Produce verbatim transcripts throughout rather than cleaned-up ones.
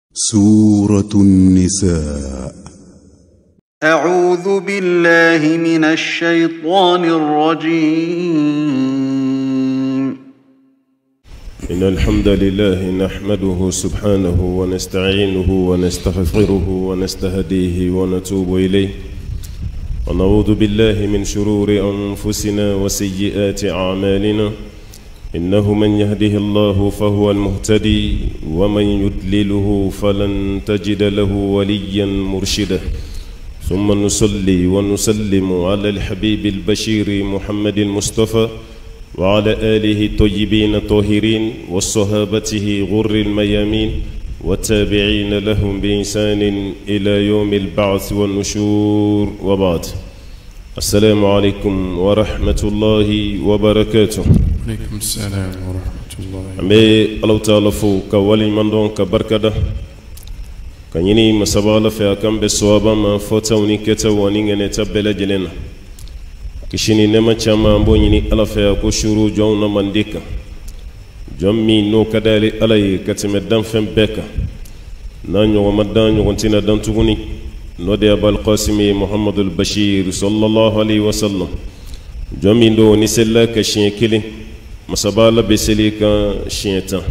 سورة النساء. أعوذ بالله من الشيطان الرجيم. إن الحمد لله نحمده سبحانه ونستعينه ونستغفره ونستهديه ونتوب إليه ونعوذ بالله من شرور أنفسنا وسيئات أعمالنا. إنه من يهده الله فهو المهتدي ومن يضلله فلن تجد له وليا مرشدا. ثم نصلي ونسلم على الحبيب البشير محمد المصطفى وعلى آله الطيبين الطاهرين وصحابته غر الميامين والتابعين لهم بإحسان إلى يوم البعث والنشور، وبعد. السلام عليكم ورحمة الله وبركاته. عليكم السلام ورحمة الله. أمي الله تعالى فو كوالي من دون كبركة كنيني مسابالة في أكم بسوابا ما فتاوني كتاواني نتبلا جلنا كشيني نما چاما بونيني ألا في أكو شروع جونا منديكا جمي نو كدالي ألاي كتمدان فم بكا نانيو ومدان يغنتنا دان تغني نودي أبا القاسمي محمد البشير صلى الله عليه وسلم جمي نو نسلا كشين كلي masabala beseli ka shieta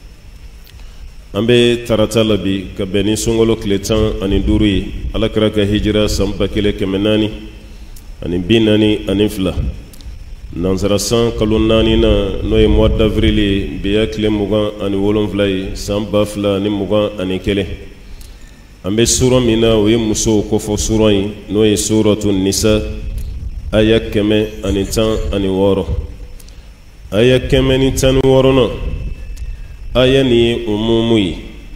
ambe tarata labi ka beni sungolo kletan ani duri alakra ka hijra samba kele kemenani ani binani ani fla nanzara san kalunani na noy mois d'avril be yakle mugan ani wolon vlay samba fla ani mugan ani kele ambe sura mina o muso ko fo sura yi noy suratun nisa ayakeme ani tan ani woro aya kemeni tan worono aya ni umumui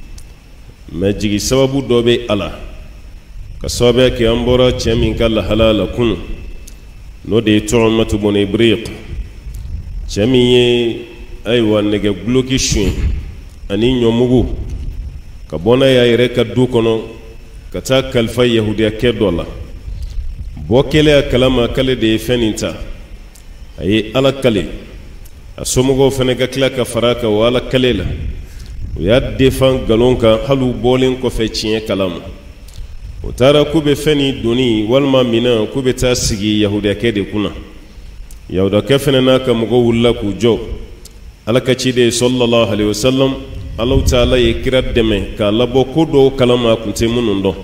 majigi sababu dobe ala ka sababe ke ambora chemin kala halala kunu no de tu'matu bun ibriq chemiye aywa nege bloki shin ani nyomugu ka bona ya ire ka du kono ka ta kalfa yahudiya ke dola bokele kalama kale de feninta ay ala kale asomogo fene ga klaka faraka wala kalela ya defan galonka halu bolen ko fe cien kalam utara kube feni doni walma mina kube ta sigi yahuda kede kuna yahuda ka fene naka mugo wulla ku jo alaka cide sallallahu alaihi wasallam allah taala yekira deme ka labo kodo kalama kunte munundo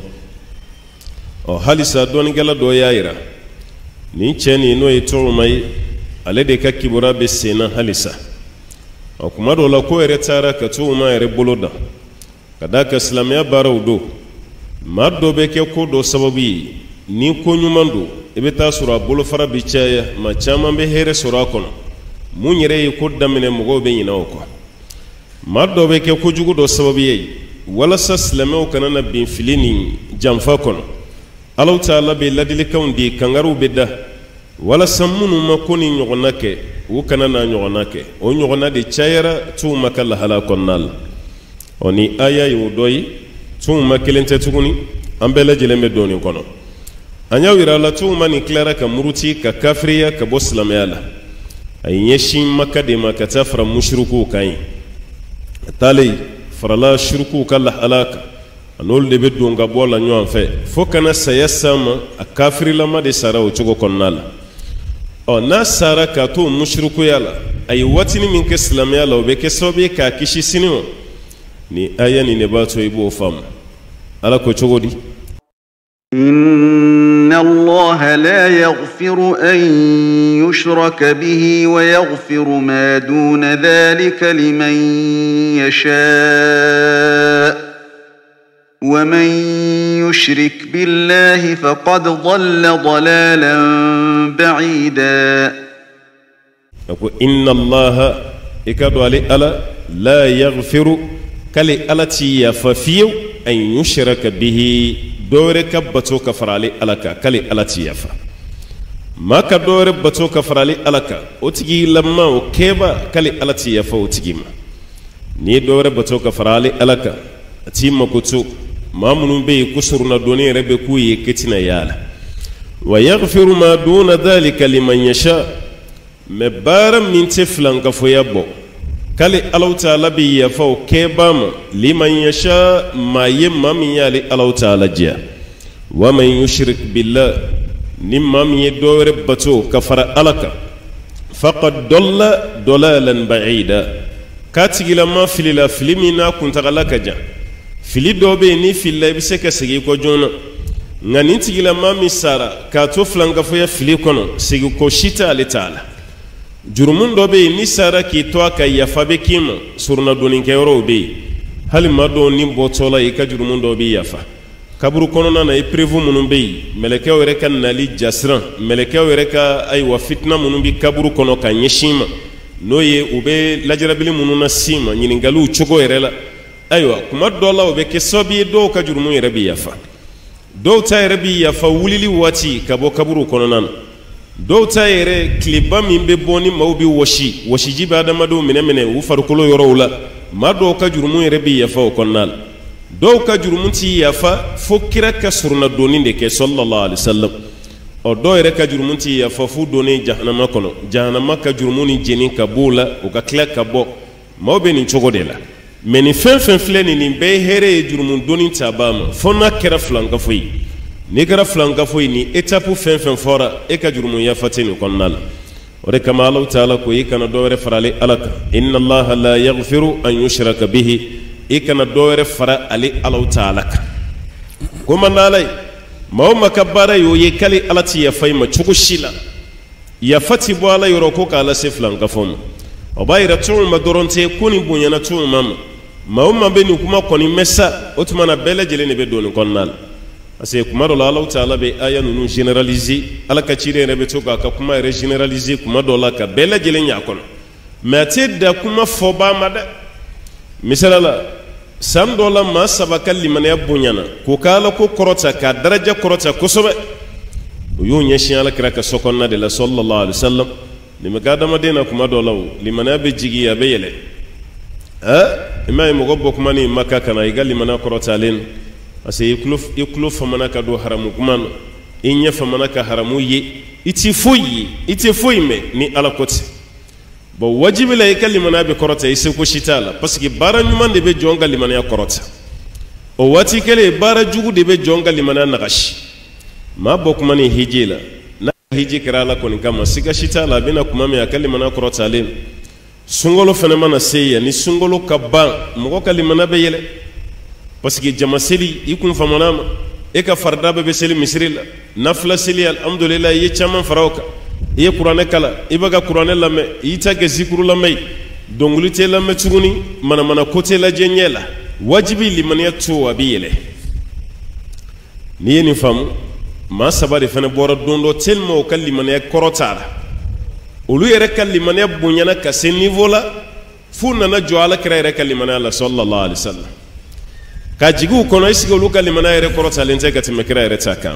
o halisa doni gala do yaira ni cheni no itoro mai ale de ka kibura be sena halisa o kuma do la ko ere tara ka to ma ere boloda kada ka islamiya barawdo maddo be ke ko do sababi ni ko nyumando e be ta sura bolo fara bi chaya ma chama be here sura kono munyere ko damene mugo be nyina ko maddo be ke ko jugo do sababi wala sa islamiya kanana bin filini jamfa kono allah taala be ladili kawndi kangaru bedda wala sammunu makoni nyogonake wukana na nyogonake o nyogona de chayara tu makalla hala konnal oni aya yudoi tu makelente tuguni ambela jeleme doni kono anya wira la tu mani clara ka muruti ka kafriya ka boslam yala ay yeshin makade makata fra mushriku kai tali farala shirku kala halaka anol de beddo ngabola nyo anfe fokana sayasama a kafri lama de sara o chugo konnal o na sara ka to mushriku yala ay watini min ke islam yala o be ke sobe ka kishi sinu ni aya ni ne ba to ibo fam ala ko chogodi inna allaha la yaghfiru an yushraka bihi wa yaghfiru ma duna dhalika liman yasha ومن يشرك بالله فقد ضل ضلالا بعيدا. إن الله إكادو علي ألا لا يغفر كالي ألتي يففيو أن يشرك به دورك بطوك فرالي ألكا كالي ألتي يفا ما كدور بطوك فرالي ألكا أتجي لما وكيبا كالي ألتي يفا أتجي ما ني دور بطوك فرالي ألكا أتيما كتوك ما منو بي كسرنا دوني ربي كوي كتنا يالا ويغفر ما دون ذلك لمن يشاء مبارم من تفلان كفو يبو kale Allahu Ta'ala bi yafa o keba ma liman yasha ma ye ma min yali Allahu Ta'ala jiya wa man yushrik billah ni ma min ye dowere bato kafara alaka faqad dalla dalalan ba'ida katigila ma filila filimina kuntagala kaja fili dobe ni filla bi se ka sigi ko jona ngani tigila ma mi sara ka to flanga fo ya fili kono sigi ko shita ali Ta'ala jurumun dobe ni sara ki to aka yafa be kima surna donin ke yoro be hali ma do ni botola e ka jurumun dobe yafa kaburu kono na e prevu munun be meleke were kan nali jasran meleke were ka ay wa fitna munun bi kaburu kono ka nyeshima noye ube lajarabili munun na sima nyiningalu chugo erela aywa kuma dola obe ke sobi do ka jurumun yere bi yafa do ta yere bi yafa wulili wati kabo kaburu kono nan do ta yere kliba min be boni mawbi washi washi jibe adamado mene mene u farkulo yoro wula ma do ka jurumun yere bi yafa o konnal do ka jurumun ti yafa fo kira ka surna doni de ke sallallahu alaihi wasallam o do yere ka jurumun ti yafa fu doni jahannama kono jahannama ka jurumuni jeni ka bula o ka kla ka bo mawbe ni chogo de la meni fen fen fleni ni be here jurumun doni tabama fo na kira flanka foyi ni kira flanka foyi ni etapu fen fen fora e ka jurumun yafa teni konnal ore kama Allah Ta'ala ko ikana do yere farale alaka inna Allah la yaghfiru an yushraka bihi ikana doere fara ali Allahu Ta'ala kuma nalai maw makabara yo ye kali alati ya fayma chugushila ya fati bo ala yoro ko kala seflan kafom o bayira tu ma doronte kuni bunyana tu mam maw mambe ni kuma koni messa otuma bele jele ne be doni konnal ase kuma do Allahu Ta'ala be aya nunu generaliser ala ka chire ne be to ka kuma re generaliser kuma do la ka bele jele nya kono mate da kuma foba mada misalala sam dola ma sabaka limaniya bunyana ko kala ko korota ka daraja korota kosobe yo nyeshi ala kira ka sokonna de la sallallahu alaihi wasallam ni me gada madina kuma dola limaniya be jigi ya be yele eh imay mo gobbo kuma ni makka kana igal limaniya korota len ase ikluf ikluf famana ka do haramu kuma inya famana ka haramu yi iti fuyi iti fuyime ni ala koti bo wajibi la ikali mana be korota ise ko shitala parce que bara nyuma de be jonga limana ya korota o wati kele bara jugu de be jonga limana nagashi ma bok mani hijila na hiji kirala ko ni kama siga shitala bina kuma me akali mana korota len sungolo fene mana seya ni sungolo kabban mo ko limana be yele parce que jamaseli ikun famana e ka farda be seli misrila nafla seli alhamdulillah ye chaman farauka iye kurane kala ibaga kurane lame ita ke zikuru lame dongulite lame tuguni mana mana kote la jenyela wajibi limaniya to abiyele ni ni famu ma sabari fene bora dondo telmo kal limaniya korotara olu yere kal limaniya bunyana ka se niveau la fu nana jo ala kira yere kal limaniya la sallallahu alaihi wasallam ka jigu kono isigo lu kal limaniya yere korotara lenze ka timekira yere taka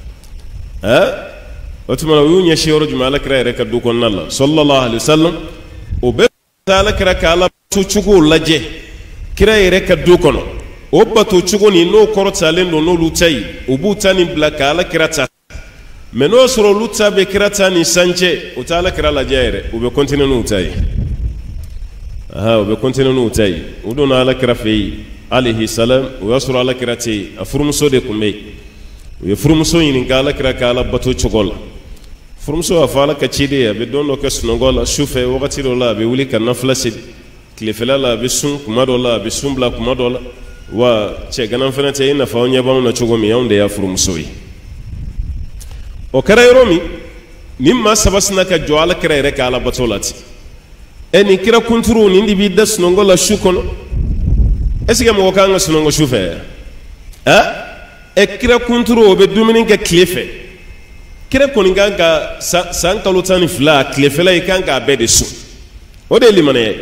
ha otuma yu nya shiro jumala kira yere ka dukon nalla sallallahu alaihi wasallam o be tala kira kala tu chugo laje kira yere ka dukono o bato chugo ni no korota lendo no lutai o butani blaka ala kira ta meno soro luta be kira ta ni sanje o tala kira laje yere o be continue no utai aha o be continue no utai o do na ala kira fi alaihi salam o yasuru ala kira ti afurmuso de kumei o furmuso yin kala kira kala bato chugo furmuso afala ka chide ya be dondo ka sunongola shufe wakati dola be wuli ka nafla sid klefela la be sun kuma dola be sumbla kuma dola wa che ganan fana te ina fa onya ba na chugo mi yaunde ya furmuso yi o kara romi nimma sabasna ka joala kira ire ka ala batolati eni kira kunturu ni ndi bi da sunongola shukono esige mo ka nga sunongo shufe ha e kira kunturu be dumini ka klefe kire koni ganga san kalotani fla klefela ikanga bede su o de limane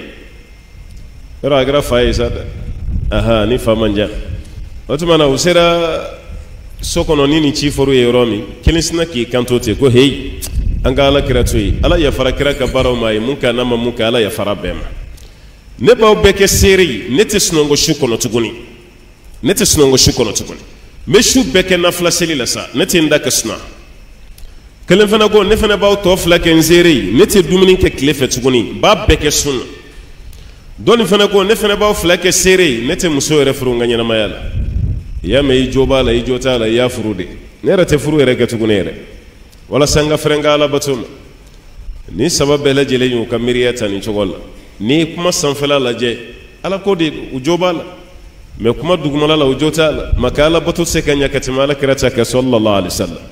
ero agra faye sada aha ni famanja otuma usera sokono nini chiforu e romi kilisna ki kantote ko hey anga ala kiratui ala ya fara kira ka baro mai munka na mamuka ala ya fara bema ne ba beke seri nete snongo shukono tuguni nete snongo shukono tuguni me shu beke na flaseli la sa nete ndaka sna kelen fana go ne fana baw to fla ken zeri nete dumuni ke klefe tuguni ba beke sunna doni fana ko ne fana b'aw fila kɛ seere ne tɛ muso yɛrɛ furu n ka ɲɛnamaya la i y'a mɛn i jo b'a la i jo t'a la i y'a furu de ne yɛrɛ tɛ furu yɛrɛ kɛ tuguni yɛrɛ walasa n ka fɛrɛ n ka ala bato ma ni saba bɛɛ lajɛlen y'u ka miiriya ta nin cogo la ni kuma sanfɛla lajɛ ala ko de u jo b'a la mɛ kuma dugumala la u jo t'a la maka ala bato se ka ɲɛ ka tɛmɛ ala kira ta kɛ sallallahu alaihi wasallam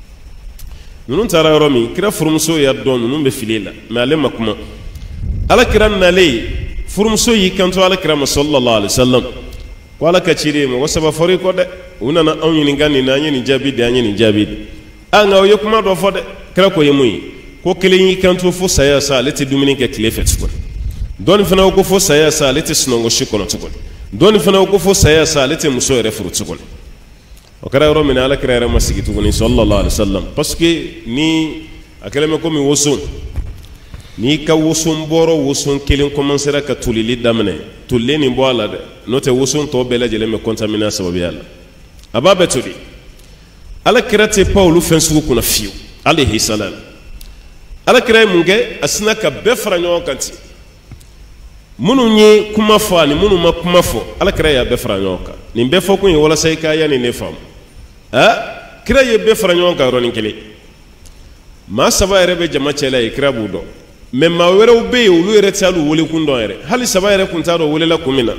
ninnu taara yɔrɔ min kira furumuso y'a dɔn ninnu bɛ fili la mɛ ale ma kuma ala kira nalen furumuso y'i kanto ala kira ma sallallahu alaihi wasallam ko ala ka ciden mɔgɔ saba fɔra i kɔ dɛ u nana anw ɲininka nin na an ye nin jaabi di an ye nin jaabi di a nka o ye kuma dɔ fɔ dɛ kira ko ye mun ye ko kelen y'i kanto fo saya sa ale tɛ dumuni kɛ tile fɛ tuguni dɔɔni fana ko fo saya sa ale tɛ sunɔgɔ su kɔnɔ tuguni dɔɔni fana ko fo saya sa ale tɛ muso yɛrɛ furu tuguni o kɛra yɔrɔ min na ala kira yɛrɛ ma sigi tuguni sallallahu alaihi wasallam parce que ni a kɛlen bɛ komi woson n'i ka woson bɔrɔ woson kelen commencera ka tolili daminɛ tolilen nin bɔ a la dɛ n'o tɛ woson tɔ bɛɛ lajɛlen bɛ contaminer sababuya la a b'a bɛɛ toli ala kira tɛ pan olu fɛn sugu kunna fiyewu alayhi salam ala kira ye mun kɛ a sina ka bɛɛ fara ɲɔgɔn kan ten minnu ye kuma fɔ ani minnu ma kuma fɔ ala kira y'a bɛɛ fara ɲɔgɔn kan nin bɛɛ fɔ kun ye walasa i ka yanni ne faamu a kira ye bɛɛ fara ɲɔgɔn kan yɔrɔnin kelen maa saba yɛrɛ bɛ jama cɛla ye kira b'u dɔn mɛ maa wɛrɛw bɛ yen olu yɛrɛ tɛ hali wele kun dɔn yɛrɛ hali saba yɛrɛ kun t'a dɔn welela kun min na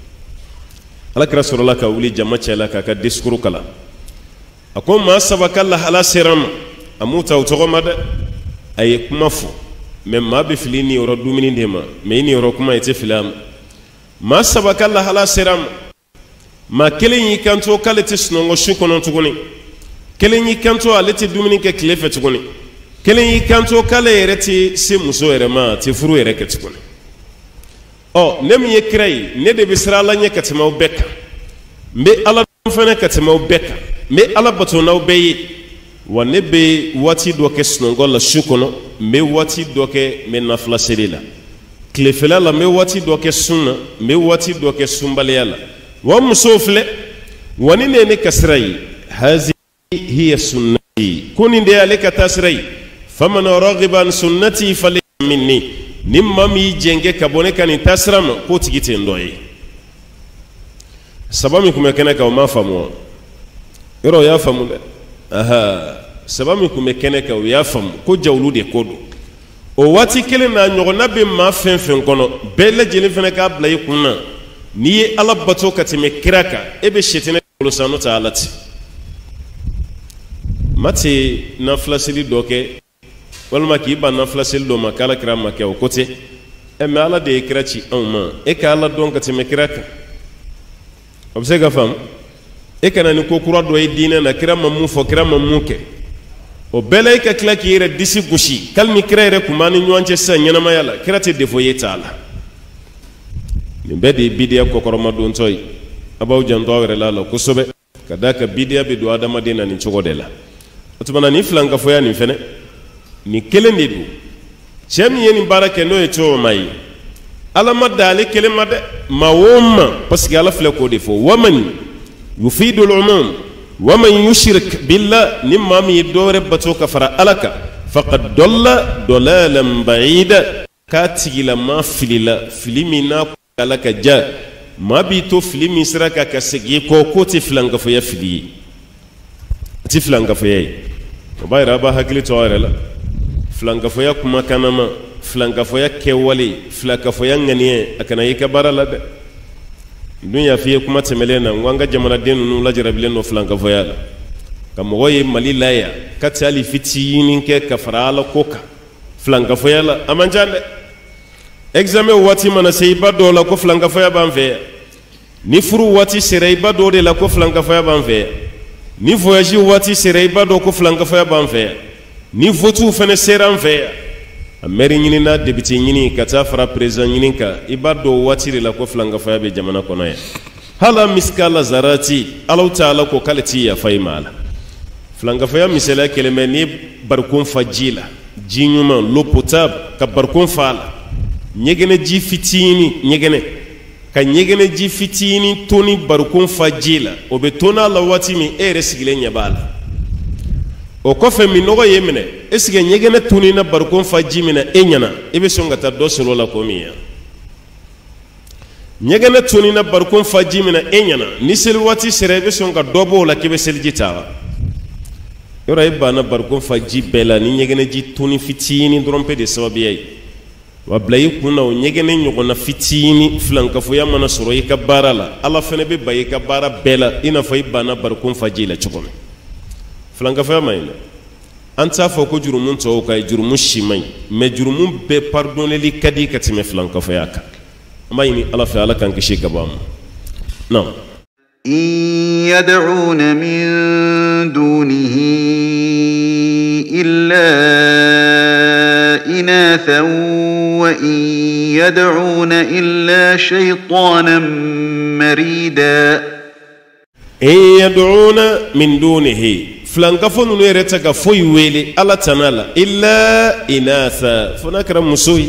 ala kira sɔrɔla ka wuli jama cɛla k'a ka discours kalan a ko maa saba ka lahala sera ma a m'u ta u tɔgɔ ma dɛ a ye kuma fɔ mɛ maa bɛ fili ni yɔrɔ dumuni de ma mɛ i ni yɔrɔ kuma i tɛ fili a ma maa saba ka lahala sera ma maa kelen y'i kanto k'ale tɛ sunɔgɔ su kɔnɔ tuguni kelen y'i kanto ale tɛ dumuni kɛ tile fɛ tuguni kelen y'i kanto k'ale yɛrɛ tɛ se muso yɛrɛ ma a tɛ furu yɛrɛ kɛ tuguni ɔ ne min ye kira ye ne de bɛ siran ala ɲɛ ka tɛmɛ aw bɛɛ kan n bɛ ala dɔn fana ka tɛmɛ aw bɛɛ kan n bɛ ala bato n'aw bɛɛ ye wa ne bɛ waati dɔ kɛ sunɔgɔ la su kɔnɔ n bɛ waati dɔ kɛ n bɛ nafila seli la tilefɛla la n bɛ waati dɔ kɛ sun na n bɛ waati dɔ kɛ sunbaliya la wa musow filɛ wa ni ne ye ne ka sira ye hazi hiya sunnati ko nin de y'ale ka taa sira ye faman ragiba an sunnati falaysa minni ni maa min y'i jɛngɛ ka bɔ ne ka nin taa sira ma k'o tigi tɛ n dɔ ye saba min tun bɛ kɛnɛ kan o m'a faamu wa yɔrɔ o y'a faamu dɛ aha saba min tun bɛ kɛnɛ kan o y'a faamu ko jawulu de ko don o waati kelen na ɲɔgɔnna bɛ maa fɛn fɛn kɔnɔ bɛɛ lajɛlen fana k'a bila i kun na n'i ye ala bato ka tɛmɛ kira kan e bɛ sɛtɛnɛ bolo sa n'o tɛ ala tɛ maa tɛ nafilaseli dɔ kɛ walima k'i ban nafilaseli dɔ ma k'ala kira ma kɛ o ko tɛ ɛ mɛ ala de ye kira ci anw ma e ka ala dɔn ka tɛmɛ kira kan o bɛ se ka faamu e kana ni ko kura dɔ ye diinɛ na kira ma mun fɔ kira ma mun kɛ o bɛɛ la e ka tila k'i yɛrɛ disi gosi hali ni kira yɛrɛ tun b'an ni ɲɔgɔn cɛ sisan ɲɛnamaya la kira tɛ defo ye t'a la nin bɛɛ de ye bidiya kɔkɔrɔmadontɔ ye a b'aw janto aw yɛrɛ la la kosɛbɛ ka d'a kan bidiya bɛ don adamaden na nin cogo de la o tuma na nin filankafoya nin fɛnɛ nin kelen de don cɛ min ye nin baara kɛ n'o ye cɛwama ye ala ma da ale kelen ma dɛ maa o ma parce que ala filɛ k'o de fɔ waman yufidu al-umum waman yushrik billah ni maa min ye dɔ wɛrɛ bato ka fara ala kan faqad dalla dalalan ba'ida k'a tigilama filila fili min n'a ala ka ja maa b'i to fili min sira kan ka segin kɔ k'o tɛ filankafoya fili ye a tɛ filankafoya ye o b'a yira a b'a hakili to a yɛrɛ la filankafoya kumakanama filankafoya kɛwale filankafoya ŋaniya a kana i ka baara la dɛ dun y'a f'i ye kuma tɛmɛlen na n ko an ka jamanaden ninnu lajarabilen don filankafoya la ka mɔgɔ ye mali la yan ka tɛ hali fitinin kɛ ka fara ala ko kan filankafoya la a man ca dɛ examen waati mana se i ba dɔw la ko filankafoya b'an fɛ yan ni furu waati sera i ba dɔw de la ko filankafoya b'an fɛ yan ni voyage waati sera i ba dɔw ko filankafoya b'an fɛ yan ni votuw fana sera an fɛ yan a maire ɲinina député ɲini ka taa fara président ɲini kan i b'a dɔn waati de la ko filankafoya bɛ jamana kɔnɔ yan hala miskala zarati alaw taala ko k'ale t'i yafa i ma a la filankafoya misaliya kelen bɛ n'i barikon fa ji la ji ɲuman l'eau potable ka barikon fa a la ɲɛgɛnɛ ji fitinin ɲɛgɛnɛ ka ɲɛgɛnɛ ji fitinin toni barikon fa ji la o bɛ tonna la waati min e yɛrɛ sigilen ɲɛ b'a la o kɔfɛ minɔgɔ ye minɛ est ce que ɲɛgɛnɛ toni na barikon fa ji minɛ e ɲɛna e bɛ sɔn ka taa dɔ sɔrɔ o la ko min ya ɲɛgɛnɛ toni na barikon fa ji mina e ɲɛna ni seli waati sera i bɛ sɔn ka dɔ b'o la k'i bɛ seliji ta yɔrɔ i banna barikon fa ji bɛɛ la ni ɲɛgɛnɛ ji toni fitinin dɔrɔn pe de sababuya ye wa bila i kun na o ɲɛgɛnɛ ɲɔgɔnna fitinin filankafoya mana sɔrɔ i ka baara la ala fɛnɛ bɛ ba i ka baara bɛɛ la i n'a fɔ i banna barikon fa ji la cogo min filankafoya ma ɲi dɛ an t'a fɔ ko jurumu tɔw ka ɲi jurumu si ma ɲi mɛ jurumu bɛɛ pardonneli ka di ka tɛmɛ filankafoya kan an b'a ɲini ala fɛ ala k'an kisi ka bɔ a ma non إن يدعون من دونه إلا إناثا وإن يدعون إلا شيطانا مريدا إن يدعون من دونه فلانكفون نيرتك فوي ويلي ألا تنالا إلا إناثا فنكر مسوي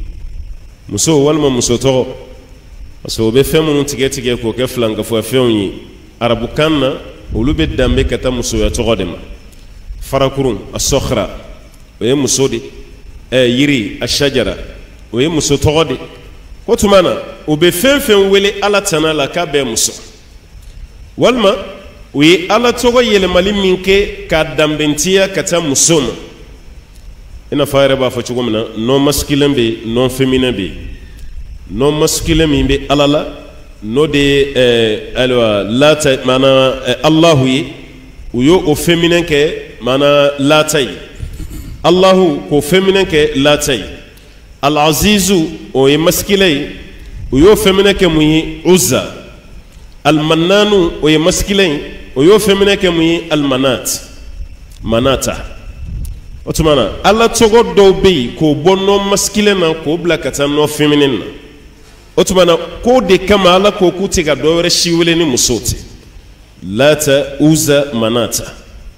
مسو والما مسو تو so be fɛn minnu tigɛ tigɛ k'o kɛ filankafo fɛnw ye arabukan na olu bɛ danbe ka taa musoya tɔgɔ de ma farakurun a sɔkhra o ye muso de ɛ yiri a shajara o ye muso tɔgɔ de ko tuma na o bɛ fɛn fɛn wele ala tana la k'a bɛɛ muso walima o ye ala tɔgɔ yɛlɛmali min kɛ k'a danbentiya ka taa muso ma i n'a fɔ a yɛrɛ b'a fɔ cogo min na non masculin bɛ yen non féminin bɛ yen non masculin min bɛ ala la n'o de ye ayiwa lata maana alahu ye u y'o o féminin kɛ maana lata ye alahu k'o féminin kɛ lata ye al-azizu o ye masculin ye u y'o féminin kɛ mun ye uzza al-mannanu o ye masculin ye o y'o féminin kɛ mun ye al-manat manata o tuma na ala tɔgɔ dɔw bɛ yen k'o bɔ non masculin na k'o bila ka taa non féminin na o tuma na ko de kama ala ko k'u tɛ ka dɔ wɛrɛ si wele ni muso tɛ lata uza manata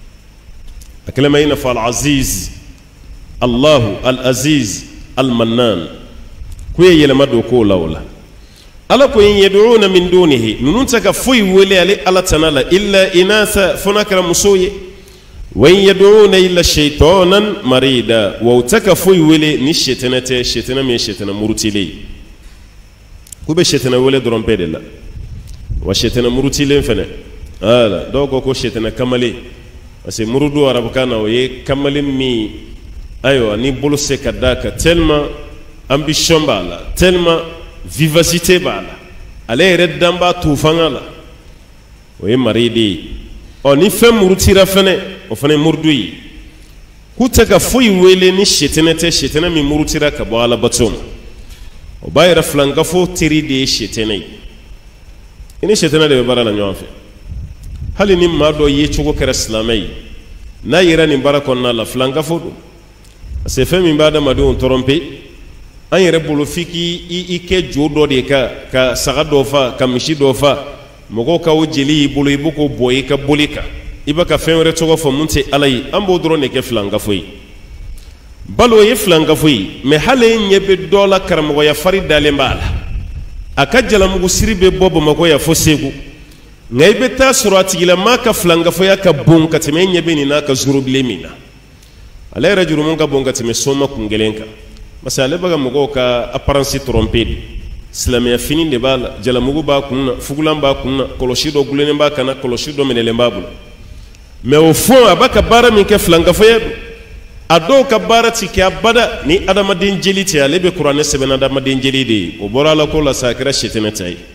a kɛlen bɛ i n'a fɔ al-aziz allahu al-aziz al-mannan k'u ye yɛlɛma don k'o la o la ala ko in yad'una min dunihi ninnu tɛ ka foyi wele ale ala tana la illa inatha fo n'a kɛra muso ye wa in yad'una illa shaytanan marida wa u tɛ ka foyi wele ni shetana tɛ shetana min ye shetana murutilen ye k'u bɛ shetana wele dɔrɔn bɛɛ de la wa shetana murutilen fɛnɛ ala dɔw ko ko shetana kamalen parce que murudu arabukan na o ye kamalen min ayiwa ni bolo se ka da kan tellement ambition b'a la tellement vivacité b'a la ale yɛrɛ dan b'a tu fanga la o ye maride ye ɔ ni fɛn murutira fɛnɛ o fana ye murudu ye k'u tɛ ka foyi wele ni shetana tɛ shetana min murutira ka bɔ alabato ma o b'a yɛrɛ filankafo teri de ye shetana ye i ni shetana de bɛ baara la ɲɔgɔn fɛ hali ni maa dɔ ye cogo kɛra silamɛ ye n'a yera nin baara kɔnɔna la filankafo don parce que fɛn min b'a adamadenw tɔrɔmpe an yɛrɛ bolo f'i k'i kɛ jo dɔ de ka ka saga dɔ fa ka misi dɔ fa mɔgɔw ka o jeli y'i bolo i b'o k'o bɔ i ka boli kan i b'a ka fɛn wɛrɛ tɔgɔ fɔ mun tɛ ala ye an b'o dɔrɔn de kɛ filankafo ye balo ye filankafo ye mɛ hali e ɲɛ bɛ dɔ la karamɔgɔya fari dalen b'a la a ka jalamugu siri bɛ bɔ bamakɔ yan fo segu nka i bɛ taa sɔrɔ a tigilamaa ka filankafoya ka bon ka tɛmɛ e ɲɛ bɛ nin n'a ka zurubilen min na ale yɛrɛ jurumu ka bon ka tɛmɛ soma kun kelen kan parce que ale bɛ ka mɔgɔw ka apparence tromper de silamɛya fini de b'a la jalamugu b'a kun na fugulan b'a kun na kɔlɔsi dɔ gulennen b'a kan na kɔlɔsi dɔ minɛlen b'a bolo mɛ o fond a b'a ka baara min kɛ filankafoya don a dɔw ka baara ti kɛ abada ni adamaden jeli tɛ ale bɛ kuranɛ sɛbɛnna adamaden jeli de ye o bɔra ala ko la sa a kɛra shetana ta ye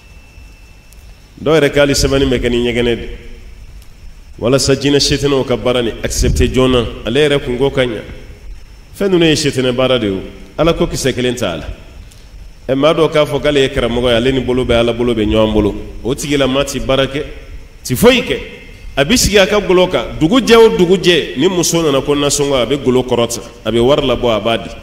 dɔw yɛrɛ k'ale sɛbɛnni bɛ kɛ ni ɲɛgɛnɛ de walasa jinɛ shetanaw ka baara ni accepter joona ale yɛrɛ kungo ka ɲa fɛn ninnu ye shetana baara de ye ala ko kisɛ kelen t'a la ɛ maa dɔw k'a fɔ k'ale ye karamɔgɔ ye ale ni bolo bɛ ala bolo bɛ ɲɔgɔn bolo o tigilamaa ti baara kɛ ti foyi kɛ a bɛ sigi a ka golo kan dugu jɛ o dugu jɛ ni muso nana ko nasɔngɔ a bɛ golo kɔrɔta a bɛ wari labɔ a b'a di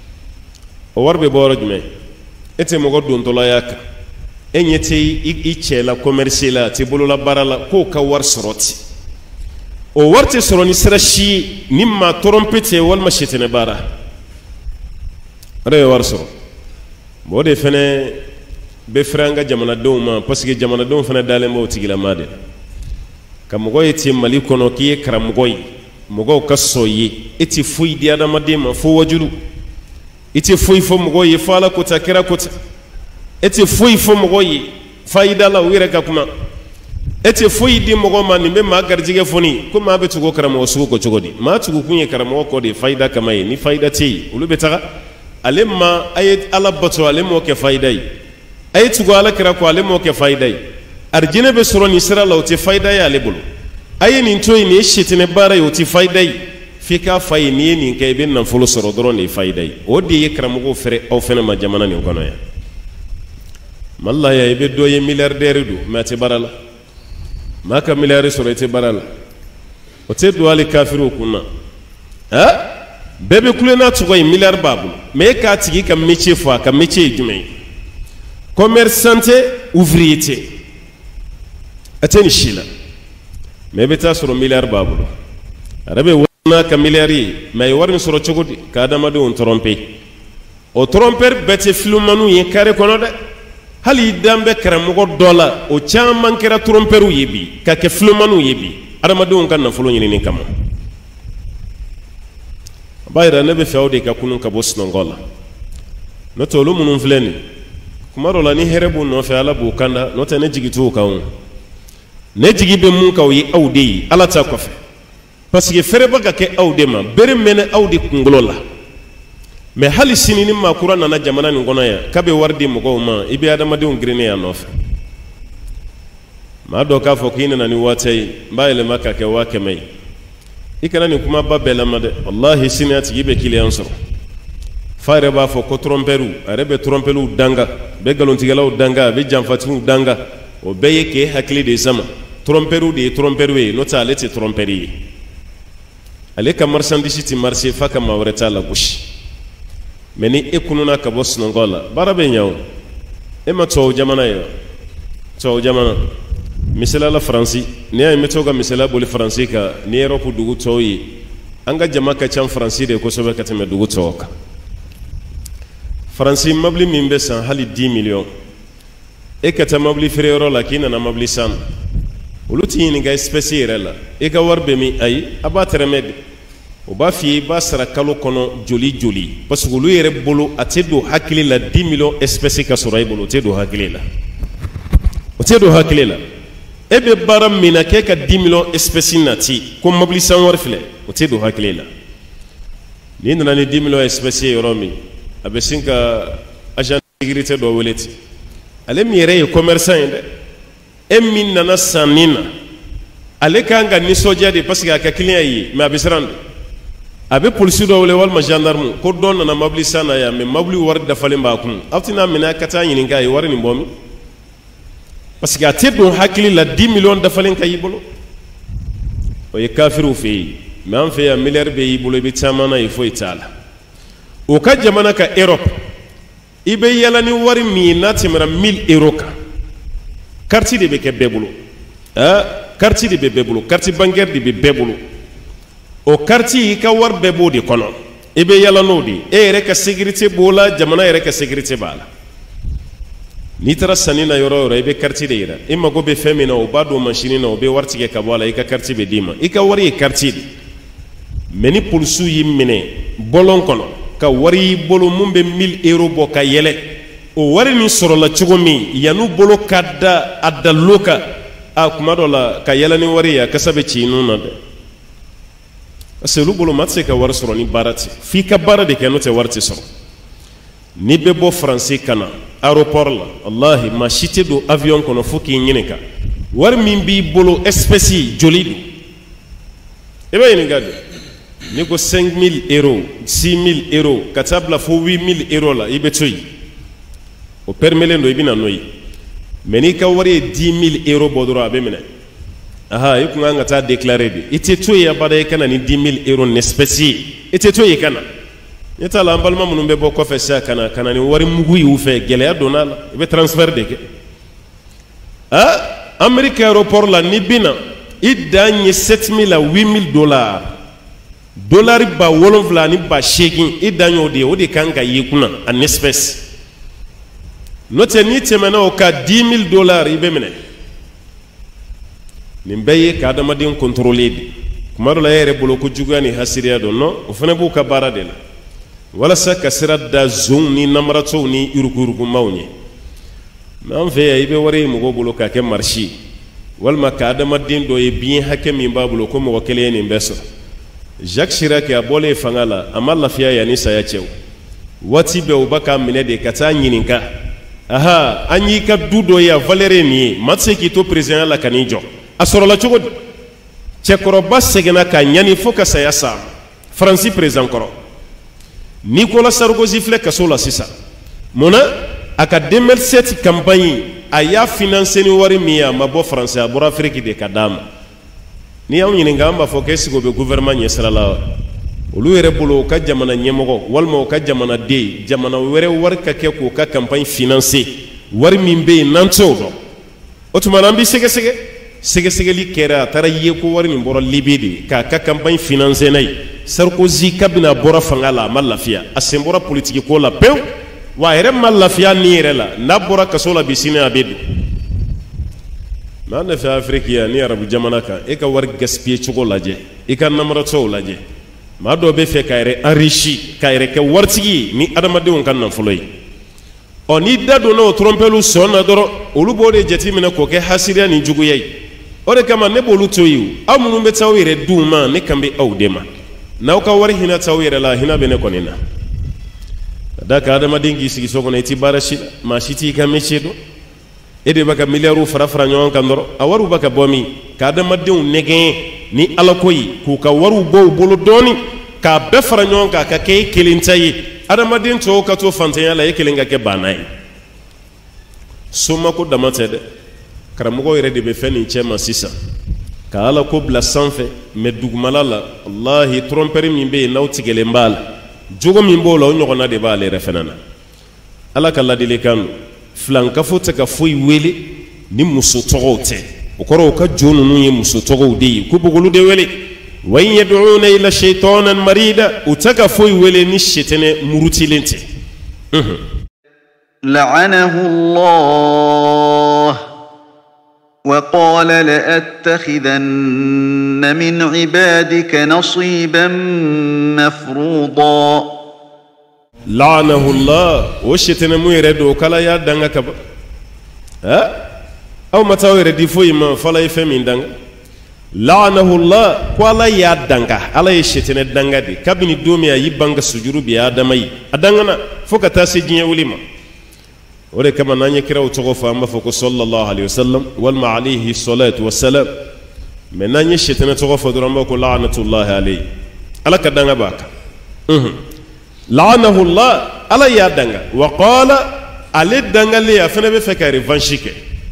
o wari bɛ bɔ yɔrɔ jumɛn e tɛ mɔgɔ dontɔla y'a kan e ɲɛ tɛ i cɛ la commerce la a tɛ bolola baara la k'o ka wari sɔrɔ ten o wari tɛ sɔrɔ ni sira si ye ni maa tɔrɔmpe tɛ walima shetana baara o de bɛ wari sɔrɔ bon o de fana bɛ fɛrɛ an ka jamanadenw ma parce que jamanadenw fana dalen b'o tigilamaa de la ka mɔgɔ ye ten mali kɔnɔ k'i ye karamɔgɔ ye mɔgɔw ka sɔn ye e tɛ foyi di adamaden ma fo wajulu i tɛ foyi fɔ mɔgɔw ye fo ala kota kira kota ete foyi fo mogo yi faida la wire ka kuma ete foyi di mogo ma ni be ma garjige foni ko ma be tugo karamo sugo ko cogodi ma tugo kunye karamo ko de faida kama yi ni faida ti ulu be taga alemma ayet ala bato alemo ke faida yi ayet tugo ala kira ko alemo ke faida yi arjine be soro ni sira la uti faida yi alebulu ayi ni toyi ni shitine bara yi uti faida yi fika fayi ni ni ke be nan folo soro doro ni faida yi o de karamo fere o fene ma jamana ni kono ya malla ya ibe do ye milliardaire du mate barala maka milliardaire soro ite barala o te do ali kafiru kunna ha bebe kulena tugo ye milliard babu me ka tigi ka métier fa ka métier jumay commerçante ouvrier ateni shila me beta soro milliard babu arabe wona ka milliardi may warni soro chogodi ka dama do on tromper o tromper bete filumanu ye kare kono de hali dambe karamogo dola o chaman kera tromperu yebi ka ke filumanu yebi adamadu kan na fulo nyini kama bayra nabe fawde ka kunun ka bosno ngola no tolu munun fleni kuma rola ni herebu no fe ala bu kanda no tane jigitu ka on ne jigibe mun ka yi awde ala ta ko fe parce que fere baga ke awde ma bere mene awde kungolola mais hali sinini ma qur'an na jamana ni ngono ya kabe wardi mo ko ma ibi adama de ngrene ya nof ma do ka fo kina na ni watay mbayle makka ke wa ke may ikana ni kuma babela made wallahi sinati gibe kiliyan so fare ba fo ko tromperu arebe trompelu danga be galontigalaw danga be jamfatu danga o beye ke hakli de sama tromperu de tromperu e no ta leti tromperi ale ka marchandise ti marché fa ka mawreta la gushi meni ekununa ka bos ngola barabe nyaw e ma to jamana yo to jamana misala la franci ne ay metoga misala boli franci ka ni europe dugu to yi anga jamaka cham franci de ko sobe ka teme dugu to ka franci mabli mimbe san hali dix millions e ka ta mabli frero la kina na mabli san uluti ni ga spécial la e ka warbe mi ay abatere med o ba fi ba sara kalo kono joli joli parce que lu yere bolo atedo hakili la dix millions espèces ka soray bolo tedo hakili la o tedo hakili la ebe baram mina ke ka dix millions espèces nati ko mabli san war file o tedo hakili la ni nana ni dix millions espèces yoromi abe sinka agent de sécurité do weleti ale mi yere commerçant inde emmin nana sanina ale kanga ni soja de parce que ka client yi mais abisrande abe police do wala wal gendarme ko don na mabli sana ya me mabli war da fale mbakum aftina mina kata nyini ngai war ni bomi parce que atedo hakili la dix millions da fale kay bolo o ye kafiru fi me am fe ya milliard be yi bolo be tamana il faut itala o ka jamana ka Europe ibe yala ni wari mi natimra mille euros ka carte de be ke bebulu ah carte de be bebulu carte bancaire de be bebulu o quartier ka war bebo de kono ibe yala nodi e reka sécurité bola jamana reka sécurité bala ni tara sanina yoro yoro ibe quartier de ira imma go be femina o bado machine na o be warti ke kabala ika quartier be dima ika wari quartier meni pulsu yimmine bolon kono ka wari bolo mumbe mille euros bo ka yele o wari ni soro la chugomi yanu bolo kadda adda loka a kuma do la ka yela ni wari ya kasabe chinu na de aselu bolo matse ka war soro ni barati fi ka bara de keno te warti soro ni be bo français kana aéroport la wallahi ma chité do avion kono fuki nyineka war min bi bolo espèce jolidu e be ni gade ni ko cinq mille euros six mille euros katabla fo huit mille euros la ibe toy o permele ndo ibina noyi meni ka wari dix mille euros bodoro abe mena aha yiku nga ta déclarer de ite to ya bada kana ni dix mille euros n'espèce ite to kana yeta la ambalma munum be boko fe sa kana kana ni wari mugu yu fe gele ya donala be transfert de ke ah Amerique aéroport la ni bina idanye sept mille à huit mille dollars dollars ba wolonvla ni ba shekin idanyo de o de kanga yikuna en espèce note ni temena o ka dix mille dollars ibe mena nimbaye ka adama din contrôler di kuma la yere bolo ko jugani hasiriya do no o fana bu ka barade la wala sa kasira da zon ni namrato ni irukuru mawnye mais an fɛ yan i bɛ wari ye mɔgɔw bolo k'a kɛ marché walima ka adamaden dɔ ye biɲɛ hakɛ min b'a bolo ko mɔgɔ kelen ye nin bɛɛ sɔrɔ. Jacques Chirac a bɔlen fanga la a ma lafiya yanni saya cɛ o waati bɛɛ u b'a k'a minɛ de ka taa ɲininka aha an y'i ka du dɔ ye a valeur ye nin ye maa tɛ se k'i to président la ka n'i jɔ a sɔrɔla cogo di cɛkɔrɔba seginna ka ɲani fo ka saya sa Faransi président kɔrɔ Nicolas Sarkozy filɛ kaso la sisan munna a ka deux mille sept campagne a y'a financé ni wari min ye a ma bɔ Faransi a bɔra Afrique de ka d'a ma ni y'anw ɲininka an b'a fɔ k'est-ce que o bɛ gouvernement ɲɛsira la olu yɛrɛ bolo u ka jamana ɲɛmɔgɔ walima u ka jamanaden jamana wɛrɛ wari ka kɛ k'u ka campagne financé wari min bɛ yen n'an t'o dɔn o tuma na an bɛ sɛgɛsɛgɛ sɛgɛsɛgɛli kɛra a taara ye ko wari nin bɔra Libye de k'a ka campagne financé n'a ye Sarkozy kabini a bɔra fanga la a ma lafiya a sen bɔra politique ko la pewu wa a yɛrɛ ma lafiya ni yɛrɛ la n'a bɔra kaso la bi sini a bɛ don mais an de fɛ Afrique yan ni arabu jamana kan e ka wari gaspiller cogo lajɛ i ka namaratɔw lajɛ maa dɔw bɛ fɛ k'a yɛrɛ enrichi k'a yɛrɛ kɛ waritigi ye ni adamadenw ka nafolo ye ɔ n'i da donna o trompeliw sɔn na dɔrɔn olu b'o de jateminɛ k'o kɛ hasidiya ni juguya ye o de kama ne b'olu to yen aw minnu bɛ taa aw yɛrɛ diw ma ne kan bɛ aw de ma n'aw ka wari hinɛ t'aw yɛrɛ la hinɛ bɛ ne kɔni na ka d'a kan adamaden k'i sigi so kɔnɔ i ti baara si la maa si t'i ka métier dɔn e de bɛ ka miliyariw fara fara ɲɔgɔn kan dɔrɔn a wariw bɛ ka bɔ min ka adamadenw nɛgɛn ni ala ko ye k'u ka wariw bɔ u bolo dɔɔni k'a bɛɛ fara ɲɔgɔn kan ka kɛ e kelen ta ye adamaden tɔw ka to fantanya la e kelen ka kɛ banna ye somako dama tɛ dɛ karamɔgɔ yɛrɛ de bɛ fɛn nin cɛ ma sisan ka ala ko bila sanfɛ mais dugumala la wallahi trompeur min bɛ yen n'aw tigɛlen b'a la jogo min b'o la o ɲɔgɔnna de b'ale yɛrɛ fana na ala ka ladilikan don filankafo tɛ ka foyi wele ni muso tɔgɔw tɛ o kɔrɔ o ka jo ninnu ye muso tɔgɔw de ye k'u bɛ olu de wele wa in yad'una ila shaytanan marida u tɛ ka foyi wele ni shetɛnɛ murutilen tɛ لعنه الله وقال لأتخذن من عبادك نصيبا مفروضا لعنه الله وشتنا مو يردو كلا يا دنگا كبا ها او متى يردي فوي ما فلا يفهم دنگا لعنه الله ولا يا دنگا على يشتنا دنگا دي كابني دومي يبانغ سجورو بي ادمي ادنگنا فوكا تاسي جين وليما ولي كما ناني كراو تغفى أما فوق صلى الله عليه وسلم والما عليه الصلاة والسلام من ناني شتنا تغفى درمك لعنة الله عليه ألا كدنا باك لعنه الله ألا يا دنا وقال علي دنا لي أفنى بفكر ريفانشيك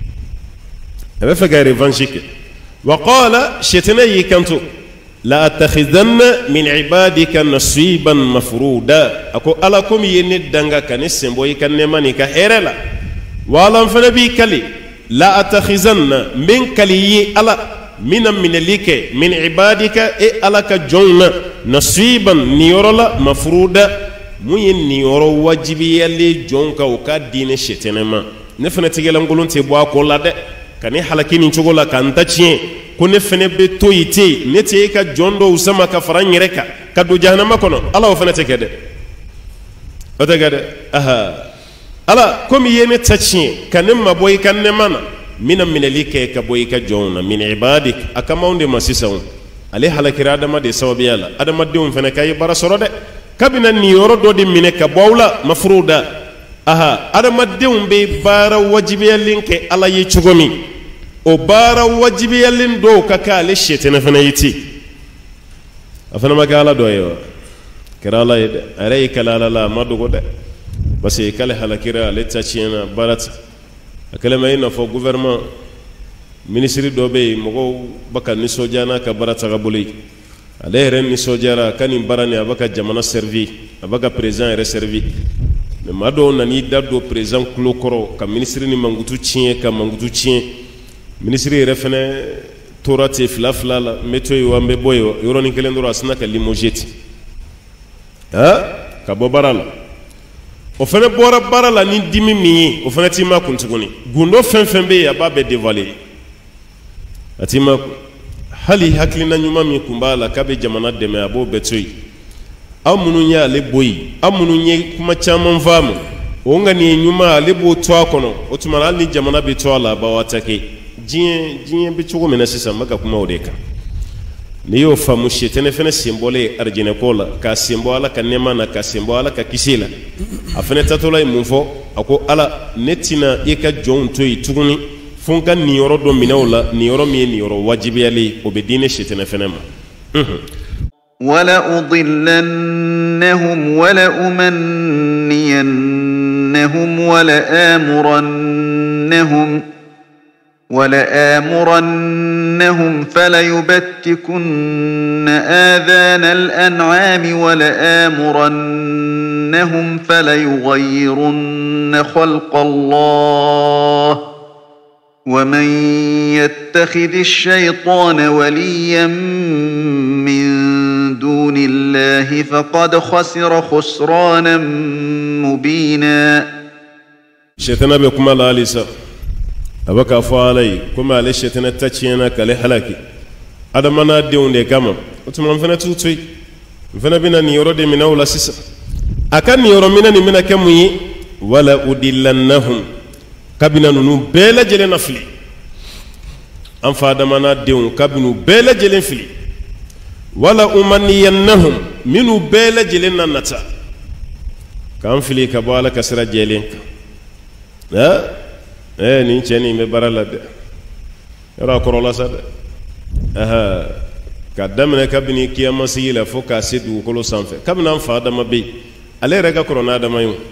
بفكر ريفانشيك وقال شتنا يكنتو لا أتخذن من عبادك نصيبا مفرودا أكو ألا كم يندنغا كان السمبوي كان نماني كهيرلا وعلى فنبي كلي لا أتخذن من كلي ألا من من لك من عبادك إيه ألا كجون نصيبا نيورلا مفرودا مين نيورو واجبي يلي جونكا وكا دين الشيطان نفنا تيجي لنقولون تبوا كولا ده كان يحلكين ينشغلا كان تشين ko ne fene be to yite ne te ka jondo usama ka fara nyere ka ka do jahannama kono ala o fene te kede o te kede aha ala komi yene tachie kanem maboy kanne mana mina minelike ka boy ka jonna min ibadik akama onde masisaw ale halakira adama de sawabiyala adama de on fene kay bara soro de kabina ni yoro do de mine ka bawla mafruda aha adama de on be bara wajibiyalin ke ala yi chugomi o baara wajibiyalin do ka kale shetene fana yiti afana magala do yo kirala yede are kala la madugo de basi kale halakira le tachina barat akale mayna fo gouvernement ministre do be mogo baka ni sojana ka barata gabuli ale ren ni sojara kani barani abaka jamana servi abaka président re servi mais mado nani daddo président klokoro ka ministre ni mangutu chien ka mangutu chien ministre yɛrɛ fɛnɛ tora ten fila fila la n bɛ to yen wa n bɛ bɔ yen yɔrɔnin kelen dɔrɔn a sina ka limogé ten ka bɔ baara la o fɛnɛ bɔra baara la ni dimi min ye o fɛnɛ t'i ma kun tuguni gundo fɛn fɛn bɛ yen a b'a bɛɛ dévaler a t'i ma kun hali hakilina ɲuman min kun b'a la k'a bɛ jamana dɛmɛ a b'o bɛɛ to yen aw minnu y'ale bɔ yen aw minnu ye kuma caman faamu onga ni nyuma alibu toa kono otumana ni jamana bi toa la ba watake jien jien bi chugo mena sisa maka kuma odeka ni yo famu shetene fene simbole arjine kola ka simbola ka nema na ka simbola ka kisila afene tatola mufo ako ala netina eka jonto ituguni funka ni yoro do minawla ni yoro mi ni yoro wajibi ali obedine shetene fene ma wala udillannahum wala umanniyannahum wala amurannahum ولآمرنهم فليبتكن آذان الأنعام ولآمرنهم فليغيرن خلق الله ومن يتخذ الشيطان وليا من دون الله فقد خسر خسرانا مبينا شيطان بكم الله ليس abaka fo alai kuma ale shetana tachiyana kale halaki adamana deunde kama utuma mfana tutui mfana bina ni yoro de mina wala sisa akan ni yoro mina ni mina kamuyi wala udillannahum kabina nunu bela jele nafli am fa adamana deun kabinu bela jele fili wala umanniyannahum minu bela jele nanata kam fili kabala kasra jele ha eh ni cheni me barala de era korola sa de aha kadamna kabini kiyama sila foka sedu kolo sanfe kabina fa adama be ale rega korona adama yu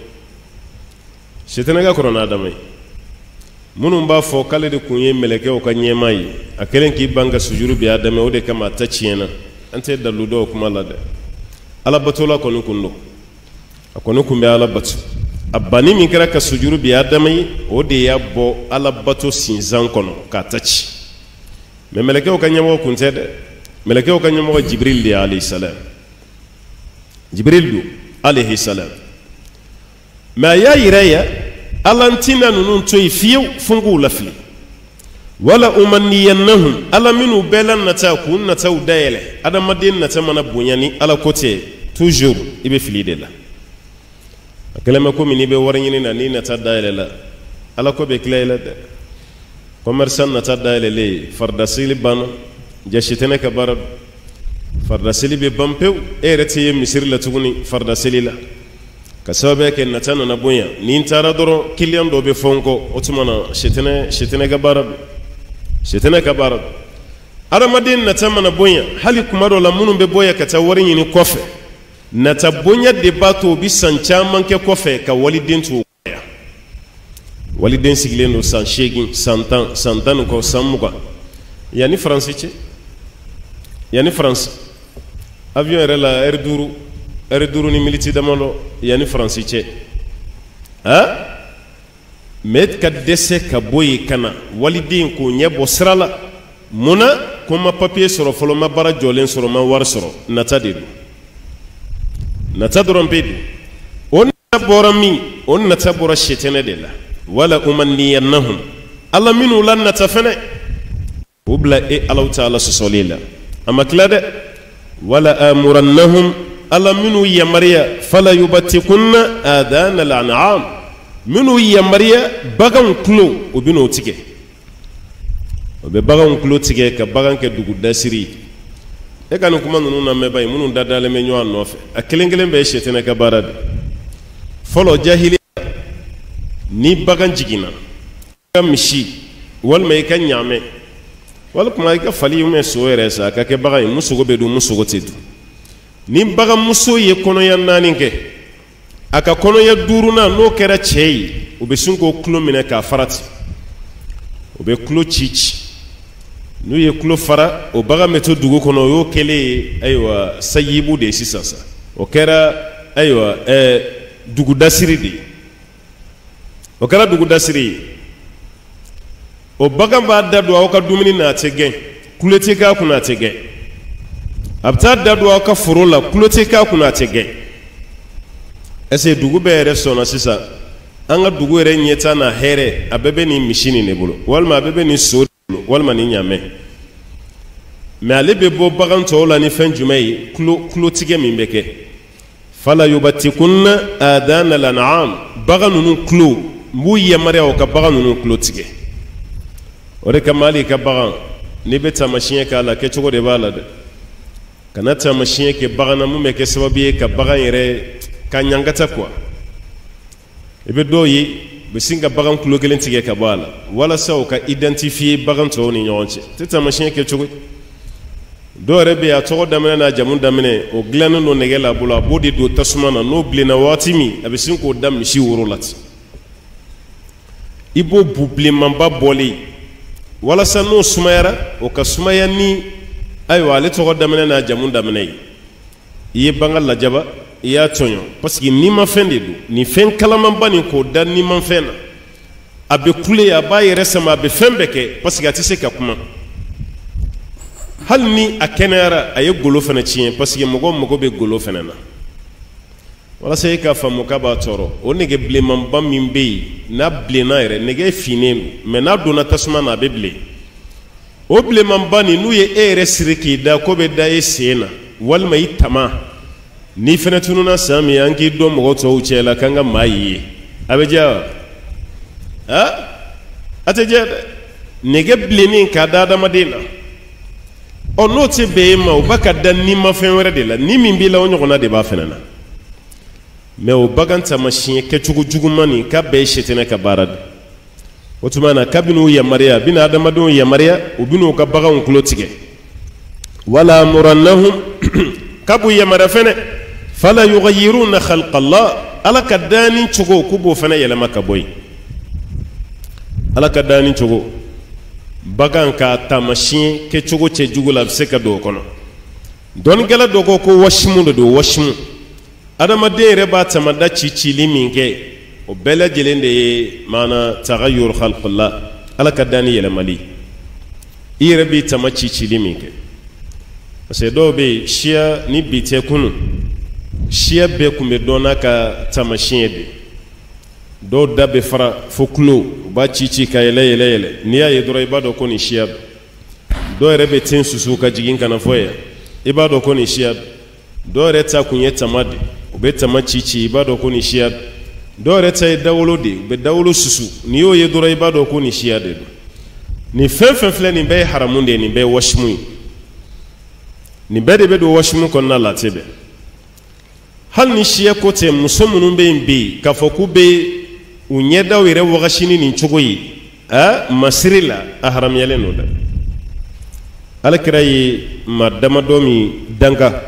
shetana ga korona adama munun ba fo kale de kunye meleke o kanyema yi akelen ki banga sujuru bi adama o de kama tachiena ante daludo kuma la de ala batola konu kundo akonu kumbe ala batu abani min kɛra ka sujuru bi adama ye o de y'a bɔ ala bato sinzan kɔnɔ k'a taci mɛ mɛlɛkɛw ka ɲɛmɔgɔ kun tɛ dɛ mɛlɛkɛw ka ɲɛmɔgɔ jibril de ye alayhi salam jibril do alayhi salam mɛ a y'a yira ya ala ntina ninnu to yen fiyewu fo n k'u lafili wala umanniyannahum ala minnu bɛɛ la nata k'u nataw dayɛlɛ adamaden nata mana bonya ni ala ko tɛ toujours i bɛ fili de la kelema ko mini be warñini na ni nata dayle la ala ko be klay la de commerçant nata dayle le farda sili ban jashitene ka barab farda sili be bampew e retiye misir la tuguni farda sili la ka sababe ke nata na bonya ni ntara doro client do be fonko otumana shitene shitene ka barab shitene ka barab aramadin nata mana bonya hali kumaro la munun be boya ka ta warñini kofe nata bonya de bato bi san caman kɛ kɔfɛ ka waliden to ya waliden sigilen do san seegin san tan san tan ko san mugan yani faransi cɛ yani faransi avion yɛrɛ la heure duuru heure duuru ni miniti damadɔ yani faransi cɛ ha mais ka dɛsɛ ka bɔ yen ka na waliden k'o ɲɛ bɔ sira la munna ko n ma papier sɔrɔ fɔlɔ n ma baara jɔlen sɔrɔ n ma wari sɔrɔ nata de do nata doron bedi on bora mi on nata bora shetene de la wala umanniyannahum alla minu lan nata fene ubla e allah taala sosolila ama klade wala amurannahum alla minu yamariya fala yubatikunna adana al'an'am minu yamariya bagan klo obino tike obe bagan klo tike ka bagan ke dugu dasiri e kanu kuma nunu na meba munu dadale me nyoan nofe a kelengelen be shetene ka barade folo jahiliya ni bagan jigina ka mishi wal me ka nyame wal kuma ka fali me soere sa ka ke bagan musugo be du musugo tidu ni bagan muso ye kono ya nani ke aka kono ya duruna no kera chei obe sunko klo mine ka farati obe klo chichi nu ye kulo fara o baga meto dugu kono yo kele aywa sayibu de sisansa o kera aywa eh dugu dasiri de o kera dugu dasiri o baga ba dadu o ka dumuni na tegen kulete ka kuna tegen abta dadu o ka forola kulete ka kuna tegen ese dugu be resona sisa anga dugu re nyeta na here abebe ni machine ne bolo walma abebe ni so walma ni nyame me ale be bo bagan to la ni fen jumai klo klo tige mi beke fala yubatikunna adana al-an'am bagan ninnu tulo n b'u yamaruya o ka bagan ninnu tulo tigɛ o de kama hali ka bagan n'i bɛ taamasiyɛn k'a la kɛcogo de b'a la dɛ kana taamasiyɛn kɛ bagan na mun bɛ kɛ sababu ye ka bagan yɛrɛ ka ɲangata quoi i bɛ dɔw ye u bɛ sin ka bagan tulo kelen tigɛ ka bɔ a la walasa u ka identifier bagan tɔw ni ɲɔgɔn cɛ tɛ taamasiyɛn kɛ cogo dɔw yɛrɛ bɛ yen a tɔgɔ daminɛ n'a jamu daminɛ o dilannen don nɛgɛ la a bolo a b'o de don tasuma na n'o bilenna waati min a bɛ sin k'o da misi woro la ten i b'o bu bilenmanba bɔlen walasa n'o sumayara o ka sumaya ni ayiwa ale tɔgɔ daminɛ n'a jamu daminɛ ye i ye bagan lajaba i y'a tɔɲɔ parce que nimafɛn de don nin fɛn kalamanba nin k'o da nimafɛn na a bɛ kule a b'a yɛrɛ sama a bɛ fɛn bɛɛ kɛ parce que a tɛ se ka kuma hali ni a kɛnɛyara a ye golo fana tiɲɛ parce que mɔgɔ mago bɛ golo fana na walasa e k'a faamu k'a b'a tɔɔrɔ o nɛgɛ bilenmanba min bɛ yen n'a bilenna yɛrɛ nɛgɛ finnen don mɛ n'a donna tasuma na a bɛ bilen o bilenmanba nin n'u ye e yɛrɛ siri k'i da ko bɛ da e sen na walima i tama n'i fana tununa san min an k'i dɔn mɔgɔ tɔw cɛ la k'an ka maa y'i ye a bɛ diya wa a a tɛ diya dɛ nɛgɛ bilennen k'a da adamaden na ɔ n'o tɛ bɛn e ma o b'a ka da nimafɛn wɛrɛ de la ni min b'i la o ɲɔgɔnna de b'a fana na mɛ o bagan taamasiyɛn kɛcogo juguman nin k'a bɛɛ ye sɛtɛnɛ ka baara de o tuma na kabini u yamaruya a bɛna adamadenw yamaruya u bɛna u ka baganw tulo tigɛ wala amurannahum k'a b'u yamaruya fɛnɛ fala yughayyiruna khalqallah ala ka danni cogo k'u b'o fana yɛlɛma ka bɔ yen ala ka danni cogo bagan ka taamasiyɛn kɛcogo cɛjugu la a bɛ se ka don o kɔnɔ dɔnnikɛla dɔ ko ko wasimu de don wasimu adamaden yɛrɛ b'a tamada ci cili min kɛ o bɛɛ lajɛlen de ye maana tagayyur khalqillah ala ka danni yɛlɛmali i yɛrɛ b'i tama ci cili min kɛ parce que dɔw bɛ yen siya ni bi tɛ kunu siya bɛɛ tun bɛ dɔn n'a ka taamasiyɛn de dɔw da bɛ fara fo kulo u b'a ci ci ka yɛlɛ yɛlɛ yɛlɛ n'i y'a ye dɔrɔn i b'a dɔn ko nin siya dɔw yɛrɛ bɛ ten susu ka jigin kana fɔ yan i b'a dɔn ko nin siya dɔw yɛrɛ ta kun ye tama de u bɛ tama ci ci i b'a dɔn ko nin siya dɔw yɛrɛ ta ye dawolo de u bɛ dawolo susu n'i y'o ye dɔrɔn i b'a dɔn ko nin siya de don nin fɛn fɛn filɛ nin bɛɛ ye haramu de ye nin bɛɛ ye wasimu ye nin bɛɛ de bɛ don wasimu kɔnɔna la tɛ bɛn hali ni siya ko tɛ muso minnu bɛ yen bi k'a fɔ k'u bɛ u ɲɛdaw yɛrɛ wagasi ni nin cogo ye a masiri la a haramuyalen don dɛ alakira ye maa damadɔ min danga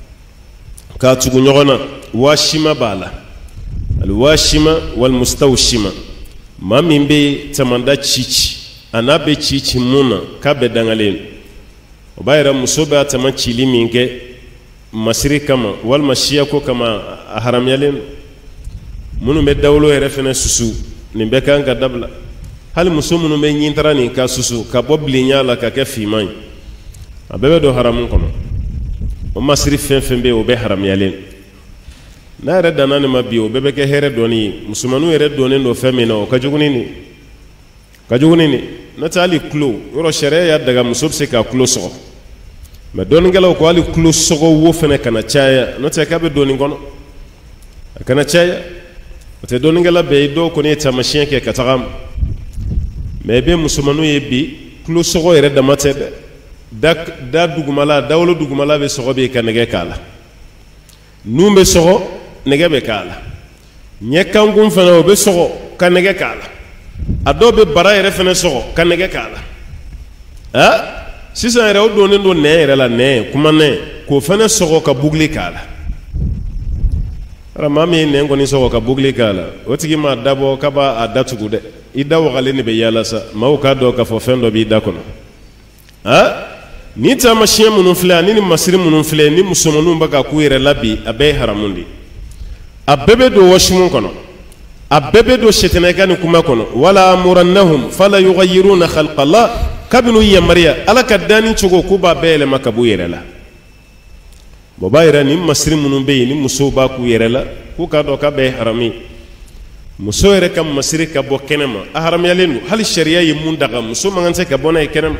k'a tugu ɲɔgɔn na waasima b'a la alwaasima walmustawshima maa min bɛ tamanda ci ci a n'a bɛ ci ci mun na k'a bɛ dangalen o b'a yɛrɛ muso bɛ a tama cili min kɛ masiri kama walima siyako kama a haramuyalen minnu bɛ dawolo yɛrɛ fɛnɛ susu nin bɛɛ kan ka dabila hali muso minnu bɛ ɲintara nin ka susu ka bɔ bilenya la ka kɛ finman ye a bɛɛ bɛ don haramu kɔnɔ o masiri fɛn fɛn bɛ yen o bɛ haramuyalen n'a yɛrɛ danna nin ma bi o bɛɛ bɛ kɛ hɛrɛ dɔɔni ye musomaninw yɛrɛ donnen don fɛn min na o ka jugu ni nin ka jugu ni nin n'o tɛ hali tulo yɔrɔ sariya y'a daga muso bɛ se k'a tulo sɔgɔ mɛ dɔnnikɛlaw ko hali tulo sɔgɔ wo fɛnɛ kana caya n'o tɛ k'a bɛ don nin kɔnɔ a kana caya o tɛ dɔnnikɛla bɛɛ ye dɔw kɔni ye taamasiyɛn kɛ ka taga mɛ i bɛ musomaninw ye bi tulo sɔgɔ yɛrɛ dama tɛ dɛ da da dugumala dawolo dugumala bɛ sɔgɔ bɛ ka nɛgɛ k'a la nun bɛ sɔgɔ nɛgɛ bɛ k'a la ɲɛkankun fana o bɛ sɔgɔ ka nɛgɛ k'a la a dɔw bɛ bara yɛrɛ fana sɔgɔ ka nɛgɛ k'a la a sisan yɛrɛ o donnen don nɛn yɛrɛ la nɛn kuma nɛn k'o fana sɔgɔ ka buguli k'a la ara maa min ye nɛn kɔni sɔgɔ ka buguli k'a la o tigi ma dabɔ k'a b'a a datugu dɛ i da wagalen de bɛ yaala sa maaw k'a dɔn k'a fɔ fɛn dɔ b'i da kɔnɔ a ni taamasiyɛn minnu filɛ ani ni masiri minnu filɛ ni musomaninw bɛ ka k'u yɛrɛ la bi a bɛɛ ye haramu de a bɛɛ bɛ don wasimu kɔnɔ a bɛɛ bɛ don sɛtɛnɛka ni kuma kɔnɔ wala amurannahum fala yughayyiruna khalqallah kabini u yamaruya ala ka danni cogo k'u b'a bɛɛ yɛlɛma ka bɔ u yɛrɛ la o b'a yira ni masiri minnu bɛ yen ni musow b'a k'u yɛrɛ la k'u k'a dɔn k'a bɛɛ ye haramu ye muso yɛrɛ ka masiri ka bɔ kɛnɛ ma a haramuyalen don hali sariya ye mun daga muso man kan tɛ ka bɔ n'a ye kɛnɛ ma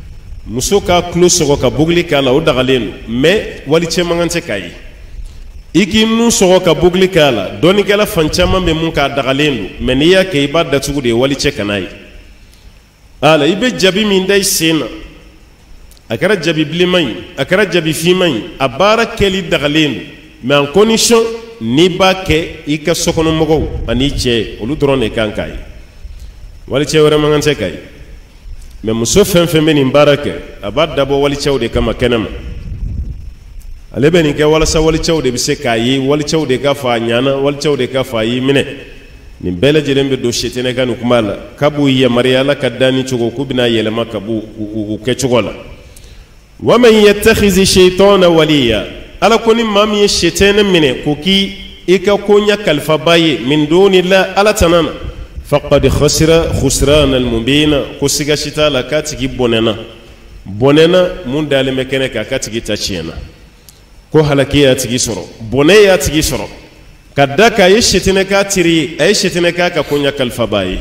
muso k'a tulo sɔgɔ ka buguli k'a la o dagalen don mɛ wali cɛ man kan tɛ k'a ye iki nu sogo ka bugli kala doni kala fancama be mun ka dagalendu meniya ke iba datugu de wali che kanai ala ibe jabi min dai sena akara jabi blimai akara jabi fimai abara keli dagalendu mais en condition ni ba ke ika sokono mogo ani che olu drone kankai wali che wara mangante kai mais muso fen fen be ni barake abada bo wali che de kama kenam ale be ni ke wala sa wali che de bi se kai wali che de ka fa nyana wali che de ka fa yi mine ni bele jelen be do shetene kanu kumala kabu ya mariala kadani chugo kubina yelema kabu u ke chugola wa man yattakhizi shaytana waliya ala koni mami shetene mine kuki ika konya kalfa baye min dunillah ala tanana faqad khasira khusrana almubina kusiga shitala katigi bonena bonena mun dale mekene ka katigi tachiena ko halakiya tigi soro boneya tigi soro kadaka yeshetene ka tiri ay shetene ka ka konya kalfa baye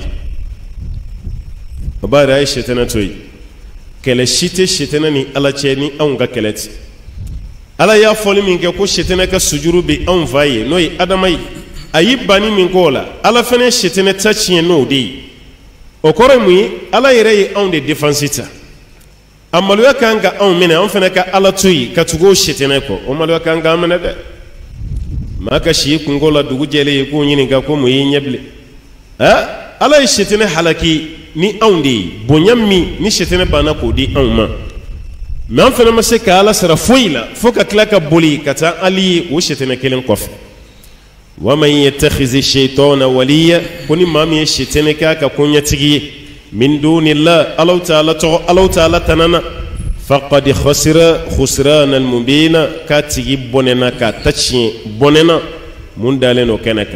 babara ay shetene toy kele shite shetene ni ala cheni aunga keleti ala ya foli min ke ko shetene ka sujuru bi an faye noy adamai ayi bani min ko la ala fene shetene tachien no di o kore mu ala yere yi an de defensita amalu ya kanga an mena an fene ka ala tuyi ka tugo shetene ko o malu ya kanga amene de maka shi kungola dugu jele ko nyini ga ko mu yi nyeble ha ala yi shetene halaki ni an de bonyammi ni shetene bana ko di an ma mais en fait ma se ka ala sara foila foka klaka boli kata ali wo shetene kelen kof wa man yattakhizi shaytana waliya kuni mami shetene ka ka kunya tigi min dunillah alau ta'ala to alau ta'ala tanana faqad khasira khusrana almubina ka tigi bonena ka tachi bonena mun daleno kenaka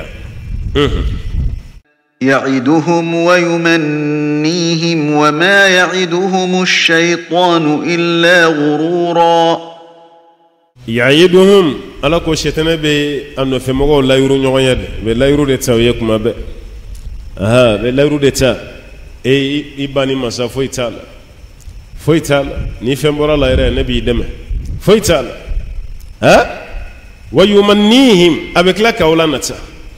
يعدهم ويمنيهم وما يعدهم الشيطان إلا غرورا يعدهم على كل شيطان بي أنه في مغو لا يرو نغيد بي لا يرو دتا ويكما بي ها بي لا يرو دتا اي إباني مسا فويتال فويتال نفهم لا يرى نبي دم فويتال ها ويمنيهم أبك لك أولانتا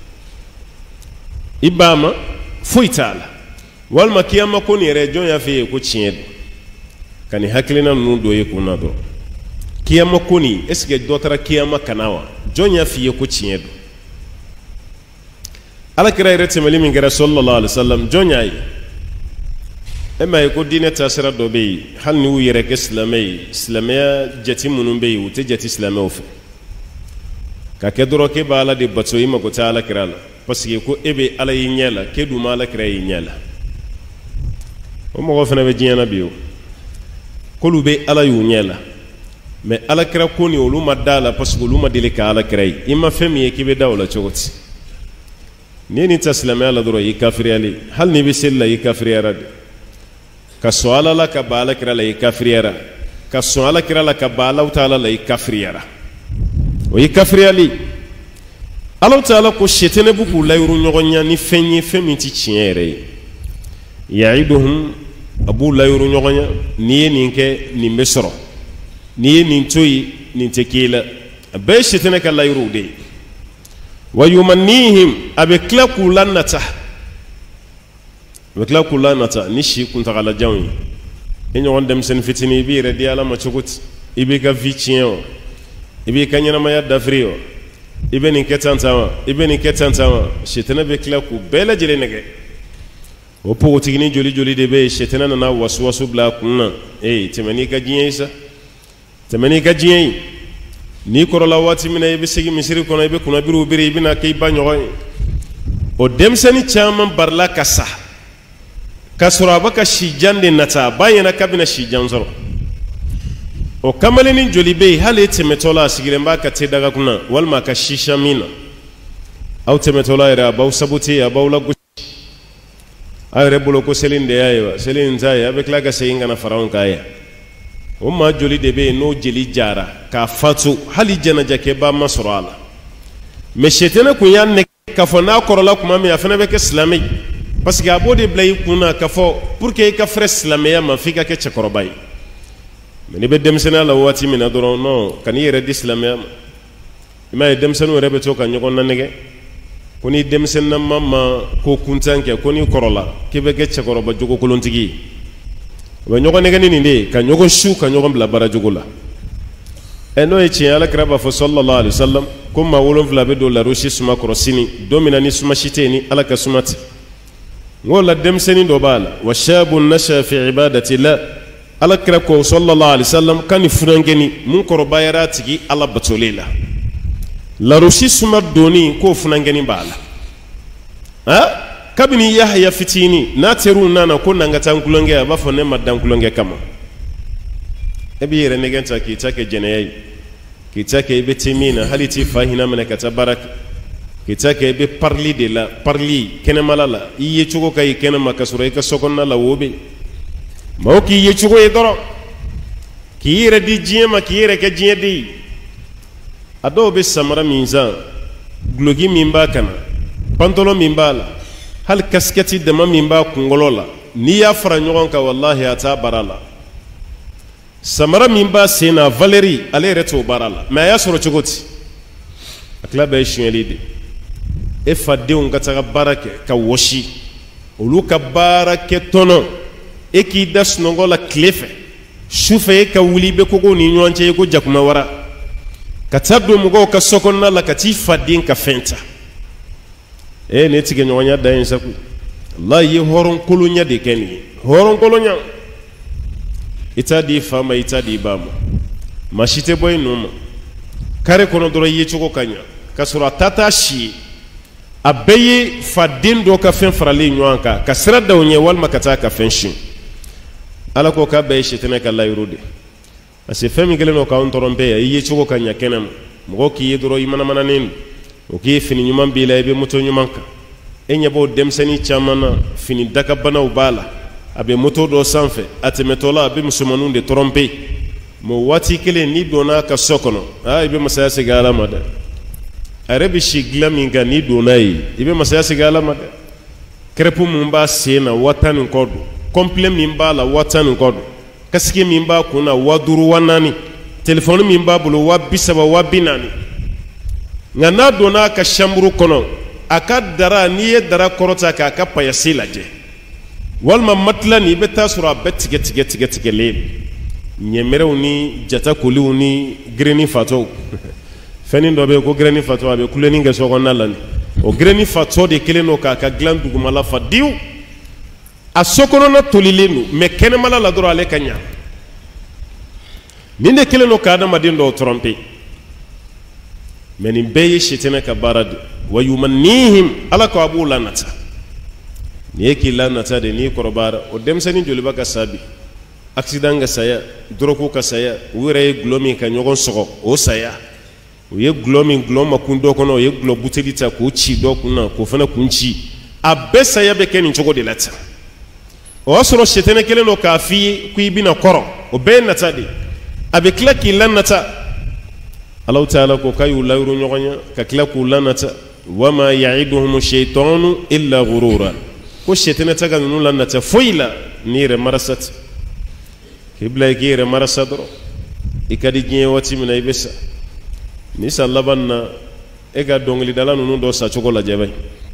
ibama fuitala walma kiyama ko ni region ya fe ko chien kani haklina nu do ye kuna do kiyama ko ni eske dotra kiyama kanawa jonya fi ko chien ala kira irete mali min gara sallallahu alaihi wasallam jonya yi ema ko dine tasira do be hal ni wu yere ke islamai islamaya jati munun be wu te jati islamai ofe ka ke doro ke bala de batso yima ko ta ala kirala parce que ko ebe ala yi nyela ke du mala kra yi nyela o mo fana be jiena biyo ko lu be ala yu nyela mais ala kra ko ni olu madala parce que olu madile ka ala kra yi imma femi ke be dawla chogoti ni ni taslama ala doro yi kafiri ali hal ni be sella yi kafiri ara ka suala la ka bala kra la yi kafiri ara ka suala kra la ka bala taala la yi kafiri ara o yi kafiri ali Allah Ta'ala ko shetene buku layru nyogonya ni fenye femi ti chiere ya'iduhum abu layru nyogonya ni ninke ni mesro ni nin toyi nin tekila be shetene ka layru de wa yumannihim abekla kulanata abekla kulanata ni shi kunta kala jawi enyo wondem sen fitini bi redi ala ma chugut ibe ka vichien ibe ka nyana ma ya dafrio ibe ni ketantama ibe ni ketantama shetana be kla ku bela jele nege o po tigini joli joli de be shetana na waswasu bla kunna eh temani ka jiyensa temani ka jiyen ni korola wati mina ibe sigi misiri kono ibe kuna biru biri ibe na kay banyo o demsani chama barla kasa kasura baka shijande nata bayena kabina shijanzoro o kamaleni jolibe hale temetola sigiremba ka tedaga kuna walma ka shisha mina au temetola era baw sabuti abaw la gushi ayre bolo ko selinde yayi selin tay avec la ga seyinga na faraon kaya o ma joli de be no jeli jara ka fatu hali jana jake ba masrala me shetena ku yanne ka fona korola kuma me afana be ke islami parce que abode blay kuna ka fo pour que ka frère islamia ma fika ke chakorobai mais ni be demsena la wati mina doron non kan yere d'islamia ima ye denmisɛnninw yɛrɛ bɛ to ka ɲɔgɔn nanɛgɛ ko ni denmisɛnnin ma ma ko kuntan kɛ ko ni kɔrɔla k'i bɛ kɛ cɛkɔrɔba jogokolontigi ye u bɛ ɲɔgɔn nɛgɛ ni nin de ye ka ɲɔgɔn su ka ɲɔgɔn bila baarajogo la ɛ n'o ye tiɲɛ Alakira b'a fɔ sallallahu alaihi wasallam ko maa wolonfila bɛ don larosi suma kɔrɔ sini don min na ni suma si tɛ yen ni Ala ka suma tɛ ngo la denmisɛnnin dɔ b'a la wa shabun nasha fi ibadatillah Alakira ko sallallahu alaihi wasallam kan ni furankɛni mun kɔrɔbayara a tigi Ala batole la larosi suma doni ko furankɛni b'a la ha kabini Yahya fitini n'a teru nana ko nan ka taa nkulonkɛ a b'a fɔ ne ma dan nkulonkɛ kama e b'i yɛrɛ nɛgɛ ta k'i ta kɛ jɛnɛya ye k'i ta kɛ i bɛ te min na hali t'i fa hinɛ minɛ ka taa baara kɛ k'i ta kɛ i bɛ parili de la parili kɛnɛmala la i ye cogo ka i kɛnɛma ka sɔrɔ i ka sokɔnɔna la wo bɛ maaw k'i ye cogo ye dɔrɔn k'i yɛrɛ di diɲɛ ma k'i yɛrɛ kɛ diɲɛ den ye a dɔw bɛ samara min san guloki min b'a kana pantɔlɔ min b'a la hali kasikɛti dama min b'a kunkolo la n'i y'a fara ɲɔgɔn kan wallahi a t'a baara la samara min b'a sen na valeri ale yɛrɛ t'o baara la mais a y'a sɔrɔ cogo di a tila bɛɛ ye suɲɛli de e fadenw ka taga baara kɛ ka wɔsi olu ka baara kɛ tɔnɔ e k'i da sunɔgɔ la tile fɛ su fɛ e ka wuli i bɛ kogo ni ɲɔgɔn cɛ i ko jakuma wara ka taa don mɔgɔw ka sokɔnɔna la ka t'i faden ka fɛn ta e ne tigɛ ɲɔgɔnya da yen saku wallahi i ye hɔrɔnkolonya de kɛ nin ye hɔrɔnkolonya i t'a di i fa ma i t'a di i ba ma maa si tɛ bɔ i nɔ ma kare kɔnɔ dɔrɔn i ye cogo ka ɲa ka sɔrɔ a ta t'a si ye a bɛɛ ye faden dɔ ka fɛn faralen ɲɔgɔn kan ka sira da o ɲɛ walima ka taa ka fɛn siyɛn Ala ko k'a bɛɛ ye sitana ka layiru de parce que fɛn min kɛlen don k'anw tɔrɔ bɛɛ ye i ye cogo ka ɲa kɛnɛ ma mɔgɔ k'i ye dɔrɔn i manamananen don o k'i ye fini ɲuman b'i la i bɛ moto ɲuman kan e ɲɛ b'o denmisɛnnin caman na fini dakabanaw b'a la a bɛ moto dɔ sanfɛ a tɛmɛtɔla a bɛ musomaninw de tromper mais waati kelen n'i donna a ka so kɔnɔ aa i bɛ masaya segin Ala ma dɛ a yɛrɛ bɛ si dilan min kan n'i donna yen i bɛ masaya segin Ala ma dɛ crêpe min b'a sen na wa tan nin kɔ don complet min b'a la wa tan nin kɔ don kasike min b'a kun na wa duuru wa naani téléphone min b'a bolo wa bi saba wa bi naani nka n'a donna a ka chambre kɔnɔ a ka dara n'i ye dara kɔrɔta k'a ka payasi lajɛ walima matila ni i bɛ taa sɔrɔ a bɛɛ tigɛ tigɛ tigɛ tigɛlen ɲɛmɛrɛw ni jatakoliw ni gireni fatɔw fɛnin dɔ bɛ yen ko gireni fatɔ a bɛ kulenin kɛ sokɔnɔna la o gireni fatɔ de kelen don k'a ka dilan dugumala fa diw a sokɔnɔna tolilen don mais kɛnɛmala la dɔrɔn ale ka ɲa nin de kelen don ka adamaden dɔw tromper mais nin bɛɛ ye sitana ka baara de wa yumannihim Ala ko a b'u lanata ni ye k'i lanata de n'i kɔrɔbayara o denmisɛnnin joliba ka sa bi accident ka saya drogue ka saya u yɛrɛ ye gulɔ min ka ɲɔgɔn sɔgɔ o saya u ye gulɔ min gulɔ ma kun dɔ kɔnɔ u ye gulɔ buteli ta k'o ci dɔ kun na k'o fana kun ci a bɛɛ saya bɛ kɛ nin cogo de la tan o y'a sɔrɔ sitana kelen don k'a f'i ye ko i bɛna kɔrɔ o bɛɛ ye nata de a bɛ tila k'i lanata Allahu Ta'ala ko k'a y'u layiru ɲɔgɔn ya ka tila k'u lanata wa ma ya'iduhumu shaytanu illa ghurura ko sitana tɛ ka ninnu lanata foyi la ni yɛrɛ marasa tɛ k'i bila i k'i yɛrɛ marasa dɔrɔn i ka di diɲɛ waati min na i bɛ sa ni sa laban na e ka dɔnkilidala ninnu dɔ sacogo lajɛ bɛ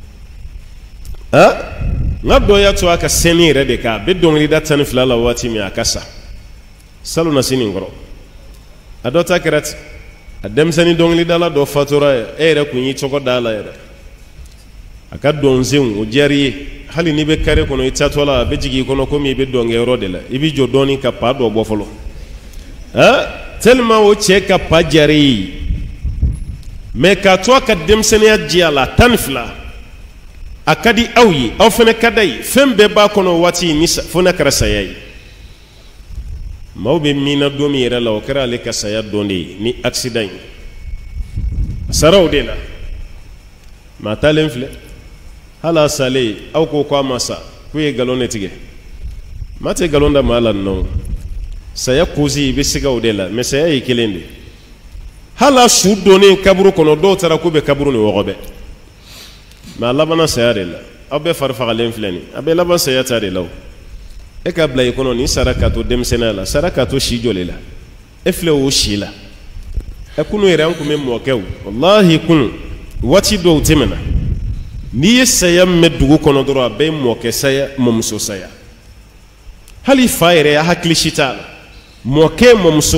ah n ka dɔ y'a to a ka sɛni yɛrɛ de kan a bɛ dɔnkilida tan ni fila la waati min a ka sa salon na si nin kɔrɔ a dɔ ta kɛra ten a denmisɛnnin dɔnkilidala dɔ fatura e yɛrɛ kun y'i tɔgɔ da a la yɛrɛ a ka dɔnsenw o diyara i ye hali n'i bɛ kare kɔnɔ i taatɔ la a bɛ jigin i kɔnɔ komi i bɛ dɔnkɛyɔrɔ de la i bɛ jɔ dɔɔnin ka pa dɔ bɔ fɔlɔ ah tellement o cɛ ka pa diyara i ye mais k'a to a ka denmisɛnninya diya la tan ni fila a ka di aw ye aw fana ka da ye fɛn bɛɛ b'a kɔnɔ waati ni fo n'a kɛra saya ye maaw bɛ min na don min yɛrɛ la o kɛra ale ka saya don de ye ni accident ye a sara o de la maa taalen filɛ hali a salen aw ko k'a ma sa k'u ye nkalon de tigɛ maa tɛ nkalon da maa la nɔ saya cause i bɛ siga o de la mais saya ye kelen de hali a su donnen kaburu kɔnɔ dɔw taara k'u bɛ kaburu ni wɔgɔbɛ mais a labanna saya de la aw bɛɛ fari fagalen filɛ nin a bɛ laban saya ta de la o e ka bila i kɔnɔ nin sara k'a to denmisɛnninya la sara k'a to si jɔli la e filɛ o si la ekunu yɛrɛ an kun bɛ mɔkɛw wallahi kunu waati dɔw tɛmɛna n'i ye saya mɛn dugu kɔnɔ dɔrɔn a bɛɛ ye mɔkɛ saya mɔmuso saya hali fa yɛrɛ a hakili si t'a la mɔkɛ mɔmuso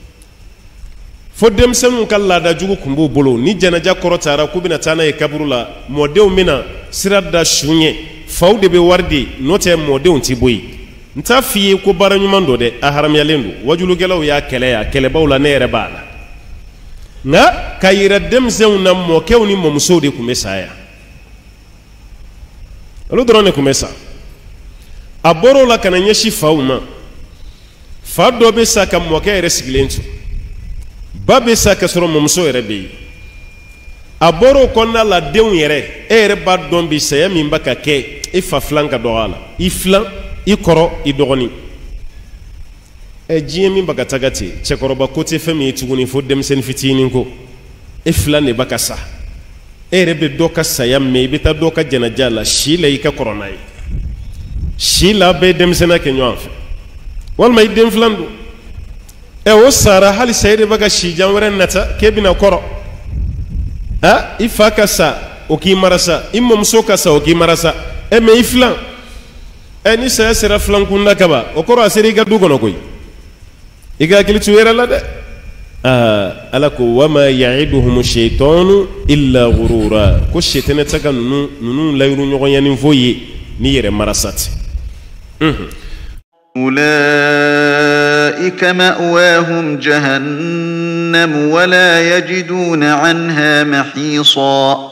fo denmisɛnninw ka laada jugu kun b'u bolo ni janaja kɔrɔtara k'u bɛna taa n'a ye kaburu la mɔdenw bɛna sira da su ɲɛ faw de bɛ wari di n'o tɛ mɔdenw ti bɔ yen n t'a f'i ye ko baara ɲuman don dɛ a haramuyalen don wajulukɛlaw y'a kɛlɛ ya kɛlɛbaw la ne yɛrɛ b'a la nka ka yira denmisɛnw na mɔkɛw ni mɔmusow de kun bɛ sa yan olu dɔrɔn de kun bɛ sa a bɔr'o la ka na ɲɛsin faw ma fa dɔ bɛ sa ka mɔkɛ yɛrɛ sigilen to ba bɛ sa ka sɔrɔ mɔmuso yɛrɛ bɛ yen a bɔr'o kɔnɔna la denw yɛrɛ e yɛrɛ b'a dɔn bi saya min bɛ ka kɛ i fa filan ka dɔgɔ a la i filan i kɔrɔ i dɔgɔnin ɛ diɲɛ min bɛ ka taga ten cɛkɔrɔba ko tɛ fɛn min ye tuguni fo denmisɛnnin fitinin ko e filan de bɛ ka sa e yɛrɛ bɛ dɔ ka saya mɛn i bɛ taa dɔ ka jɛnaja la si la i ka kɔrɔ n'a ye si la bɛɛ ye denmisɛnninya kɛ ɲɔgɔn fɛ walima i den filan don ɛ o sara hali sa e de bɛ ka si jan wɛrɛ nata k'e bɛna kɔrɔ a i fa ka sa o k'i mara sa i mɔmuso ka sa o k'i mara sa ɛ mɛ i filan ɛ ni saya sera filan kunda kaba o kɔrɔ a sera i ka du kɔnɔ koyi i ka hakili to i yɛrɛ la dɛ aa ala ko wama ya'iduhumu shaytanu illa ghurura ko shetane tɛ ka ninnu ninnu layiru ɲɔgɔnyanin foyi ye ni yɛrɛ mara sa tɛ أولئك مأواهم جهنم ولا يجدون عنها محيصا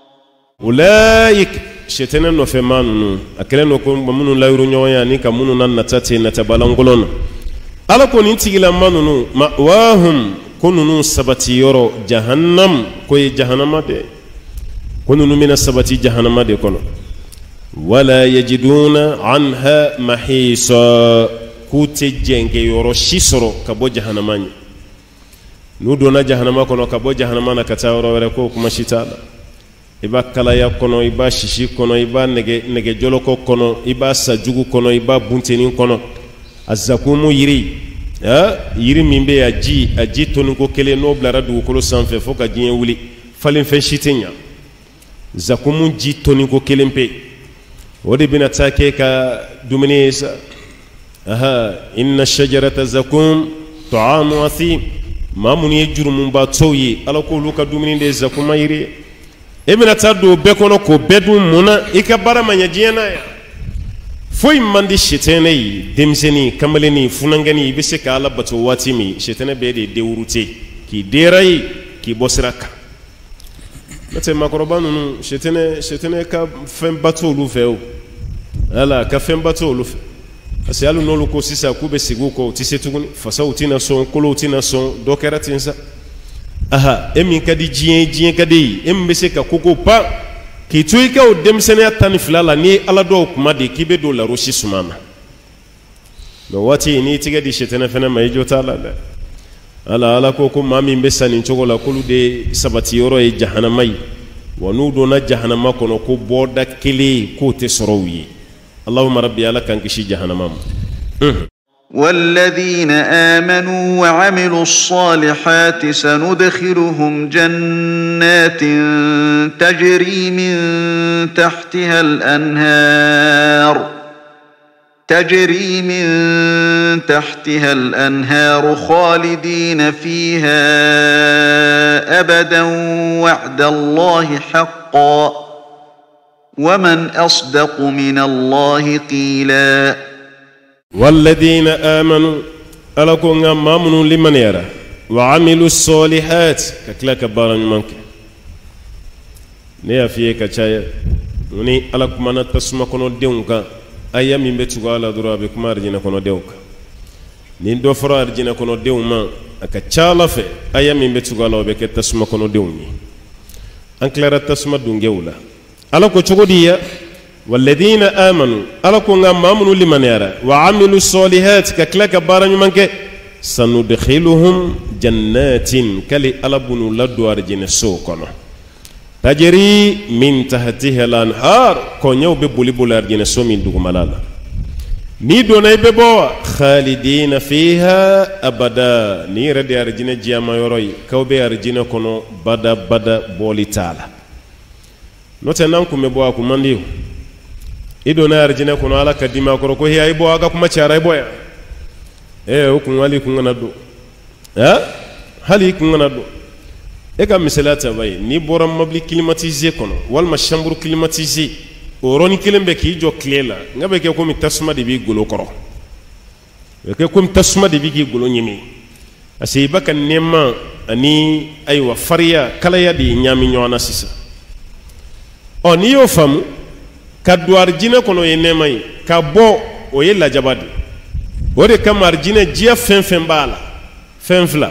أولئك shetane nɔfɛ maa ninnu a kɛlen don ko minnu layiru ɲɔgɔnya ani ka minnu na nata ten natabalankolon na ala ko nin tigilama ninnu ma'wahum ko ninnu sabati yɔrɔ jahannam ko ye jahannama de ko ninnu bɛna sabati jahannama de kɔnɔ wala yajiduna anha mahisa k'u tɛ jɛnkɛ yɔrɔ si sɔrɔ ka bɔ jahannama ɲɛ n'u donna jahannama kɔnɔ ka bɔ jahannama na ka taa yɔrɔ wɛrɛ ko kuma si t'a la i b'a kalaya kɔnɔ i b'a sisi kɔnɔ i b'a nɛgɛ nɛgɛjɔlɔkɔ kɔnɔ i b'a sajugu kɔnɔ i b'a buntenin kɔnɔ a zakumu yiri a yiri min bɛ a ji a ji toniko kelen n'o bilara dugukolo sanfɛ fo ka diɲɛ wuli falenfɛn si tɛ ɲa zakumu ji toniko kelen pe o de bɛna taa kɛ ka dumuni ye sa aha inna shajarata zakum ta'amu athim maa minnu ye jurumubatɔw ye ala k'olu ka dumuni de ye zakuma yiri ye e bɛna taa don o bɛɛ kɔnɔ k'o bɛɛ dun mun na i ka baara ma ɲɛ diɲɛ na yan foyi man di shetɛnɛ ye denmisɛnnin kamalennin funankɛnin i bɛ se ka ala bato waati min shetɛnɛ bɛɛ de ye dewurute k'i deera ye k'i bɔ sira kan n'o tɛ maakɔrɔba ninnu shetɛnɛ shetɛnɛ ka fɛn ba t'olu olu fɛ o ala ka fɛn ba t'olu olu fɛ parce que hali n'olu ko sisan k'u bɛ segin u kɔ u tɛ se tuguni fasaw tɛna sɔn kolow tɛna sɔn dɔ kɛra ten sa aha e min ka di diɲɛ diɲɛ ka di ye e min bɛ se ka koko pan k'i to i ka o denmisɛnninya tan ni fila la n'i ye ala dɔw kuma de k'i bɛ don larosi suma na mɛ waati n'i tigɛ di shetɛnɛ fɛnɛ ma i jo t'a la dɛ ala ala ko ko maa min bɛ sa nin cogo la k'olu de sabati yɔrɔ ye jahanama ye wa n'u donna jahanama kɔnɔ ko bɔda kelen k'o tɛ sɔrɔ u ye allahumma rabbi ala k'an kisi jahanama ma والذين آمنوا وعملوا الصالحات سندخلهم جنات تجري من تحتها الأنهار تجري من تحتها الأنهار خالدين فيها أبدا وعد الله حقا ومن أصدق من الله قيلا والذين آمنوا ألكم أمامن لمن يرى وعملوا الصالحات ككلاك بارن منك نيا فيك كشايا وني ألكم أنا تسمع كنو ديونك أيام من بيتك على درابكم أرجينا كنو ديونك نين دوفر أرجينا كنو ديوما أكشالا في أيام من بيتك على بك تسمع كنو ديوني أنكلارا تسمع دونجولا ألكم تقولي والذين آمنوا ألكم أمامن لمن يرى وعملوا الصالحات ككلاك بارن منك سندخلهم جنات كلي ألبن لدو أرجين سوكنا تجري من تحتها الأنهار كونيو ببولي بولي أرجين سو من دوغ ملالا ni donna i be bɔ khalidina fiha abada ni yɛrɛ de arijinɛ jiyama yɔrɔ ye k'aw be arijinɛ kɔnɔ bada bada bɔli t'a la n'o tɛ n'an kun bɛ bɔ a kun man di o i donna arijinɛ kɔnɔ ala ka dimi a kɔrɔ ko hiya i bɔ a ka kuma cayara i bɔ yan ee o kun hali i kun kana don ɛ hali i kun kana don e ka misaliya ta ba ye n'i bɔra mobili climatisé kɔnɔ walima chambre climatisée o yɔrɔnin kelen bɛ k'i jɔ tile la n ka bɛ kɛ komi tasuma de b'i golo kɔrɔ bɛ kɛ komi tasuma de b'i k'i golo ɲimi parce que i b'a ka nɛɛma ani ayiwa fariya kalaya de ye ɲaami ɲɔgɔn na sisan ɔ n'i y'o faamu ka don arijinɛ kɔnɔ o ye nɛɛma ye ka bɔ o ye lajaba de o de kama arijinɛ diɲɛ fɛn fɛn b'a la fɛn fila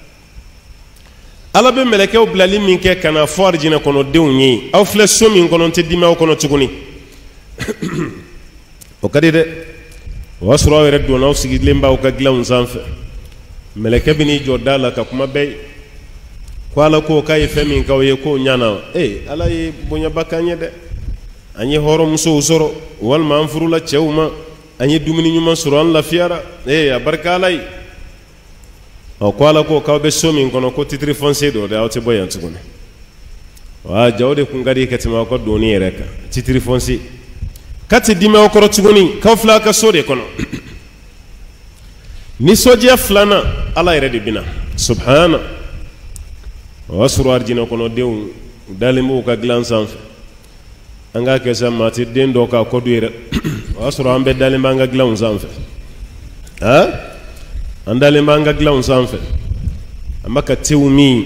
ala bɛ mɛlɛkɛw bilali min kɛ ka na fɔ arijinɛ kɔnɔdenw ye aw filɛ so min kɔnɔ n tɛ dimi aw kɔnɔ tuguni o ka di dɛ o y'a sɔrɔ aw yɛrɛ donna aw sigilen b'aw ka dilanw sanfɛ mɛlɛkɛ bɛ n'i jɔ da la ka kuma bɛɛ ye ko ala ko k'a ye fɛn min k'aw ye k'o ɲana ee ala ye bonyaba k'an ye dɛ an ye hɔrɔnmusow sɔrɔ walima an furula cɛw ma an ye dumuni ɲuman sɔrɔ an lafiyara ee a barika ala ye ɔ ko ala ko k'aw bɛ so min kɔnɔ ko titre foncier dɔ de aw tɛ bɔ yan tuguni wa jaw de kun ka di ka tɛmɛ aw ka doni yɛrɛ kan titre foncier ka tɛ dimi aw kɔrɔ tuguni k'aw filɛ aw ka so de kɔnɔ nisɔndiya filanan ala yɛrɛ de bɛna subhana o y'a sɔrɔ arijinɛ kɔnɔdenw u dalen b'u ka dilan sanfɛ an k'a kɛ sa maa tɛ den dɔ k'a kɔdu yɛrɛ o y'a sɔrɔ an bɛɛ dalen b'an ka dilanw sanfɛ han an dalen b'an ka dilanw sanfɛ an b'a ka tew min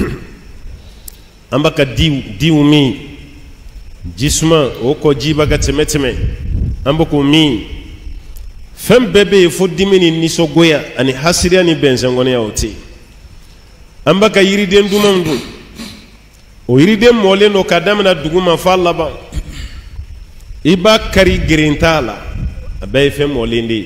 an b'a ka diw diw min jisuma o kɔ ji b'a ka tɛmɛ tɛmɛ an bɛ k'o min fɛn bɛɛ bɛ yen fo dimi ni nisɔngoya ani hasiriya ni bɛnsɛngɔniya o tɛ yen an b'a ka yiriden dumanw dun o yiriden mɔlen don ka daminɛ duguma f'a laban i b'a kari geren t'a la a bɛɛ ye fɛn mɔlen de ye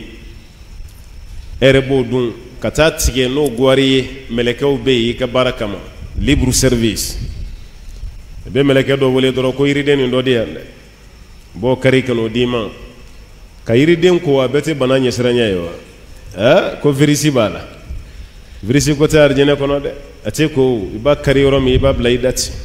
e yɛrɛ b'o dun ka taa tigɛ n'o guwari ye mɛlɛkɛw bɛ yen i ka baara kama libre service i bɛ mɛlɛkɛ dɔ wele dɔrɔn ko yiriden nin dɔ di yan dɛ b'o kari ka n'o d'i ma ka yiriden ko a bɛɛ tɛ bana ɲɛsiranya ye wa ɛ ko virisi b'a la virisi ko tɛ arijinɛ kɔnɔ dɛ a tɛ ko i b'a kari yɔrɔ min i b'a bila i da ci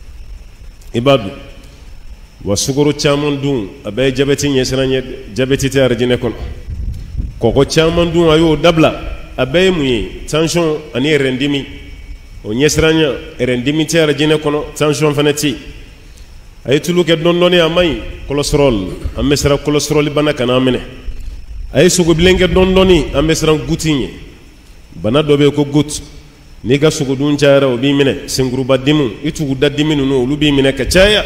i b'a dun wa sukaro caman dun a bɛɛ ye jabɛti ɲɛsiranya jabɛti tɛ arijinɛ kɔnɔ kɔgɔ caman dun a y'o dabila a bɛɛ ye mun ye tension ani rɛndimi o ɲɛsiranya rɛndimi tɛ arijinɛ kɔnɔ tension fana tɛ yen a ye tulu kɛ dɔɔni-dɔɔni a man ɲi cholesterol an bɛ siran cholesterol bana kana an minɛ a ye sogobilen kɛ dɔɔni-dɔɔni an bɛ siran goutte ɲɛ bana dɔ bɛ yen ko goutte n'i ka sogodun cayara o b'i minɛ senkuruba dimiw i tuguda dimi ninnu olu b'i minɛ ka caya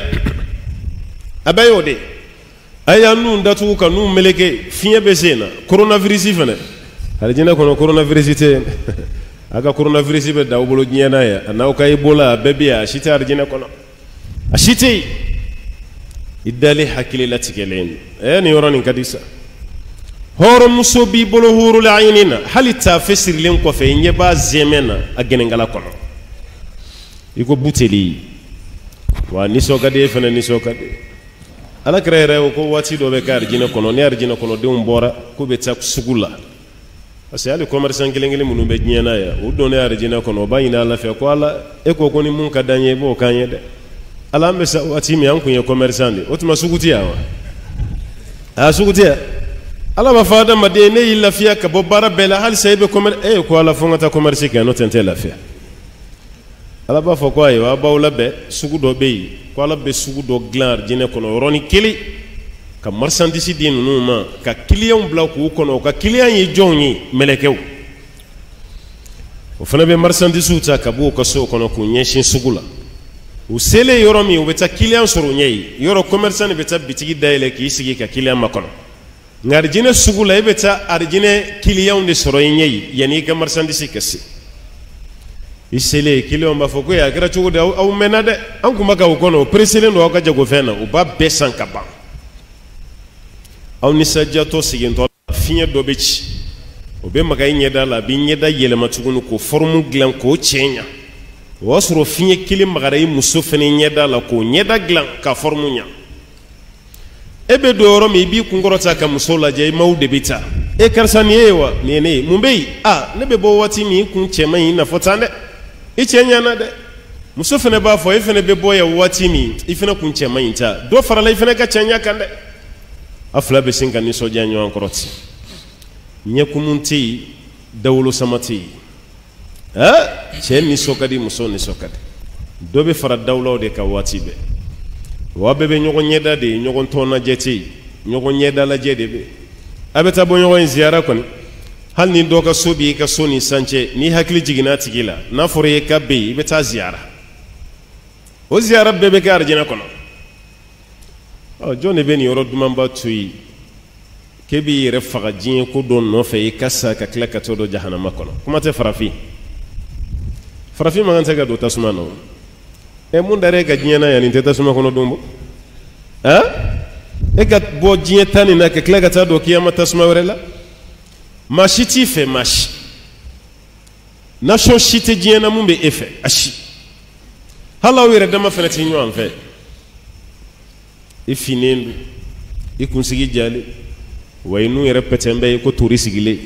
a bɛɛ y'o de a y'an nun datugu ka nun meleke fiɲɛ bɛ sen na coronavirus fana arijinɛ kɔnɔ coronavirus tɛ yen a ka coronavirus bɛ da aw bolo diɲɛ na yan a n'aw ka Ebola a bɛɛ bɛ yan a si tɛ arijinɛ kɔnɔ a si tɛ yen i dalen hakili latigɛlen ɛ nin yɔrɔ nin ka di sa hɔrɔnmuso b'i bolo hurul ayni na hali taafe sirilen kɔfɛ i ɲɛ b'a zɛmɛ na a gɛnɛnkala kɔnɔ i ko buteli wa nisɔn ka di e fana nisɔn ka di ala kɛra yɛrɛ o ko waati dɔ bɛ kɛ arijinɛ kɔnɔ ni arijinɛ kɔnɔdenw bɔra k'u bɛ taa sugu la parce que hali commerçant kelen kelen minnu bɛ diɲɛ na yan u donnen arijinɛ kɔnɔ o b'a ɲini ala fɛ ko ala e ko ko ni mun ka d'an ye i b'o k'an ye dɛ ala an bɛ sa waati min an kun ye commerçant de o tuma sugu tɛ yan wa a sugu tɛ yan ala b'a fɔ adamaden ne y'i lafiya ka bɔ baara bɛɛ la halisa e bɛ commerce e ko ala fo n ka taa commerce kɛ n'o tɛ n tɛ lafiya ala b'a fɔ ko ayiwa a b'aw labɛn sugu dɔ bɛ yen ko ala bɛ sugu dɔ dilan arijinɛ kɔnɔ yɔrɔnin kelen ka marchandise di ninnu ma ka clients bila k'u kɔnɔ o ka clients ye jɔnw ye mɛlɛkɛw o fana bɛ marchandise ta ka bɔ u ka so kɔnɔ k'u ɲɛsin sugu la u selen yɔrɔ min u bɛ taa client sɔrɔ u ɲɛ ye yɔrɔ commerçant de bɛ taa bitigi dayɛlɛ k'i sigi ka client makɔnɔ nka arijinɛ sugu la e bɛ taa arijinɛ clients de sɔrɔ i ɲɛ ye yanni i ka marchandise ka se i selen clients b'a fɔ ko a kɛra cogo di aw mɛnna dɛ an tun bɛ k'aw kɔnɔ o presselen don aw ka jagofɛn na u b'a bɛɛ san ka ban aw nisɔndiyatɔ segintɔ fiɲɛ dɔ bɛ ci o bɛ maga i ɲɛda la a bɛ ɲɛda yɛlɛma tuguni k'o forme dilan k'o cɛ ɲa o y'a sɔrɔ fiɲɛ kelen magara i muso fana ɲɛda la k'o ɲɛda dilan ka forme ɲa ebe do yɔrɔ min i b'i kunkɔrɔta ka muso lajɛ i maaw de bɛ taa e karisa nin ye wa nin ye ne ye mun bɛ yen a ne bɛ bɔ waati min i kun cɛ man ɲi i n'a fɔ tan dɛ i cɛ ɲɛna dɛ muso fana b'a fɔ e fana bɛ bɔ yan waati min i fana kun cɛ man ɲi ta dɔ farala i fana ka cɛɲa kan dɛ a fila bɛ sin ka nisɔndiya ɲɔgɔn kɔrɔ ten ɲɛkumun tɛ yen dawolo sama tɛ yen ɛ cɛ nisɔn ka di muso nisɔn ka di dɔ bɛ fara dawulaw de kan waati bɛɛ wa bɛɛ bɛ ɲɔgɔn ɲɛda de ye ɲɔgɔn tɔn lajɛ tɛ yen ɲɔgɔn ɲɛda lajɛ de bɛ a bɛ taa bɔ ɲɔgɔn in ziyara kɔni hali ni dɔ ka so b'i ka so ni san cɛ n'i hakili jiginna a tigi la n'a fɔra i ka bɛ yen i bɛ taa ziyara o ziyara bɛɛ bɛ kɛ arijinɛ kɔnɔ ɔ jɔn de bɛ nin yɔrɔ dumanba to yen k'e b'i yɛrɛ faga diɲɛ ko dɔ nɔfɛ i ka sa ka tila ka t'o dɔ jahanama kɔnɔ kuma tɛ farafin farafin man kan tɛ ka don tasuma na ɛ mun dara e ka diɲɛ na yan nin tɛ tasuma kɔnɔ don bɔ ɛ e ka bɔ diɲɛ tan nin na ka tila ka taa don kiyama tasuma wɛrɛ la maa si t'i fɛ maa si nation si tɛ diɲɛ na mun bɛ e fɛ a si hali aw yɛrɛ dama fana tɛ ɲɔgɔn fɛ i finnen don i kunsigi jalen wa i nun yɛrɛ pɛtɛn bɛ i ko tori sigilen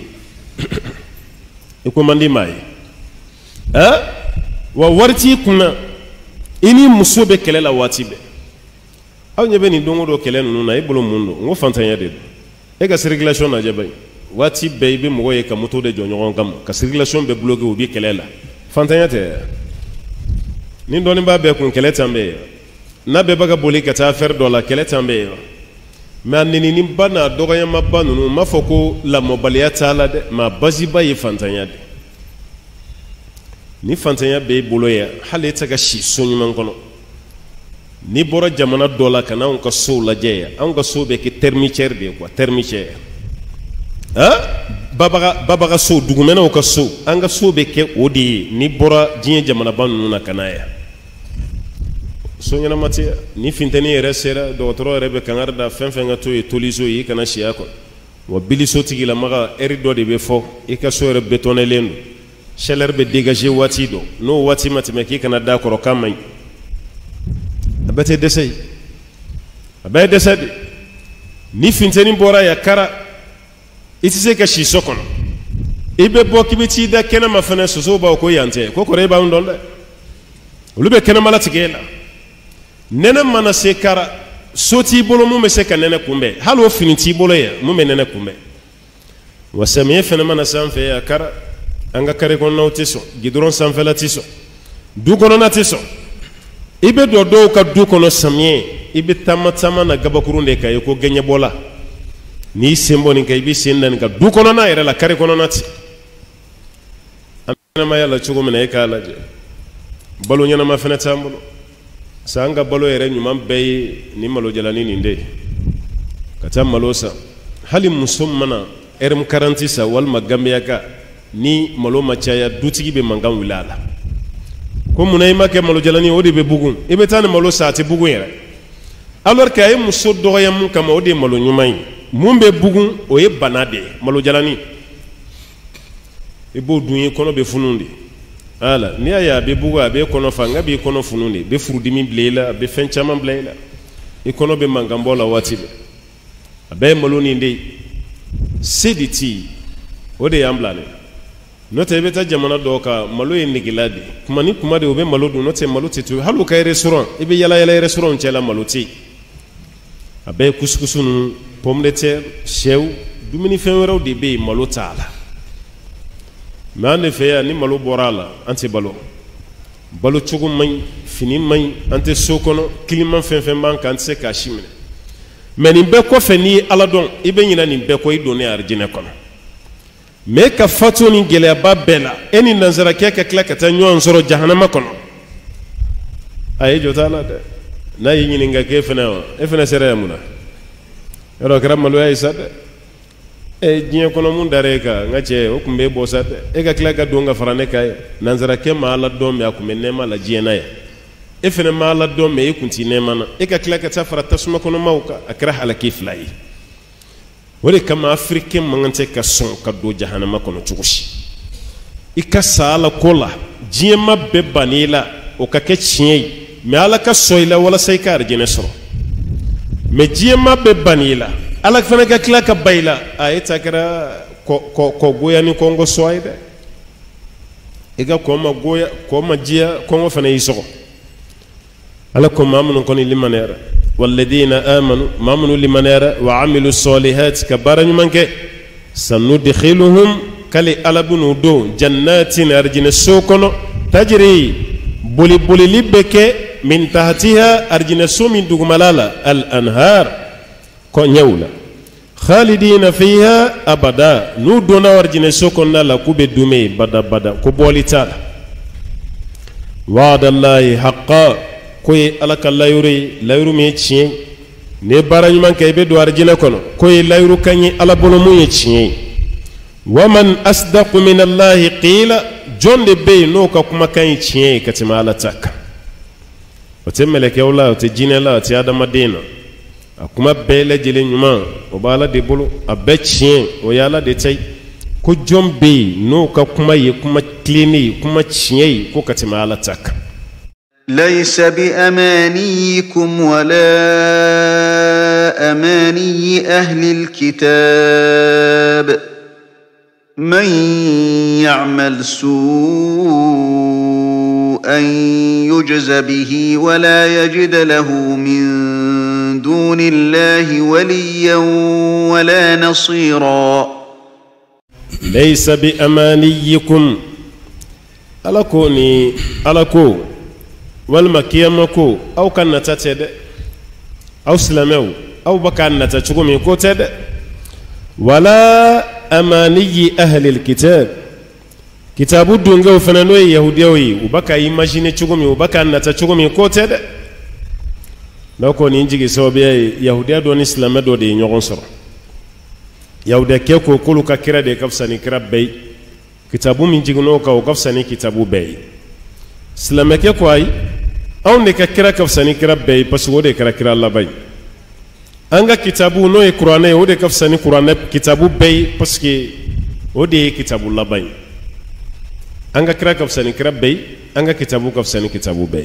i ko man di maa ye ɛ wa wari t'i kunna i ni muso bɛ kɛlɛ la waati bɛɛ aw ɲɛ bɛ nin don o don kɛlɛ ninnu na e bolo mun don n ko fantanya de don e ka circulation lajɛ ba ye waati bɛɛ i bɛ mɔgɔ ye ka moto de jɔ ɲɔgɔn kama ka circulation bɛɛ bloqué u bɛ kɛlɛ la fantanya tɛ ni dɔnnibaa bɛɛ kun kɛlɛ tan bɛ yen n'a bɛɛ bɛ ka boli ka taa affaire dɔ la kɛlɛ tan bɛ yen mais a neniniba n'a dɔgɔyamaba ninnu n m'a fɔ ko lamɔbaliya t'a la dɛ mais a basiba ye fantanya de ni fantanya bɛ i bolo yan hali e tɛ ka si so ɲuman kɔnɔ n'i bɔra jamana dɔ la ka na anw ka sow lajɛ yan anw ka so bɛ kɛ termitière de ye quoi termitière ah babaga babaga so dugumɛnɛw ka so an ka so bɛ kɛ o de ye n'i bɔra diɲɛ jamanaba ninnu na ka na yan so ɲɛnama tɛ yan ni funtɛni yɛrɛ sera dɔgɔtɔrɔ yɛrɛ bɛ kangari da fɛn fɛn ka to ye toliso ye i kana si a kɔnɔ wa biliso tigilamaga ɛri dɔ de bɛ fɔ i ka so yɛrɛ bétonnelen don chaleur bɛ dégager waati dɔ n'o waati ma tɛmɛ k'i kana da kɔrɔ k'a man ɲi a bɛɛ tɛ dɛsɛ ye a bɛɛ ye dɛsɛ de ni funtɛni bɔra yan kara i tɛ se ka si so kɔnɔ i bɛ bɔ k'i bɛ t'i da kɛnɛma fana sosow b'aw ko yan tɛ ko kɔrɔ e b'anw dɔn dɛ olu bɛ kɛnɛma latigɛ e la nɛnɛ mana se kara so t'i bolo mun bɛ se ka nɛnɛ kunbɛn hali o fini t'i bolo yan mun bɛ nɛnɛ kunbɛn wa samiyɛ fana mana sanfɛ yan kara an ka kare kɔnɔnaw tɛ sɔn gidɔrɔn sanfɛla tɛ sɔn du kɔnɔna tɛ sɔn i bɛ don dɔw ka du kɔnɔ samiyɛ i bɛ taama taama na gabakurun de kan ye ko gɛɲɛbɔla n'i sen bɔ nin kan i bɛ sen da nin kan du kɔnɔna yɛrɛ la kare kɔnɔna tɛ an bɛ ɲɛnamaya la cogo min na e k'a lajɛ balo ɲɛnama fana t'an bolo sa an ka balo yɛrɛ ɲuman bɛɛ ye nin malojalanin nin de ye ka taa malo san hali muso mana ɛrɛmu karanti san walima ganbeyaka ni malo ma caya dutigi bɛ mankan wuli a la ko munna i ma kɛ malojalanin o de bɛ bugun i bɛ taa ni malo san a tɛ bugun yɛrɛ alors que a ye muso dɔgɔya mun kama o de ye malo ɲuman ye mun bɛ bugun o ye bana de ye malojalanin i b'o dun i kɔnɔ bɛ funun de ala n'i y'a ye a bɛ bugun a bɛ kɔnɔ fa n ka b'i kɔnɔ funun de bɛ furudimi bila i la a bɛ fɛn caman bila i la i kɔnɔ bɛ mankan bɔ la waati bɛɛ a bɛɛ ye malo nin de ye se de t'i ye o de y'an bila de n'o tɛ i bɛ taa jamana dɔw kan malo ye negela de kuma ni kuma de o bɛ malo dun n'o tɛ malo tɛ to hali u ka restaurant i bɛ yala yala restaurant cɛla malo tɛ yen a bɛɛ ye kusikusu ninnu pomme de terre sɛw dumunifɛn wɛrɛw de bɛ yen malo t'a la mais an de fɛ yan ni malo bɔra a la an tɛ balo balo cogo man ɲi fini man ɲi an tɛ so kɔnɔ climat fɛn fɛn b'an kan an tɛ se k'a si minɛ mais nin bɛɛ kɔfɛ n'i ye ala dɔn i bɛ ɲinɛ nin bɛɛ kɔ i donnen arijinɛ kɔnɔ mais ka fatu ni gɛlɛyaba bɛɛ la e ni nanzarakɛ ka tila ka taa ɲɔgɔn sɔrɔ jahanama kɔnɔ a ye jɔ t'a la dɛ n'a y'i ɲininka k'e fana wa e fana sera yan mun na yɔrɔ o kɛra maloya ye sa dɛ e diɲɛ kɔnɔ mun dara e kan n ka cɛ o tun bɛ e bɔ sa dɛ e ka tila ka don ka fara ne kan ye nanzarakɛ ma ala dɔn mɛ a tun bɛ nɛɛma la diɲɛ na yan e fana ma ala dɔn mɛ e tun t'i nɛɛma na e ka tila ka taa fara tasuma kɔnɔmaw kan a kɛra halaki fila ye o de kama afirikɛn man kan tɛ ka sɔn ka don jahanama kɔnɔ cogo si i ka sa ala ko la diɲɛma bɛɛ banni la o ka kɛ tiɲɛ ye mais ala ka sɔn i la walasa i ka arijinɛ sɔrɔ me jiyema be banila ala fana ka kila ka bayla ay takara ko ko ko goya ni kongo soyde ega ko ma goya ko ma jiya kongo fana yisoko ala ko mamunu koni limanera walladina amanu mamunu limanera wa amilu solihat kabarani manke sanudkhiluhum kali alabunu do jannatin arjina sokono tajri buli buli libeke min tahtiha arjina sumin dugumalala al anhar ko nyawla khalidina fiha abada nu dona arjina sokonna la kube dume bada bada ko bolita wa'dallahi haqqan koy alaka layuri layuru me chien ne baranyman kay be do arjina kono koy layuru kanyi ala bono mu ye chien waman asdaqu min allahi qila jonde be no ka kuma kan chien katima ala taka ote meleke wala ote jinela ote adama dina akuma bele jele nyuma obala de bolo abe chien o yala de tay ko jombe no ka kuma ye kuma klini kuma chien ko katima ala taka ليس بأمانيكم ولا أماني أهل الكتاب من يعمل سوءا يجز به ولا يجد له من دون الله وليا ولا نصيرا ليس بأمانيكم ألكوني ألكو والمكيمكو أو كان نتاتد أو سلامو أو بكان نتاتشكمي كوتد ولا أماني أهل الكتاب كتاب الدنجو فنانوي يهوديوي وبكا يماجيني تشكمي وبكا نتاتشكمي كوتد لو كون ينجي سوبيا يهوديا دون إسلام دو دي نيغونسر يهوديا كيكو كلو كاكرا دي كفساني كراب بي كتابو من جيغنوكا وكفساني كتابو بي سلام كيكو أي أو نكا كرا كفساني كراب بي بس ودي كرا كرا الله بي anga kitabu no e qur'ane o de kafsani qur'ane kitabu bay parce que o de kitabu labay anga kira kafsani kira bay anga kitabu kafsani kitabu bay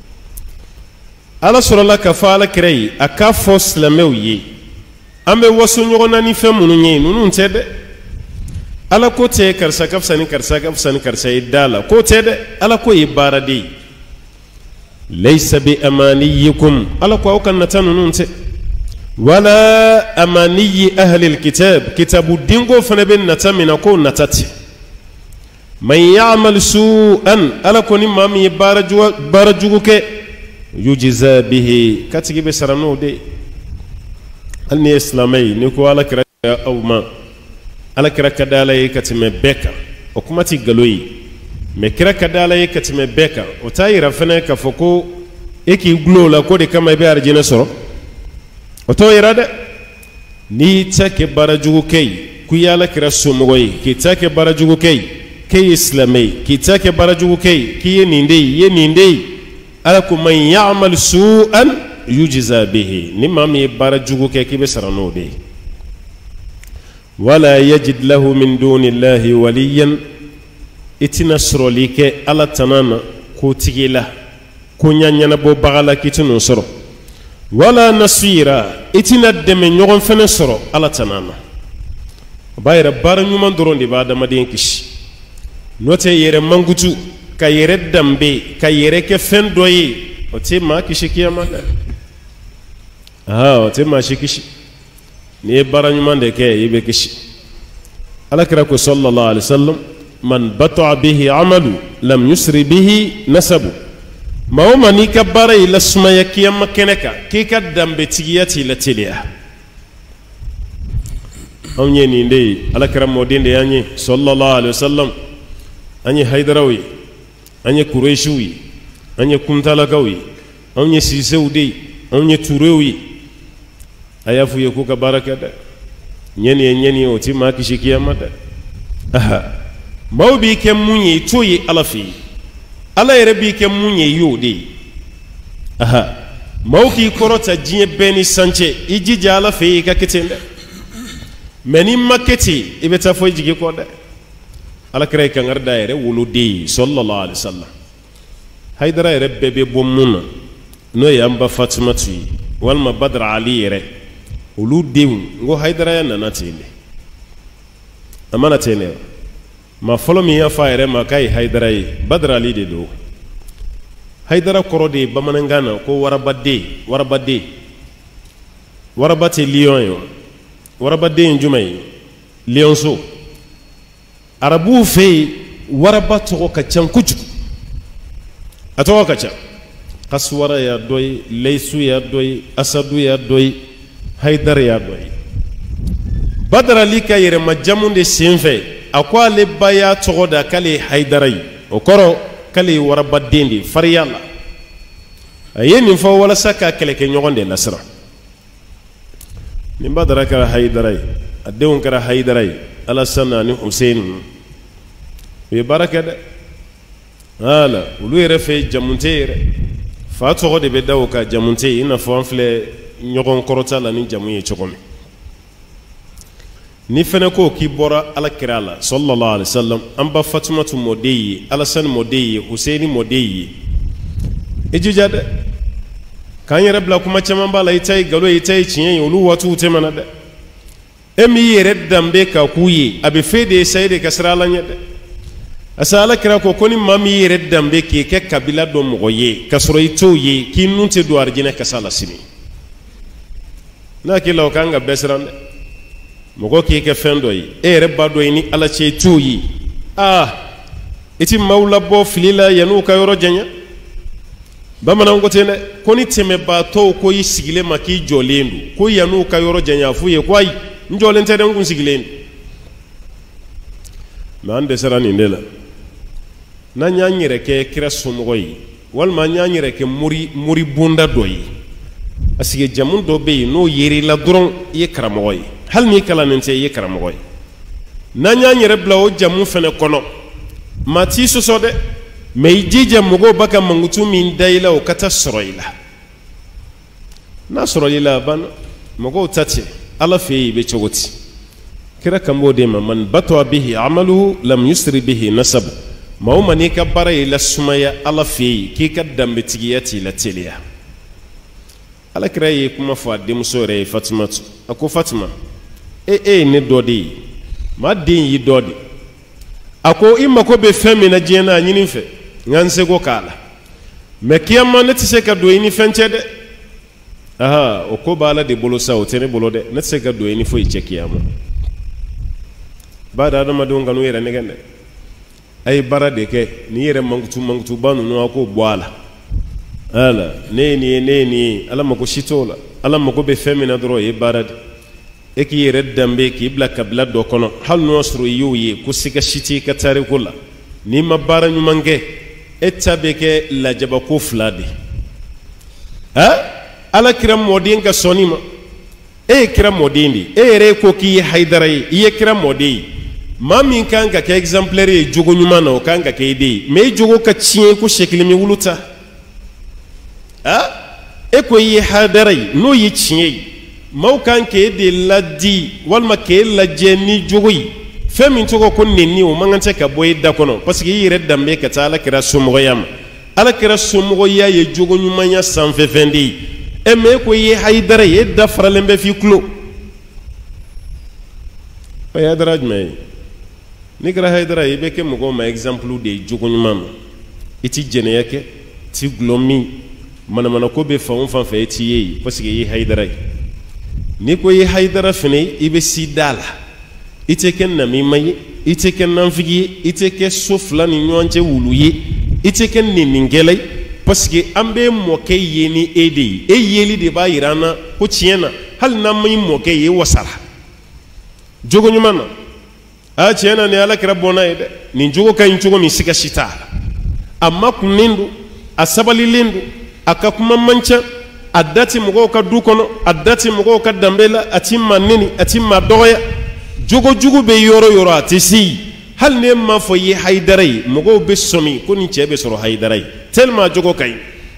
ala surala kafala kirei aka fos la mewyi ambe wasu nyogona ni femunu nyi nunu ntede ala ko te karsa kafsani karsa kafsani karsa idala ko tede ala ko ibaradi laysa bi amaniyikum ala ko kan natanu nunte ولا أماني أهل الكتاب كتاب الدينغو فنبين نتامنا كون نتاتي من يعمل سوءا ألا كوني مامي بارجو بارجوك يجزى به كاتيكي بسرانو دي أني إسلامي نكو على كرا أو ما على كرا كدالي كاتيمي بيكا وكماتي غلوي مكرا كدالي كاتيمي بيكا وتاي رفنا كفوكو إكي غلولا كودي كما يبيار جينا سورو oto irada ni take barajugu kay ku yala kira sumoy ki take barajugu kay kay islamay ki take barajugu kay ki yeninde yeninde ala ku man ya'mal su'an yujza bihi ni mami barajugu kay ki besarano de wala yajid lahu min dunillahi waliyan itinasro like ala tanana ko tigila ko nyanyana bo bagala kitinu soro wala nasira itina deme nyogon fene soro ala tanana bayra bar nyuma ndorondi ba dama den kishi note yere mangutu ka yere dambe ka yere ke fen doyi o te ma kishi kiyama da ah o te ma shikishi ni bar nyuma de ke yibe kishi ala kira ko sallallahu alaihi wasallam man bata bihi amalu lam yusri bihi nasabu mauma ni ka bara ila sumaya kiyama keneka ki ka dambe tigiyati la tiliya onye ni ndey ala karam modinde yanyi sallallahu alaihi wasallam anyi haydarawi anyi quraishui anyi kuntalakawi onye siseudi onye turewi ayafu yeku ka barakada nyeni nyeni oti ma kishi kiyama da aha mawbi ke munyi toyi alafi ala yere bi ke munye yodi aha mawki korota jiye beni sanche ijija ala fe ka kitende meni maketi ibeta fo jige ko de ala kray ka ngarda yere wuludi sallallahu alaihi wasallam haydara yere bebe bomuna no yamba fatimatu walma badr ali yɛrɛ olu denw n ko hayidaraya nana ten de a mana ten de ma fɔlɔ min y'a fɔ a yɛrɛ ma k'a ye hayidara ye badr ali de don hayidara kɔrɔ de ye bamanankan na ko warabaden warabaden waraba tɛ lion ye warabaden ye jumɛn ye lionso arabuw fɛ yen waraba tɔgɔ ka ca kojugu a tɔgɔ ka ca kasuwara y'a dɔ ye leyisu y'a dɔ ye asadu y'a dɔ ye hayidara y'a dɔ ye badr ali ka yɛrɛmajamu de sen fɛ a ko ale ba y'a tɔgɔ da k'ale ye hayidara ye o kɔrɔ k'ale ye warabaden de fariya la a ye nin fɔ walasa k'a kɛlɛkɛɲɔgɔn de lasira nin badara kɛra hayidara ye a denw kɛra hayidara ye alasana ni husein u ye baara kɛ dɛ hala olu yɛrɛ fɛ jamu tɛ yɛrɛ fa tɔgɔ de bɛ da o kan jamu tɛ i n'a fɔ an filɛ ɲɔgɔn kɔrɔta la ni jamu ye cogo min ni fɛnɛ ko k'i bɔra alakira la sallallahu alaihi wasallam an ba fatumatu mɔden ye alasani mɔden ye huseini mɔden ye i jija dɛ k'an yɛrɛ bila kuma caman b'a la i ta ye nkalon ye i ta ye tiɲɛ ye olu waatiw tɛmɛna dɛ e min y'i yɛrɛ danbe ka k'u ye a bɛ fɛ de ye sayi de ka siran ala ɲɛ dɛ asa alakira ko ko ni maa min y'i yɛrɛ danbe k'i kɛ kabila dɔ mɔgɔ ye ka sɔrɔ i t'o ye k'i nun tɛ don arijinɛ kasa la sini n'a k'i la o kan ka bɛɛ siran dɛ mɔgɔ k'i kɛ fɛn dɔ ye e yɛrɛ b'a dɔn i ni ala cɛ i t'o ye aa i ti maaw labɔ fili la yan'u ka yɔrɔ janya bamananw ko ten dɛ ko ni tɛmɛbaatɔw ko i sigilen ma k'i jɔlen don ko yan'u ka yɔrɔ janya f'u ye ko ayi n jɔlen tɛ dɛ n kun sigilen don mɛ an dɛsɛra nin de la n'an y'an yɛrɛ kɛ kira somɔgɔ ye walima an y'an yɛrɛ kɛ mori mori bonda dɔ ye parce que jamu dɔ bɛ yen n'o yer'i la dɔrɔn i ye karamɔgɔ ye hali n'i kalannen tɛ i ye karamɔgɔ ye n'an y'an yɛrɛ bila o jamu fɛnɛ kɔnɔ maa t'i sɔsɔ dɛ mɛ i jija mɔgɔw b'a ka mankutu min da i la o ka taa sɔrɔ i la n'a sɔrɔ i la a banna mɔgɔw ta tɛ ala fɛ yen i bɛ cogo di kira kan b'o de ma man batwa bihi amaluhu lam yusri bihi nasabu maa o maa n'i ka baara y'i la sumaya ala fɛ yen k'i ka danbetigiya t'i la teliya ala kira ye kuma fɔ a denmuso yɛrɛ ye fatimatu a ko fatima e e ye ne dɔ de ye maa den y'i dɔ de a ko i mako bɛ fɛn min na diɲɛ na a ɲini fɛ nka n seko k'a la mɛ kiyama ne tɛ se ka don i ni fɛn cɛ dɛ aha o ko b'ala de bolo sa o tɛ ne bolo dɛ ne tɛ se ka don i ni foyi cɛ kiyama b'a da adamadenw ka n'u yɛrɛ nɛgɛn dɛ a ye baara de kɛ n'i yɛrɛ mankutu mankutuba ninnu a k'o bɔ a la ala ne ye nin ye ne ye nin ye ala mako si t'o la ala mako bɛ fɛn min na dɔrɔn o ye baara de e k'i yɛrɛ danbe k'i bila kabila dɔ kɔnɔ hali n'o y'a sɔrɔ i y'o ye ko siga si t'i ka tariku la n'i ma baara ɲuman kɛ e ta bɛ kɛ lajabako fila de ha ala kira mɔden ka sɔnni ma e ye kira mɔden de e yɛrɛ ko k'i ye hayidara ye i ye kira mɔden ye maa min kan ka kɛ exemplaire ye jogo ɲuman na o kan ka kɛ i den ye mɛ i jogo ka tiɲɛ ko sɛkili min wulu ta ha e ko i ye hayidara ye n'o ye tiɲɛ ye maaw kan k'e de ladi walima k'e lajɛ ni jogo ye fɛn min tɔgɔ ko nenni o man kan tɛ ka bɔ i da kɔnɔ parce que i yɛrɛ danbe ka taa ala kɛra somɔgɔya ma ala kɛra somɔgɔya ye jogo ɲumanya sanfɛ fɛn de ye e mɛ e ko i ye hayidara ye e da faralen bɛ f'i tulo o ye hayidara jumɛn ye n'i kɛra hayidara ye i bɛ kɛ mɔgɔw ma exemple de ye jogo ɲuman ma i ti jɛnɛya kɛ ti gulɔ min manamana ko bɛ fan o fan fɛ i t'i ye yen parce que i ye hayidara ye n'i ko i ye hayidara fɛnɛ i bɛ si da la i tɛ kɛ namima ye i tɛ kɛ nanfigi ye i tɛ kɛ so fila ni ɲɔgɔn cɛ wulu ye i tɛ kɛ nɛninkɛla ye parce que an bɛ mɔkɛ ye ni e de ye e yeli de b'a yira an na ko tiɲɛ na hali n'an ma i mɔkɛ ye wasara jogo ɲuman na a tiɲɛ na nin ala kɛra bɔnna ye dɛ nin jogo ka ɲi cogo min siga si t'a la a makunnen don a sabalilen don a ka kuma man ca a da tɛ mɔgɔw ka du kɔnɔ a da tɛ mɔgɔw ka danbe la a ti maa neni a ti maa dɔgɔya jogo jugu bɛ yɔrɔ yɔrɔ a tɛ se yen hali ne m'a fɔ i ye hayidara ye mɔgɔw bɛ sɔmi ko nin cɛ bɛ sɔrɔ hayidara ye tellement jogo ka ɲi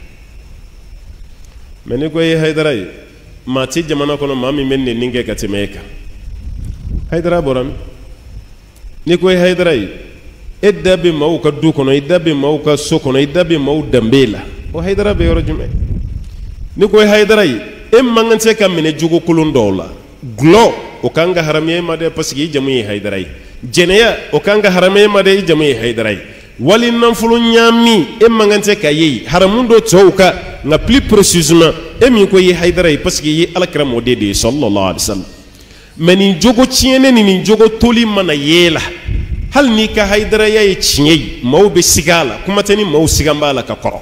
mɛ n'i ko i ye hayidara ye maa tɛ jamana kɔnɔ maa min bɛ nɛni kɛ ka tɛmɛ e kan hayidara bɔra min n'i ko i ye hayidara ye e da bɛ maaw ka du kɔnɔ i da bɛ maaw ka so kɔnɔ i da bɛ maaw danbe la o hayidara bɛ yɔrɔ jumɛn n'i ko i ye hayidara ye e mangante ka mine jogo kulun dawla glo o kanga haramiye made parce que jamu yi haydaray jeneya o kanga haramiye made jamu yi haydaray wali nan fulu nyami e mangante ka yi haramundo tawka nga plus précisément e mi ko yi haydaray parce que yi alakram o dede sallallahu alaihi wasallam mani jogo tiene ni jogo toli mana yela hal ni ka haydara ya tiñey mawbe sigala kuma tani maw sigambala ka koro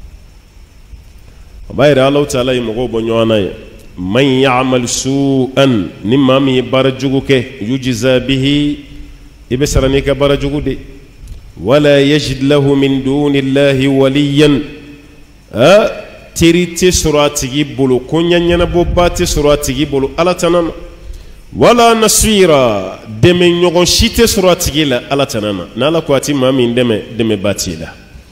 bayra allah taala mo bo nyona man ya'mal su'an nimma mi barajugo ke yujza bihi ibe sarani ka barajugo de wala yajid lahu min dunillahi waliyan a tiriti surati bulu kunyanyana bo bati surati bulu ala tanana wala nasira deme nyogon shite surati la ala tanana nala kwati mami deme deme batila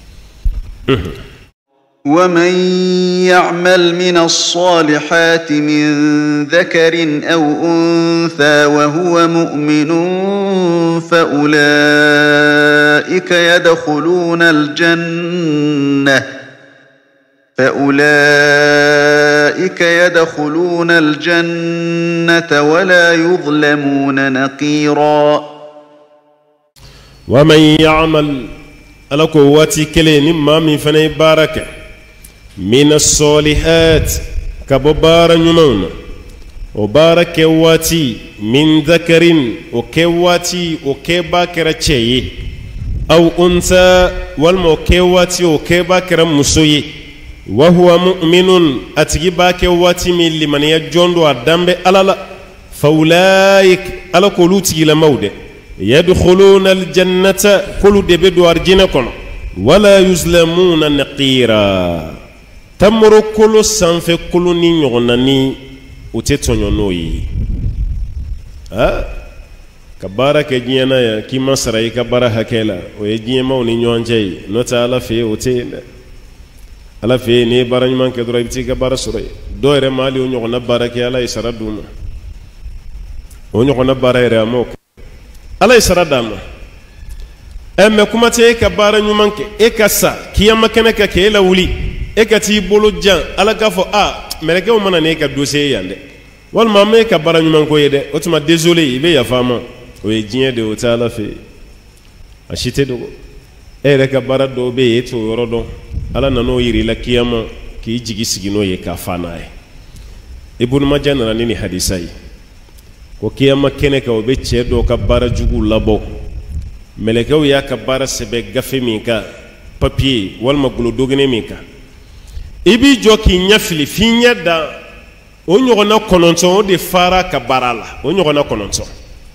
ومن يعمل من الصالحات من ذكر أو أنثى وهو مؤمن فأولئك يدخلون الجنة فأولئك يدخلون الجنة ولا يظلمون نقيرا ومن يعمل على قواتي كلين ما من فني بارك من الصالحات كببار نمون وبارك واتي من ذكر وكواتي وكباكر تشي أو أنثى والموكواتي وكباكر مسوي وهو مؤمن أتجيباك واتي من لمن يجون ودم بألالا فأولئك على قلوتي لمودة يدخلون الجنة كل دبدو أرجنكم ولا يظلمون نقيرا تمر كل سنف كل نيونني وتتونيونوي ها كبارك جينا يا كيما سراي كبارة هكلا ويجيما ونيونجي نتعالى في وتين ala fe ni barany man ke doroy ti ga bara suray do re mali o nyoko na barake ala isara duma o nyoko na bara re amok ala isara dama emme kuma te ka bara nyuman ke e kasa kiyama kene ka ke la wuli e ka ti bolo jan ala ka fo a meleke o mana ne ka dossier yande wal ma me ka bara nyuman ko yede o tuma désolé ibe ya fama o e jien de o ta ala fe a chité do e re ka bara do be e to yorodo ala nano yiri la kiyama ki jigi sigino ye ka fanaye ibn majah na nini hadisai ko kiyama kene ka obe chedo ka bara jugu labo melekaw ya ka bara sebe gafe minka papier wal magulu dogene minka ibi joki nyafili finya da o nyogona kononto de fara ka barala o nyogona kononto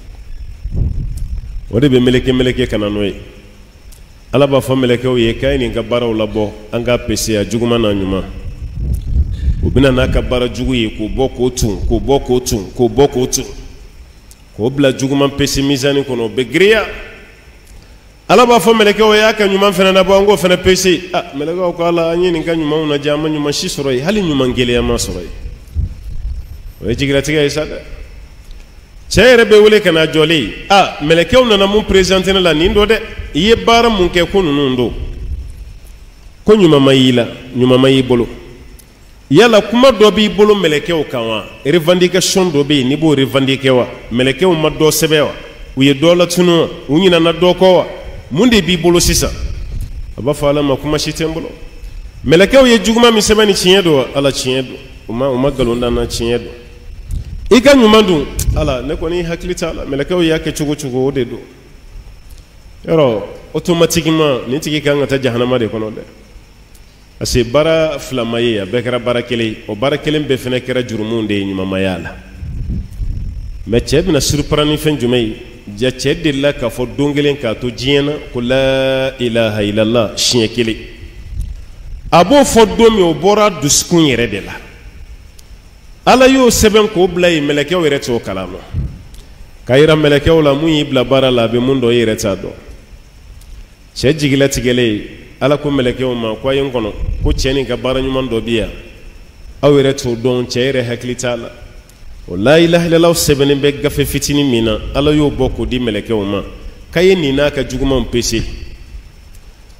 o de be meleke meleke kananoye ala ba fo melekaw ye kay ni nga baraw labo anga pese a juguma na nyuma ubina na ka bara jugu ye ko boko tun ko boko tun ko boko tun ko bla juguma pese mizani kono be griya ala ba fo melekaw ya ka nyuma fena na bango fena pese ah melekaw ko ala anyi ni ka nyuma na jama nyuma shi soroi hali nyuma ngele ya ma soroi o jigira tiga isada chere be wole kana joli ah melekaw na na mun presenter na la nindo de iye bara mun ke ko nundo ko nyuma mayila nyuma mayi bolo yala kuma do bi bolo melekew kanwa revendication do bi ni bo revendiquer wa melekew ma do sebewa uye do la tunu unyina na do ko wa munde bi bolo sisa aba fala ma kuma shitembolo melekew ye juguma mi sebani ciedo ala ciedo uma uma galonda na ciedo ika nyuma du ala ne ko ni haklita ala melekew ya ke chugo chugo de do yoro automatiquement ni tigi kan ta jahannama de kono de ase bara flamaye ya bekara bara kele o bara kele be fene kera jurumunde nyuma mayala me chebna surprani fen jumay ja chedde la ka fo dongelen ka to jiena ko la ilaha illallah shiye kele abo fo domi o bora duskun yere de la ala yo seben ko blay meleke were to kalama kayira meleke wala mu yibla bara la be mundo yere ta do che jigila tigele ala ko meleke o ma ko yin kono ko cheni ka bara nyuman do biya awere to don chere haklita la la ilaha illallah sebene be gafe fitini mina ala yo boko di meleke o ma kaye ni na ka juguma mpese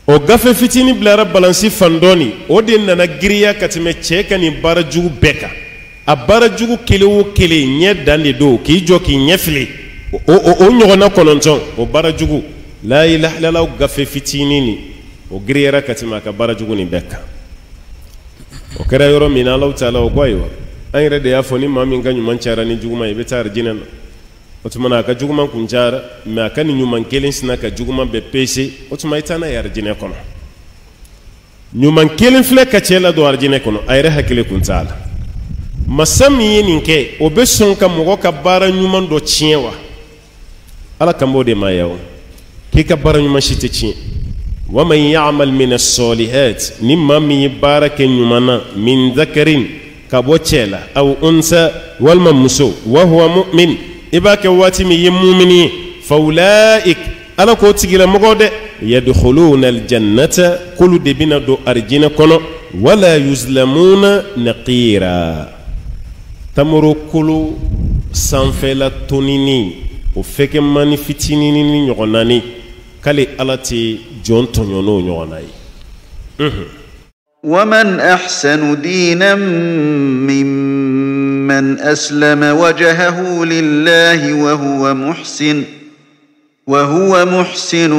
o gafe fitini bilara balansi fandoni o de nana giriya ka tɛmɛ cɛ ka nin baara jugu bɛɛ kan a baara jugu kelen o kelen ɲɛ dan de don k'i jɔ k'i ɲɛ fili o o ɲɔgɔnna kɔnɔntɔn o baara jugu la ilaha illallah gafe fitini ni o giriyara ka tɛmɛ a ka baara jugu nin bɛɛ kan o kɛra yɔrɔ min na Alahu taala o ko ayiwa an yɛrɛ de y'a fɔ ni maa min ka ɲuman cayara ni juguman i bɛ taa arijinɛ na o tuma na a ka juguman kun cayara mɛ a ka nin ɲuman kelen sina ka juguman bɛɛ peese o tuma i taa n'a ye arijinɛ kɔnɔ ɲuman kelen filɛ ka cɛ ladon arijinɛ kɔnɔ a yɛrɛ hakili kun t'a la masa min ye nin kɛ o bɛ sɔn ka mɔgɔ ka baara ɲuman dɔ tiɲɛ wa Ala kan b'o de ma ya o k'i ka baara ɲuman si tɛ tiɲɛ wa man ya'mal min as-salihat ni maa min ye baara kɛ ɲuman na min dhakarin ka bɔ cɛ la aw unsa walima muso wa huwa mu'min i b'a kɛ waati min ye mumini ye fa ulaik Ala k'o tigilamɔgɔ dɛ yadkhuluna al-jannata k'olu de bɛna don arijinɛ kɔnɔ wala yuzlamuna naqira tamaro kolo sanfɛla tonini o fɛkɛ mani fitinini ni ɲɔgɔnna k'ale Ala tɛ jɔn tɔɲɔ n'o ɲɔgɔnna ye. ومن أحسن دينا ممن أسلم وجهه لله وهو محسن وهو محسن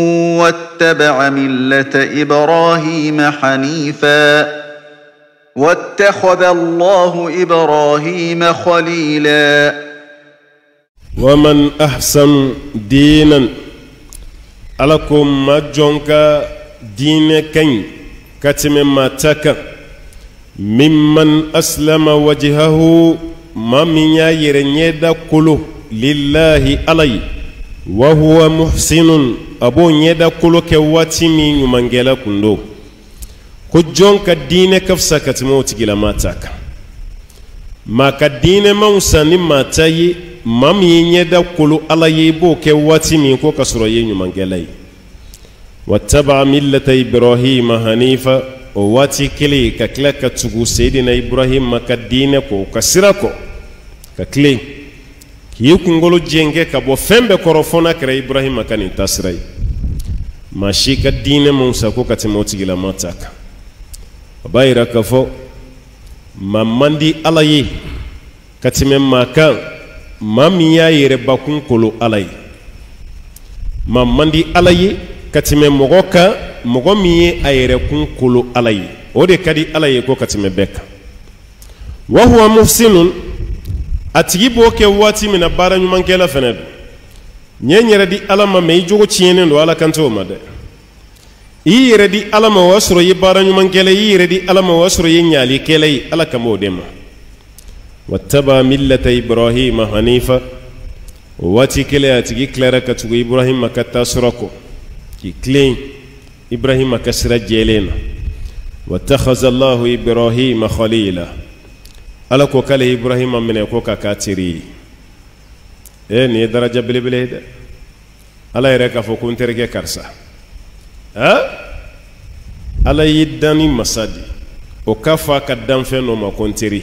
واتبع ملة إبراهيم حنيفا واتخذ الله إبراهيم خليلا ومن أحسن دينا ألكم ما جونك دين كين كتم ما تك ممن أسلم وجهه ما من يرنيد كله لله علي وهو محسن أبو نيدا كله كواتي من يمانجلا كندو كجون كدين كفسا كتمو تجلا ما تك ما كدين موسى نما تاي ما من يدا كله علي بو كواتي من كو كسرى يمانجلا واتبع ملة إبراهيم حنيفا وواتي كلي ككلا كتسغو سيدنا إبراهيم مكدين كو كسركو ككلي kiyikungolo jenge ka bo fembe korofona kra Ibrahim akani tasrai mashika dine Musa ko katimoti gila mataka bayira kafo mamandi alayi katime maka mamiya yere bakun kolo alayi mamandi alayi katime mogoka mogomiye ayere kun kolo alayi ode kadi alayi ko katime beka wa huwa muhsinun atigi bo ke wati mina bara nyuman kela fened nyenyere di alama me jogo chiene ndo ala kanto ma de yire di alama wasro yi bara nyuman kela yire di alama wasro yi nyali kela yi ala kamo dema wattaba millata ibrahima hanifa wati kele atigi klara katugo ibrahima katta surako ki clean ibrahima kasra jelena wattakhadha allah ibrahima khalila ala ko kale ibrahima mene ko ka katiri e ni daraja belebele de ala yere ka fo kun terke karsa ha ala yidani masadi o kafa ka danfe no ma kontiri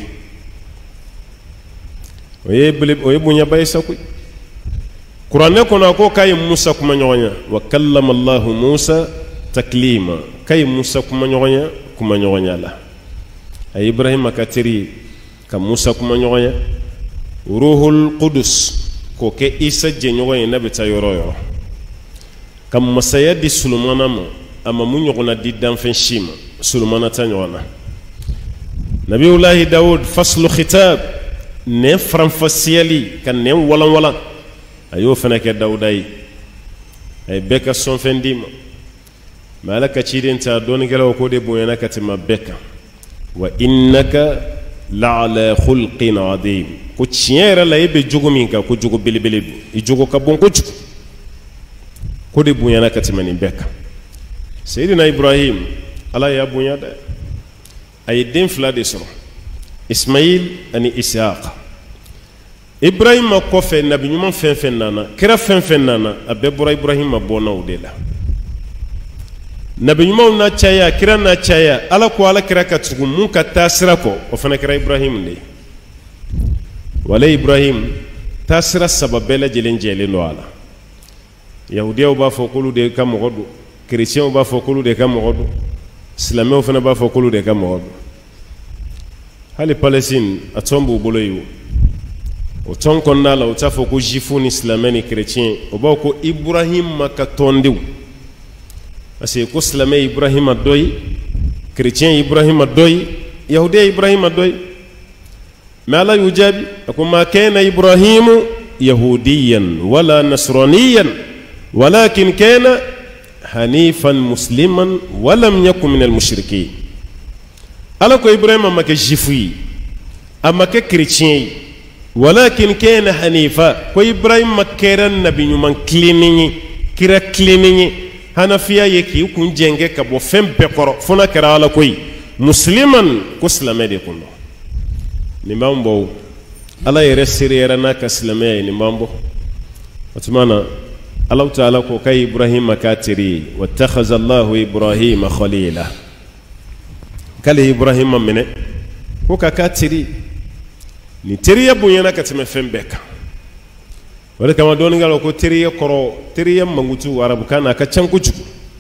o ye bele o ye bunya bay saku qur'an ko na ko kay musa kuma nyonya wa kallama allah musa taklima kay musa kuma nyonya kuma nyonya la ay ibrahima katiri ka musa kuma nyoya ruhul qudus ko ke isa je nyoya nabi ta yoro yoro kam masaya di sulumana mo ama mu nyogona di danfen shima sulumana ta nyona nabiyullah daud faslu khitab ne franfasiali kan ne wala wala ayo fana ke daudai ay beka son fendima malaka chidin ta don gelo ko de boyana katima beka wa innaka la'ala khulqin adim ko tiere la yebe jogo min ka ko jogo belebele i jogo ka bon ko jogo ko de bunyana katimani beka sayyidina ibrahim ala ya bunyada ay den fla de soro ismail ani ishaq ibrahim ko fe nabi nyuma fen fen nana kira fen fen nana abebura ibrahim bona udela nabi nyuma na chaya kira na chaya ala ko ala kira ka tugu mun ka tasira ko o fana kira ibrahim ne wala ibrahim tasira sababela jelen jelen no ala yahudiya ba fo kulu de kam godo chrétien b'a fɔ k'olu de ka mɔgɔ don silamɛw fana b'a fɔ k'olu de ka mɔgɔ don hali Palestine a tɔn b'u bolo yen o tɔn kɔnɔna la o t'a fɔ ko juifu ni silamɛ ni chrétien o b'a ko Ibrahima ka tɔndenw parce que ko silamɛ Ibrahima dɔ ye chrétien Ibrahima dɔ ye yahudiya Ibrahima dɔ ye mais Ala y'u jaabi a ko ma kana Ibrahimu yahudiyan wala nasraniyan walakin kana hanifan musliman walam yakun minal mushrikin Ala ko Ibrahima ma kɛ juifu ye a ma kɛ chrétien ye walakin kana hanifa ko Ibrahima kɛra nabi ɲuman tilennen ye kira tilennen ye hanafiya ye k'i kun jɛngɛ ka bɔ fɛn bɛɛ kɔrɔ fo n'a kɛra Ala ko ye musliman ko silamɛ de kun don nin b'an bɔ Ala yɛrɛ sereyara n'a ka silamɛya ye nin b'an bɔ o tuma na Alahu Taala ko k'a ye Ibrahima k'a teri ye watakhaza Allahu Ibrahima khalila k'ale ye Ibrahima minɛ ko ka k'a teri ni teriya bonyana ka tɛmɛ fɛn bɛɛ kan o de kama dɔɔni k'a la ko teriya kɔrɔ teriya mankutu arabukan na a ka can kojugu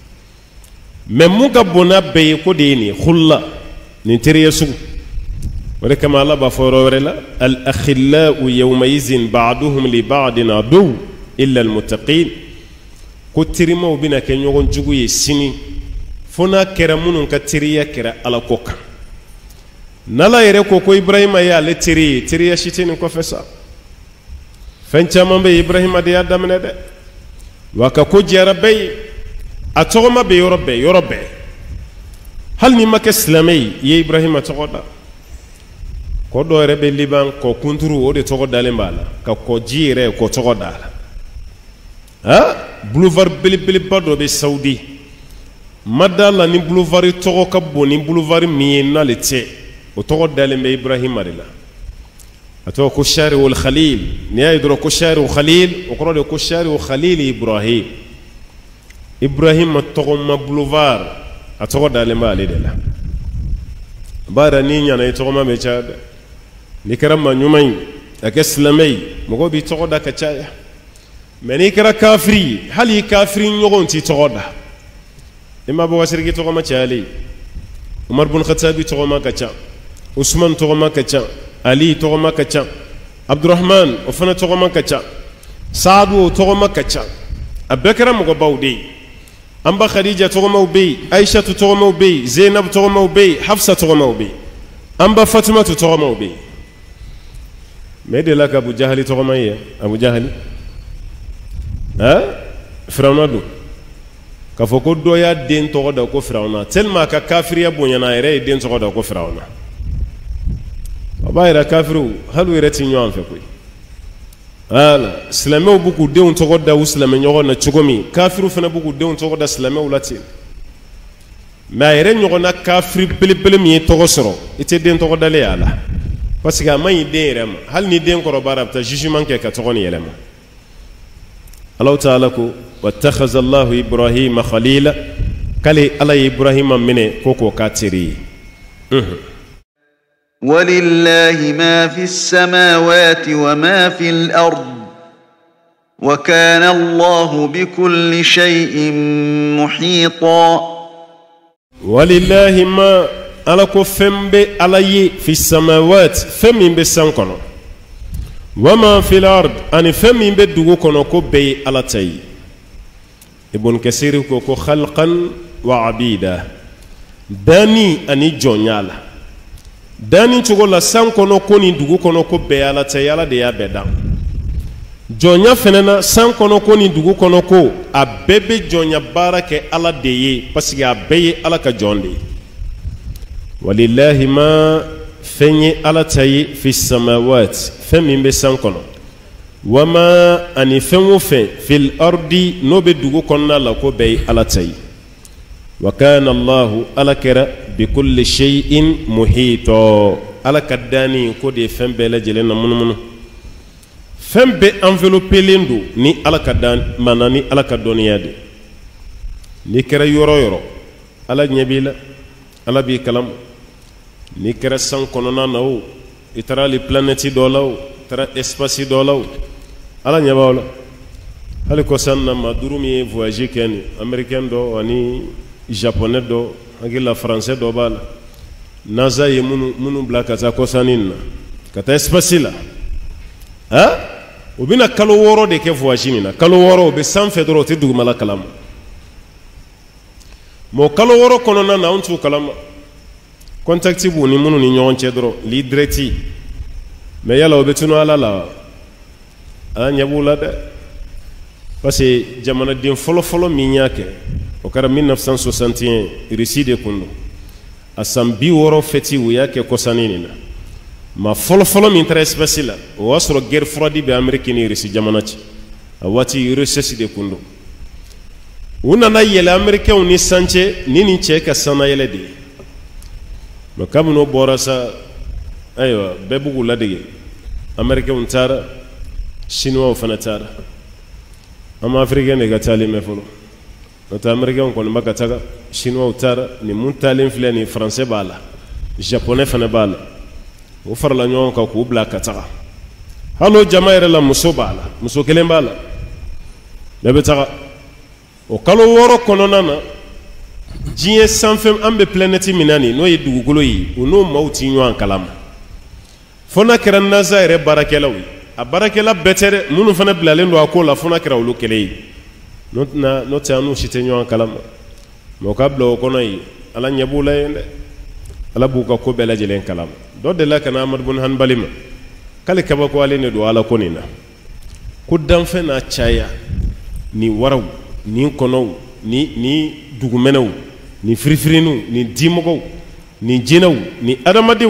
mais mun ka bon n'a bɛɛ ye ko de ye nin hulla nin teriya sugu o de kama Ala b'a fɔ yɔrɔ wɛrɛ la al akhillau yawmaizin ba'duhum li ba'din adu illa al muttaqin ko terimaw bɛna kɛ ɲɔgɔn jugu ye sini fo n'a kɛra minnu ka teriya kɛra Ala ko kan n'Ala yɛrɛ ko ko Ibrahima ye ale teri ye teriya si tɛ nin kɔfɛ sa fɛn caman bɛ Ibrahima de y'a daminɛ dɛ wa ka ko diyara bɛɛ ye a tɔgɔma bɛ yɔrɔ bɛɛ yɔrɔ bɛɛ hali n'i ma kɛ silamɛ ye i ye Ibrahima tɔgɔ da kɔ dɔ yɛrɛ bɛ Liban kɔ kunturu o de tɔgɔ dalen b'a la ka kɔ ji yɛrɛ kɔ tɔgɔ da la ah boulevard belebeleba dɔ bɛ Saudi ma da la ni boulevard tɔgɔ ka bon ni boulevard min ye n'ale tɛ o tɔgɔ dalen bɛ Ibrahima de la a tɔgɔ ko Shari'ul Khalil n'i y'a ye dɔrɔn ko Shari'ul Khalil o kɔrɔ de ko Shari'ul Khalil Ibrahim Ibrahima tɔgɔma boulevard a tɔgɔ dalen b'ale de la b'a dɔn n'i ɲana i tɔgɔma bɛ caya dɛ n'i kɛra maa ɲuman ye a kɛ silamɛ ye mɔgɔw b'i tɔgɔ da ka caya mais n'i kɛra kafiri ye hali kafiri ɲɔgɔnw t'i tɔgɔ da i ma Abubakar tɔgɔma cayalen Umar bin Khattabi tɔgɔma ka ca Usman tɔgɔma ka ca Ali tɔgɔma ka ca Abdurrahman o fana tɔgɔma ka ca Saadu o tɔgɔma ka ca a bɛɛ kɛra mɔgɔbaw de ye an ba Khadija tɔgɔmaw bɛ yen Aishatu tɔgɔmaw bɛ yen Zainab tɔgɔmaw bɛ yen Hafsa tɔgɔmaw bɛ yen an ba Fatumatu tɔgɔmaw bɛ yen mais de la ka Abu Jahali tɔgɔma ye Abu Jahali ah Firawuna don k'a fɔ ko dɔ y'a den tɔgɔ da ko Firawuna tellement a ka kafiriya bonyana a yɛrɛ ye den tɔgɔ da ko Firawuna a b'a yira kafiriw hali u yɛrɛ tɛ ɲɔgɔn fɛ koyi voilà silamɛw b'u k'u denw tɔgɔ da u silamɛ ɲɔgɔn na cogo min kafiriw fana b'u k'u denw tɔgɔ da silamɛw la ten mais a yɛrɛ ɲɔgɔnna kafiri belebele min ye tɔgɔ sɔrɔ i tɛ den tɔgɔ dalen y'a la parce que a man ɲi den yɛrɛ ma hali ni den kɔrɔbayara a bɛ taa jugement kɛ ka tɔgɔ nin yɛlɛma Alahu Taala ko watakhaza Allahu Ibrahima khalila k'ale Ala ye Ibrahima minɛ ko k'o k'a teri ye ولله ما في السماوات وما في الأرض وكان الله بكل شيء محيطا ولله ما على كفم على في السماوات فم بسانكنا وما في الأرض أن فم بدوكنا كبي على تي ابن كثير كو خلقا وعبيدا داني أني جونيالا dani cogo la san kono ko ni dugu kono ko bɛɛ Ala ta Ala de y'a bɛɛ dan jɔnya fɛnɛ na san kono ko ni dugu kono ko a bɛɛ bɛ jɔnya baara kɛ Ala de ye parce que a bɛɛ ye Ala ka jɔn de ye walillahi ma fɛn ye Ala ta ye fi samawat fɛn min bɛ san kɔnɔ wama ani fɛn o fɛn fil ardi n'o bɛ dugu kɔnɔna la ko bɛɛ ye Ala ta ye wa kana Allahu Ala kɛra bikulli shay'in muhito Ala ka dani ko de fɛn bɛɛ lajɛlen na munumunu fɛn bɛɛ enveloppelen don ni Ala ka dan mana ni Ala ka dɔnniya de ni kɛra yɔrɔ yɔrɔ Ala ɲɛ b'i la Ala b'i kalam ni kɛra san kɔnɔna na o i taara hali planète dɔ la o i taara espace dɔ la o Ala ɲɛ b'aw la hali kosan na maduru mi voyage ken américain do ani japonais do agila français do bala naza ye munu munu blaka za kosanin na kata espace la ha ubina kalo woro de ke voyage ni na kalo woro be san fedro te dugumala kalam mo kalo woro kono na na untu kalam contacti bu ni munu ni nyon chedro li dreti me yala obetuno ala la a nyabula de parce que jamana din folo folo minyake o kara mille neuf cent soixante et un riside kundo asambi woro feti uyake kosanini na ma folo folo mi interesse basila o wasro guerre froide be amerique ni risi jamana ci awati recessi de kundo una na yele amerique ni sanche nini cheka sana yele de no kamno borasa aywa bebugu ladige amerique un tara chinois o fana tara ama africain de gatali me folo nota américain ko mbaka taga chinois utara ni muntalin fle ni français bala japonais fana bala o farla nyon ka ko bla kataga halo jamaire la muso bala muso kelen bala lebe taga o kalo woro kono nana jie sanfem ambe planeti minani no yi dugugolo yi uno mauti nyon kalama fona kiran nazaire barakelawi a barakela betere munu fana bilalen do akola fona kira ulu kele not na not anu shitenyo kalama mo kabla o kono yi ala nyabula yende ala buka ko bela jelen kalama do de la kana amad bun hanbalima kale kaba ko ale ne do ala konina ku dan fe na chaya ni waraw ni kono ni ni dugumenaw ni frifrinu ni dimogo ni jinaw ni adamadew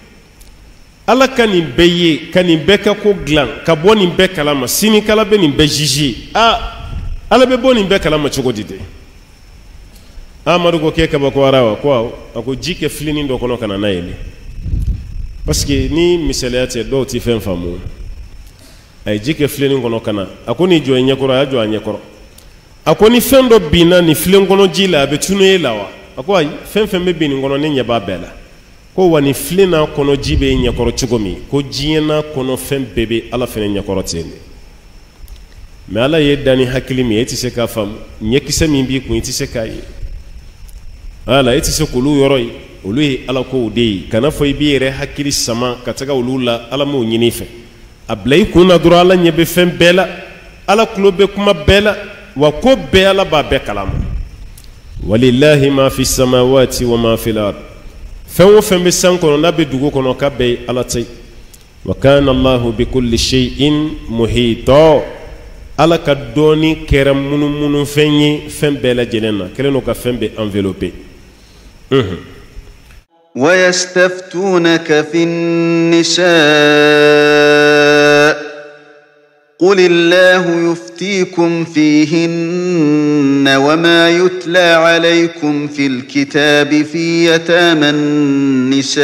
ala kani beye kani beka ko glan ka boni beka lama sini kala be ni bejiji a ala be boni beka lama chogodide amadu ko ke kaba ko arawa ko ako jike flini ndo kono kana nayele parce que ni misaliate do ti fen famu ay jike flini kono kana ako ni jo nyakoro ya jo nyakoro ako ni fendo bina ni flin kono jila be tunoye lawa ako ay fen fen be bini kono ni nyaba bela ko wani flina kono jibe nyakoro chugomi ko jiena kono fem bebe ala fene nyakoro tene me ala yedani hakili mi eti se ka fam nyekise mi bi ku eti se kai ala eti se kulu yoroi ulu ala ko de kana foi bi re hakili sama kataga ulula ala mo nyinife ablay kuna dura ala nyebe fem bela ala klobe kuma bela wa ko be ala ba be kalam walillahi ma fi samawati wa ma fil ard فهو فهم بسانكو نبي دوغو كنو كبي على تي وكان الله بكل شيء محيطا على كدوني كرم منو منو فني فهم بلا جلنا كلنو كفهم بي انفلوبي ويستفتونك في النساء قل الله يفتيكم فيهن وما يتلى عليكم في الكتاب في يتامى النساء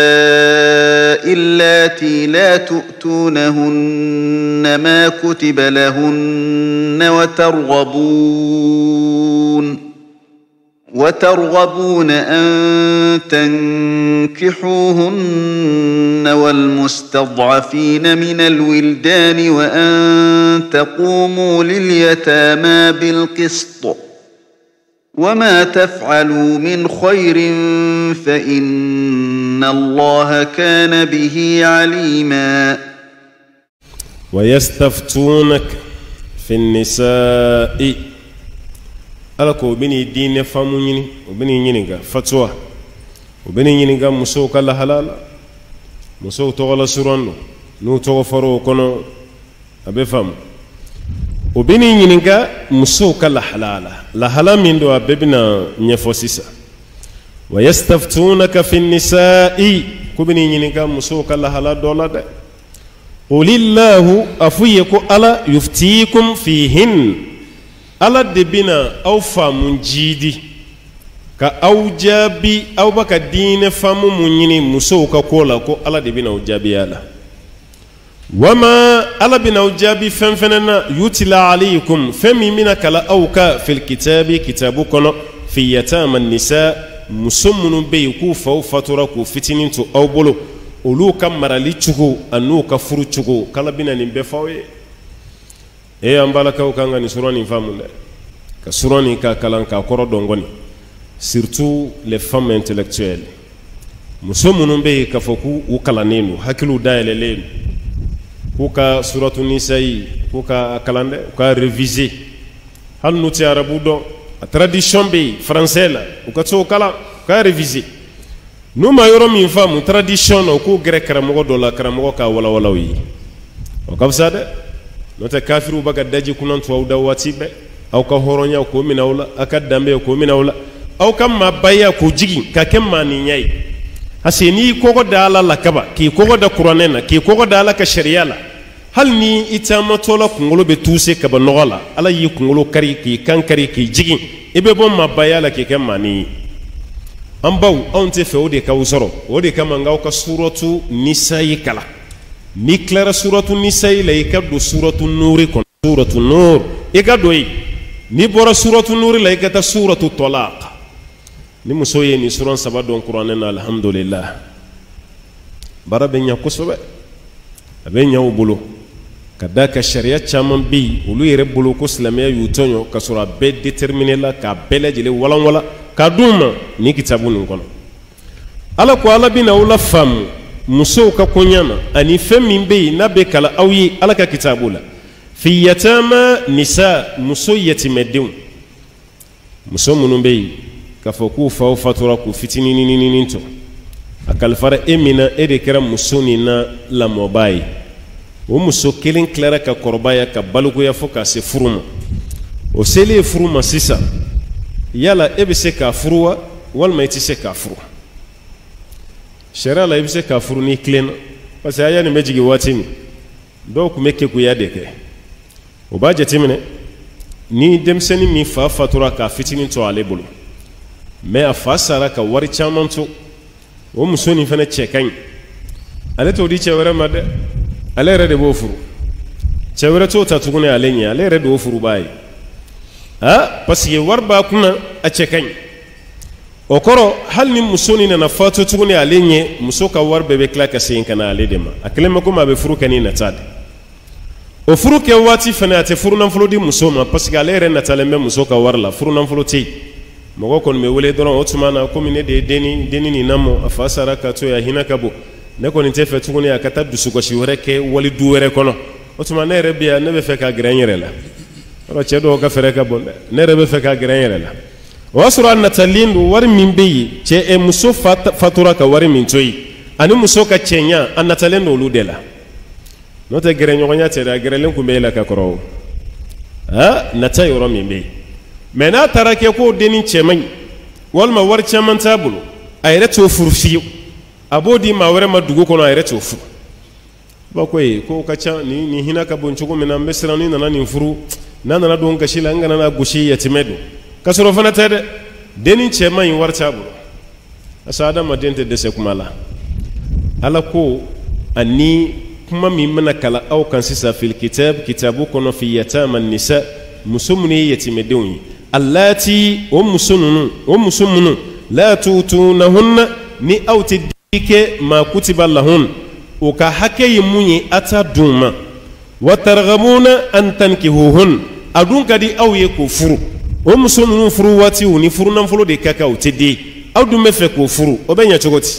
اللاتي لا تؤتونهن ما كتب لهن وترغبون وترغبون أن تنكحوهن والمستضعفين من الولدان وأن تقوموا لليتامى بالقسط وما تفعلوا من خير فإن الله كان به عليما ويستفتونك في النساء alako bini dine famu nyini obini nyiniga fatwa obini nyiniga muso kala halala muso to wala surando no to faro kono abe fam obini nyiniga muso kala halala la hala min do abebina nyefosisa wayastaftunaka fi nisa'i kubini nyiniga muso kala halala dola de ulillahu afuyako ala yuftikum fihin ala debina aw famun jidi ka aw jabi aw baka dine famu munyini muso ka kola ko ala debina aw jabi ala wama ala bina aw jabi fanfanana yutila alaykum fami mina kala aw ka fil kitabi kitabu kono fi yatama nisa musumunu be ku faw fatura ku fitinin to aw bolo olu ka marali chugo anu ka furu chugo kala bina ni be fawe e an balakaw kan ka ni sura nin faamu dɛ ka sura nin ka kalan ka kɔrɔ dɔn kɔni surtout les femmes intellectuelles muso minnu bɛ yen k'a fɔ k'u kalannen don hakiliw dayɛlɛlen don k'u ka suratu nisayi k'u ka kalan dɛ u ka réviser hali n'u tɛ arabu dɔn a tradition bɛ yen français la u ka t'o kalan u ka réviser n'u ma yɔrɔ min faamu tradition na u k'u gɛrɛ karamɔgɔ dɔ la karamɔgɔ k'a walawalaw ye o ka fisa dɛ n'o tɛ kafiriw bɛ ka daji kunantu aw da waati bɛɛ aw ka hɔrɔnya k'o minɛ aw la aw ka danbe k'o minɛ aw la aw ka maabaya k'o jigin ka kɛ maaninya ye parce que n'i kɔgɔ da Ala la kaba k'i kɔgɔ da kuranɛ na k'i kɔgɔ da Ala ka sariya la hali ni i taamatɔ la kunkolo bɛ tuuse kaba nɔgɔ la Ala y'i kunkolo kari k'i kan kari k'i jigin i bɛ bɔ maabaya la k'i kɛ maani ye an baw anw tɛ fɛ o de k'aw sɔrɔ o de kama n k'aw ka suratu nisayi kalan n'i tilara suratu nisayi la i ka don suratu nuri kɔnɔ suratu nur i ka don yen n'i bɔra suratu nuri la i ka taa suratu talaq ni muso ye ni suran saba dɔn kuranɛ na alhamdulillah baara bɛ ɲɛ kosɛbɛ a bɛ ɲɛ u bolo ka da ka sariya caman bɛ yen olu yɛrɛ bolo ko silamɛya y'u tɔɲɔ ka sɔrɔ a bɛɛ déterminé la k'a bɛɛ lajɛlen walanwala k'a d'u ma ni kitabu nin kɔnɔ Ala ko Ala bɛna aw lafaamu musow ka koɲa na ani fɛn min bɛ yen n'a bɛ kalan aw ye Ala ka kitabu la fi yatama nisa muso yatimɛdenw muso minnu bɛ yen k'a fɔ k'u faw fatura k'u fitinininin to a kalifara e min na e de kɛra muso nin na lamɔbaa ye o muso kelen tilara ka kɔrɔbaya ka balogoya fɔ k'a se furu ma o selen furu ma sisan yala e bɛ se k'a furu wa walima i tɛ se k'a furu sariya la i bɛ se k'a furu n'i tilenna parce que a y'a nin bɛ jigin waati min dɔw tun bɛ kekuya de kɛ o b'a jateminɛ ni denmisɛnnin min fa fatura k'a fitinin to ale bolo mais a fa sara ka wari caman to o muso nin fana cɛ ka ɲi ale t'o di cɛ wɛrɛ ma dɛ ale yɛrɛ de b'o furu cɛ wɛrɛ t'o ta tuguni ale ɲɛ ale yɛrɛ de y'o furu b'a ye ah parce que wari b'a kunna a cɛ ka ɲi o kɔrɔ hali ni muso nin nana fatu tuguni ale ɲɛ muso ka wari bɛɛ bɛ tila ka segin ka na ale de ma a kelen bɛ komi a bɛ furu kɛ ni nata de o furu kɛ waati fana a tɛ furu nafolo di muso ma parce que ale yɛrɛ natalen bɛ muso ka wari la furu nafolo tɛ yen mɔgɔ kɔni bɛ wele dɔrɔn o tuma na komi ne de ye denni denni nin lamɔ a fa sara ka to yen a hinɛ ka bon ne kɔni tɛ fɛ tuguni a ka taa dusukasi wɛrɛ kɛ wali du wɛrɛ kɔnɔ o tuma ne yɛrɛ bɛ yan ne bɛ fɛ ka gɛrɛ n yɛrɛ la yɔrɔ cɛ dɔw ka fɛrɛ ka bon dɛ ne yɛrɛ bɛ fɛ ka gɛrɛ n yɛrɛ la o y'a sɔrɔ a natalen don wari min bɛ yen cɛ ɛ muso fatura ka wari min to yen ani muso ka cɛɲa a natalen don olu de la n'o tɛ gɛrɛɲɔgɔnya tɛ dɛ a gɛrɛlen tun bɛ e la ka kɔrɔ o ah nata yɔrɔ min bɛ yen mais n'a taara kɛ ko denni cɛ man ɲi walima wari caman t'a bolo a yɛrɛ t'o furu fiyewu a b'o di maa wɛrɛ ma dugu kɔnɔ a yɛrɛ t'o furu ba ko ye ko ka ca ni ni hinɛ ka bon cogo min na n bɛ siran ni nana nin furu n'a nana don gasi la n kana na gosi yatimɛ don ka sɔrɔ fana tɛ dɛ denni cɛ man ɲi wari t'a bolo asa adamaden tɛ dɛsɛ kuma la Ala ko ani kuma min bɛna kalan aw kan sisan fil kitab kitabu kɔnɔ fi yatama nisa muso minnu ye yatimɛdenw ye allati o muso ninnu o muso minnu la tutunahunna ni aw tɛ di kɛ ma kutiba lahun o ka hakɛ ye mun ye a t'a d'u ma wa targhabuna an tankihuhun a dun ka di aw ye k'o furu o muso ninnu furu waati o ni furu nafolo de ka kan o tɛ di aw dun bɛ fɛ k'o furu o bɛ ɲɛ cogo di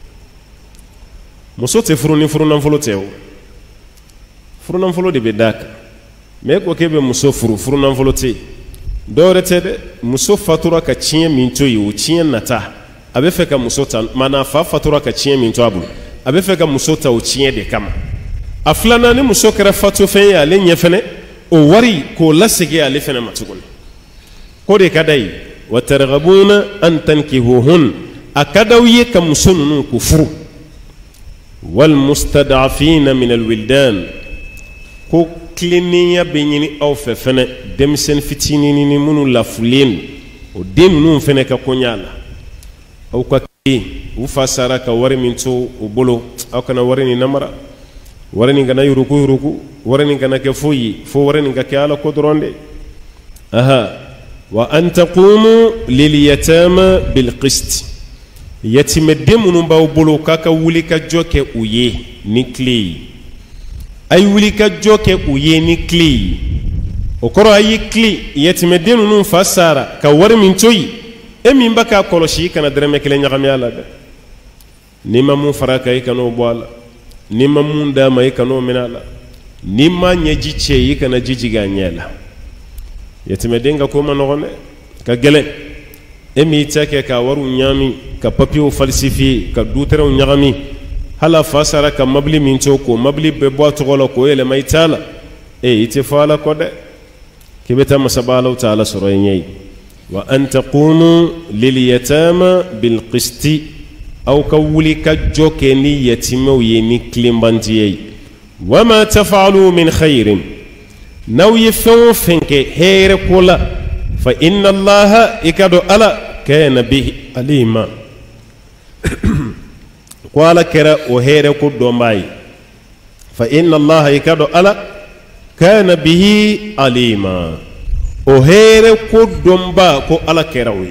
muso tɛ furu ni furu nafolo tɛ o furu nafolo de bɛ d'a kan mais ko k'e bɛ muso furu furu nafolo tɛ yen dɔwɛrɛ tɛ dɛ muso fatura ka tiɲɛ min to yen o tiɲɛ nata a bɛ fɛ ka muso ta maana fa fatura ka tiɲɛ min to a bolo a bɛ fɛ ka muso ta o tiɲɛ de kama a filanan ni muso kɛra fatufɛn ye ale ɲɛ fɛnɛ o wari k'o lasegin ale fɛnɛ ma tuguni ko de ka d'a ye wa targhabuna an tankihuhun a ka d'aw ye ka muso ninnu k'u furu wal mustad'afina min alwildan ko tilennenya bɛ ɲini aw fɛ fɛnɛ denmisɛnnin fitinin ni minnu lafulen o den ninnu fɛnɛ ka kɔɲa la aw ka kɛ u fa sara ka wari min to u bolo aw kana wari nin namara wari nin kana yuruku yuruku wari nin kana kɛ foyi ye fo wari nin ka kɛ Ala ko dɔrɔn de aha wa an taqumu lil yatama bil qist yatimɛden minnu b'aw bolo k'a ka wuli ka jɔ kɛ u ye ni tile ye a ye wuli ka jɔ kɛ u ye ni tile ye okoro ayi kli yetimedenu nun fasara ka wari min toyi e min baka koloshi kana dereme kele nyagami ala de nima mun faraka yi kano boala nima mun dama yi kano minala nima nyeji che yi kana jijiga nyela yetimedenga ko manogone ka gele e mi take ka waru nyami ka papio falsifié ka dutere nyagami hala fasara ka mabli min to ko mabli be bo to golo ko ele maitala e ite fala ko de kibeta masabala taala soroyey wa an taqumu lil yatama bil qisti aw kawli ka joke ni yatimu yeni klimbantiye wama taf'alu min khairin naw yefon fenke here kula fa inna allaha ikadu ala kana bihi alima qala kara o here ko do mbay fa inna allaha ikadu ala kana bihi alima o here ko domba ko ala kerawi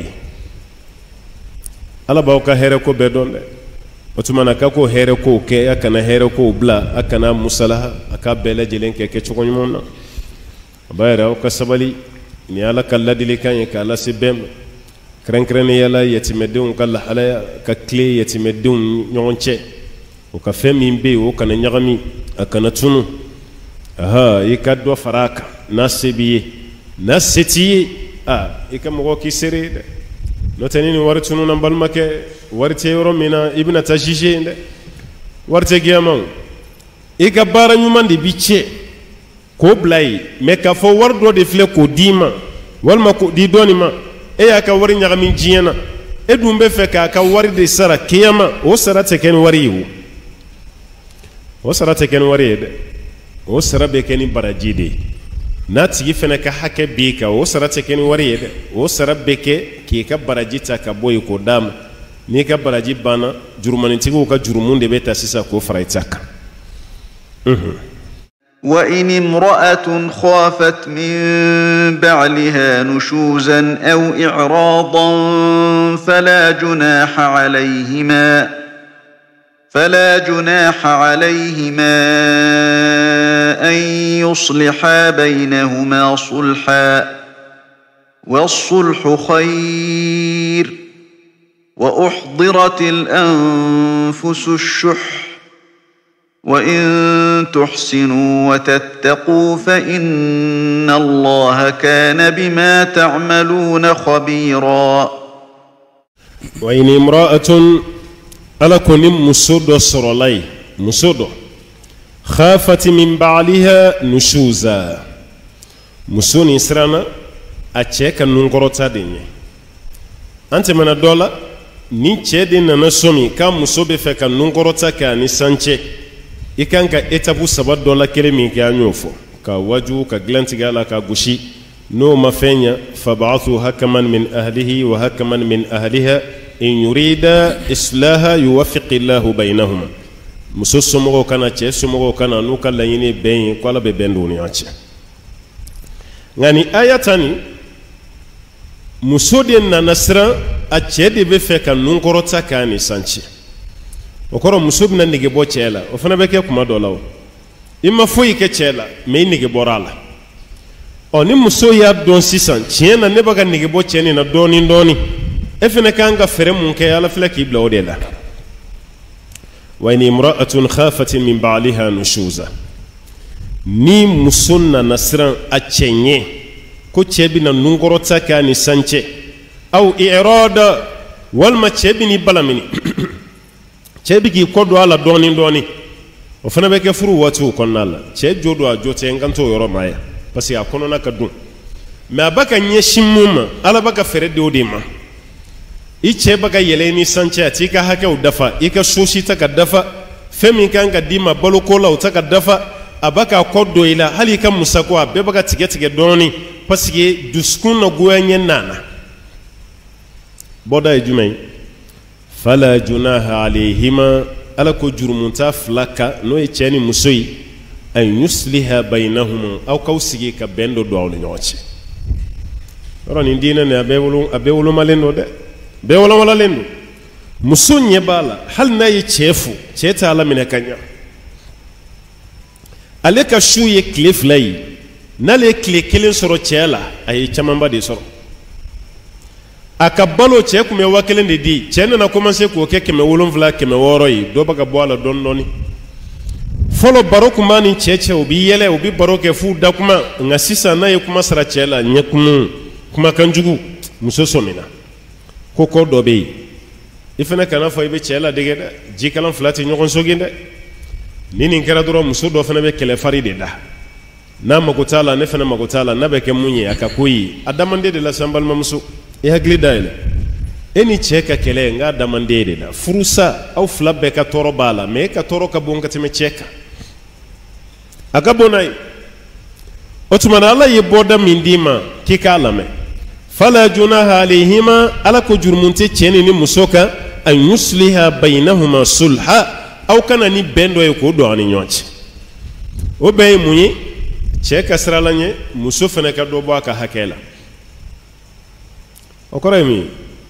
ala baw ka here ko be donde otumana ka ko here ko ke akana here ko bla akana musalaha aka bele jelen ke ke chukon monna bayra o ka sabali ni ala kala dili kan ka ala sibem kren kren yala yetimedun kala hala ka kle yetimedun nyonche o ka femi be o kana nyagami akana tunu aha ikadwa faraka nasibi nasiti ah ikamogo kisere de notanini wartunu nambal make warte yoro mina ibna tajije de warte giyamang ikabara nyumandi biche ko blay me ka fo wardo de fle ko dima walma ko di donima e aka wari nyagami jiyana e dumbe fe ka ka wari de sara kiyama o sara teken wari wu o sara teken wari de o sara be keni barajide na tigi fene ka hake bika o sara teken wari de o sara be ke ki ka barajita ka boy ko dam ni ka baraji bana jurumani tigo ka jurumunde beta sisa ko faraitaka mhm وإن امرأة خافت من بعلها نشوزا أو إعراضا فلا جناح عليهما فلا جناح عليهما أن يصلحا بينهما صلحا والصلح خير وأحضرت الأنفس الشح وإن تحسنوا وتتقوا فإن الله كان بما تعملون خبيرا وإن امرأة ala koni muso dɔ sɔrɔla ye muso dɔ khafati min ba'liha nushuza muso nin siranna a cɛ ka nunkɔrɔta de ɲɛ an tɛmɛna dɔ la ni cɛ de nana sɔmi k'a muso bɛ fɛ ka nunkɔrɔta kɛ ani sancɛ i kan ka etapu saba dɔ la kelen min kɛ an y'o fɔ ka waju ka dilantigɛ a la ka gosi n'o ma fɛn ɲa fab'athu hakaman min ahlihi wa hakaman min ahliha in yurida islaha yuwaffiqillahu bainahuma muso somɔgɔw kana cɛ somɔgɔw kana n'u ka laɲini bɛn ye ko ala bɛ bɛn don ni ɲɔgɔn cɛ nka ni aya ta nin muso de nana siran a cɛ de bɛ fɛ ka nunkɔrɔta k'a ni sanci o kɔrɔ muso bɛna nege bɔ cɛ la o fana bɛ kɛ kuma dɔ la o i ma foyi kɛ cɛ la mɛ i nege bɔra a la ɔ ni muso y'a dɔn sisan tiɲɛ na ne bɛ ka nege bɔ cɛ nin na dɔɔni dɔɔni e fana kan ka fɛrɛ mun kɛ ala filɛ k'i bila o de la wa in imra'atun khafat min ba'liha nushuza ni muso nana siran a cɛ ɲɛ ko cɛ bɛna nunkɔrɔta k'a ni sancɛ aw i'rada walima cɛ bɛ n'i balamini cɛ bɛ k'i kɔ don a la dɔɔni dɔɔni o fana bɛ kɛ furu waatiw kɔnɔna la cɛ jo don a jo tɛ n kan t'o yɔrɔ ma yan parce que a kɔnɔna ka dun mɛ a bɛ ka ɲɛsin mun ma ala bɛ ka fɛrɛ di o de ma i cɛ bɛ ka yɛlɛ ni sancɛ a t'i ka hakɛw dafa i ka so si ta ka dafa fɛn min kan ka d'i ma baloko la o ta ka dafa a bɛ ka kɔ don i la hali i ka musako a bɛɛ bɛ ka tigɛ tigɛ dɔɔni parce que dusukun na goya ɲɛ nana bɔda ye jumɛn ye fala junaha alayhima ala ko jurumunta fila kan n'o ye cɛ ni muso ye an yusliha bainahuma aw k'aw sigi ka bɛn dɔ don aw ni ɲɔgɔn cɛ yɔrɔ nin diinɛ nin a bɛɛ wolo a bɛɛ wolomalen don dɛ bɛɛ wolomalen don muso ɲɛ b'a la hali n'a ye cɛ fo cɛ t'a la minɛ ka ɲa ale ka su ye tile fila ye n'ale tile kelen sɔrɔ cɛ la a ye camanba de sɔrɔ a ka balo cɛ kun bɛ wa kelen de di cɛ nana commencer k'o kɛ kɛmɛ wolonwula kɛmɛ wɔɔrɔ ye dɔ bɛ ka bɔ a la dɔɔni dɔɔni fɔlɔ baro kun b'a ni cɛ cɛ u bi yɛlɛ u bi baro kɛ f'u da kuma nka sisan n'a ye kuma sara cɛ la ɲɛ kumu kumakan jugu muso sɔmina ko kɔ dɔ bɛ yen i fana kana fɔ i bɛ cɛ ladege dɛ jikalan fila tɛ ɲɔgɔn sogin dɛ ni nin kɛra dɔrɔn muso dɔ fana bɛ kɛlɛfari de da n'a mago t'a la ne fana mago t'a la n'a bɛ kɛ mun ye a ka ko ye a damanden de la san balimamuso i hakili dayɛlɛ e ni cɛ ka kɛlɛ n k'a damanden de la furusa aw fila bɛɛ ka tɔɔrɔ b'a la mɛ e ka tɔɔrɔ ka bon ka tɛmɛ cɛ kan a ka bon n'a ye o tuma na ala ye bɔda min d'i ma k'i k'a lamɛn fala junaha alayhima ala ko jurumun tɛ cɛ ni muso kan an yusliha baynahuma sulha aw kana ni bɛn dɔ ye k'o don a ni ɲɔgɔn cɛ o bɛɛ ye mun ye cɛ ka siralan ye muso fana ka dɔ bɔ a ka hakɛ la o kɔrɔ ye min ye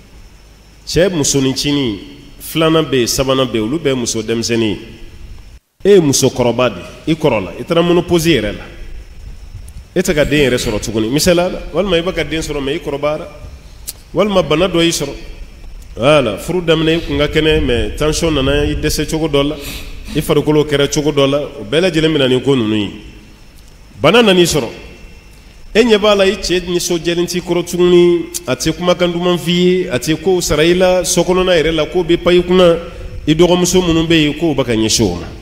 cɛ musonicinin filanan bɛ yen sabanan bɛ yen olu bɛɛ ye muso denmisɛnnin ye e ye musokɔrɔba de i kɔrɔ la i taara monopause yɛrɛ la e tɛ ka den yɛrɛ sɔrɔ tuguni misaliya la walima i bɛ ka den sɔrɔ mɛ i kɔrɔbayara walima bana dɔ y'i sɔrɔ voilà furu daminɛ i kun ka kɛnɛ mɛ tension nana i dɛsɛ cogo dɔ la i farikolo kɛra cogo dɔ la o bɛɛ lajɛlen bɛ na ni ko ninnu ye bana nan'i sɔrɔ e ɲɛ b'a la i cɛ nisɔndiyalen t'i kɔrɔ tuguni a tɛ kumakan duman f'i ye a tɛ kow sara i la sokɔnɔna yɛrɛ la kow bɛ pan i kunna i dɔgɔmuso minnu bɛ yen kow bɛ ka ɲɛsin o ma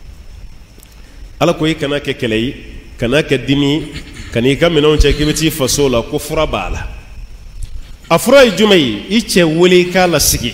ala ko i kana kɛ kɛlɛ ye kana kɛ dimi ye kana i ka minɛnw cɛ k'i bɛ t'i faso la ko fura b'a la a fura ye jumɛn ye i cɛ wele i k'a lasigi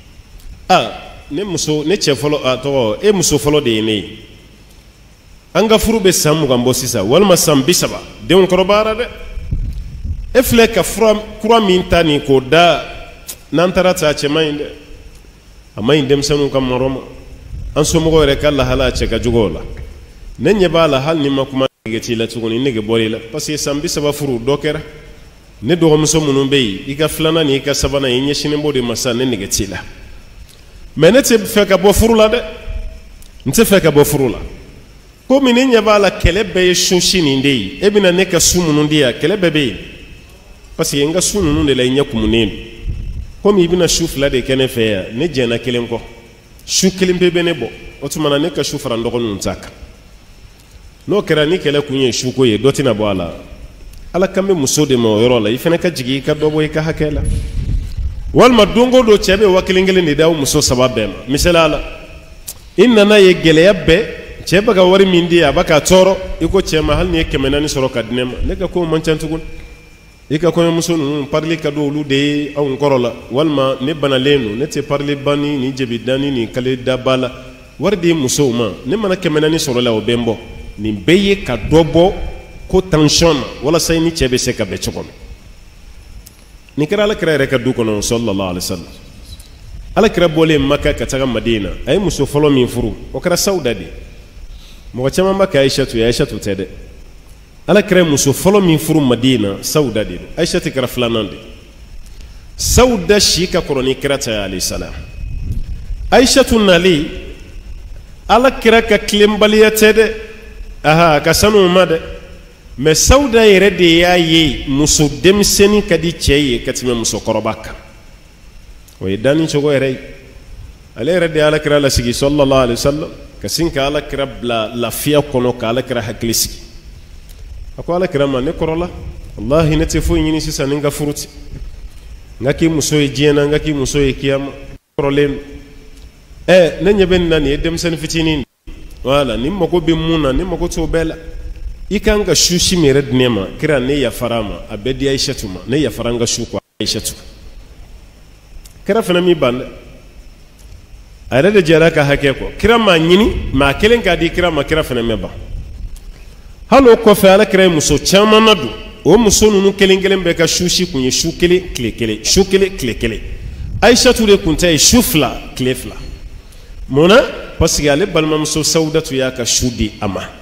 a ne muso ne cɛ fɔlɔ a tɔgɔ e muso fɔlɔ de ye ne ye an ka furu bɛ san mugan bɔ sisan walima san bi saba denw kɔrɔbayara dɛ e filɛ ka fura kura min ta nin k'o da n'an taara ta a cɛ man ɲi dɛ a man ɲi denmisɛnninw ka mɔrɔ ma an somɔgɔw yɛrɛ ka lahala a cɛ ka jugu o la ne ɲɛ b'a la hali ni ma kuma nege t'i la tuguni nege bɔr'i la parce que san bi saba furu dɔ kɛra ne dɔgɔmuso minnu bɛ yen i ka filanan ni i ka sabanan i ɲɛsinnen b'o de ma sa ne nege t'i la mɛ ne tɛ fɛ ka bɔ furu la dɛ n tɛ fɛ ka bɔ furu la komi ne ɲɛ b'a la kɛlɛ bɛɛ ye su si nin de ye e bɛna ne ka su minnu di yan kɛlɛ bɛɛ bɛ yen parce que n ka su ninnu de la i ɲɛ kumunen don komi i bɛna su fila de kɛ ne fɛ yan ne jɛnna kelen kɔ su kelen pe bɛ ne bɔ o tuma na ne ka su fara n dɔgɔninw ta kan n'o kɛra ni kɛlɛ kun ye suko ye dɔ tɛna bɔ a la ala kan bɛ muso de ma o yɔrɔ la i fana ka jigin i ka dɔ bɔ i ka hakɛ la walima don o don cɛ bɛ wa kelen kelen de d'aw muso saba bɛɛ ma misaliya la i nana ye gɛlɛya bɛɛ cɛ bɛ ka wari min di a bɛ ka tɔɔrɔ i ko cɛ ma hali ni ye kɛmɛ naani sɔrɔ ka di ne ma ne ka ko man ca tuguni i ka kɔɲɔmuso ninnu parili ka di olu de ye anw kɔrɔ la walima ne banalen don ne tɛ parili ban ni nin jebi danni ni kale daba la wari di musow ma ne mana kɛmɛ naani sɔrɔ la o bɛ n bɔ nin bɛɛ ye ka dɔ bɔ ko tension na walasa i ni cɛ bɛ se ka bɛn cogo min nin kɛra alakira yɛrɛ ka du kɔnɔ sallallahu alaihi wasallam alakira bɔlen Maka ka taga Madina a ye muso fɔlɔ min furu o kɛra Sawuda de mɔgɔ caman b'a kɛ Aishatu ye Aishatu tɛ dɛ alakira ye muso fɔlɔ min furu Madina Sawuda de don Aishatu kɛra filanan de Sawuda si ka kɔrɔ ni kira ta ye alayhi salam Aishatu nali alakira ka tilenbaliya tɛ dɛ aha ka sanu ma dɛ mɛ Sawuda yɛrɛ de y'a ye muso denmisɛnnin ka di cɛ ye ka tɛmɛ musokɔrɔba kan o ye danni cogo yɛrɛ ye ale yɛrɛ de ye alakira lasigi sallallahu alaihi wasallam ka sin ka alakira bila lafiya kɔnɔ ka alakira hakili sigi a ko alakira ma ne kɔrɔla wallahi ne tɛ foyi ɲini sisan ni n ka furu ti n ka k'i muso ye diɲɛ na n ka k'i muso ye kiyama kɔrɔlen ɛ ne ɲɛ bɛ nin na nin ye denmisɛnnin fitinin voilà ni mago bɛ mun na ni mago t'o bɛɛ la i kan ka su si min yɛrɛ di ne ma kira ne yafara ma a bɛɛ di Aishatu ma ne yafara n ka su kɔ Aishatu kira fana m'i ban dɛ a yɛrɛ de jɛra ka hakɛ kɔ kira m'a ɲini mɛ a kelen k'a di kira ma kira fana mɛ ban hali o kɔfɛ ala kira ye muso caman na don o muso ninnu kelen kelen bɛɛ ka su si kun ye su kelen tile kelen su kelen tile kelen Aishatu de kun tɛ ye su fila tile fila mun na parce que ale balimamuso Sawudatu y'a ka su di a ma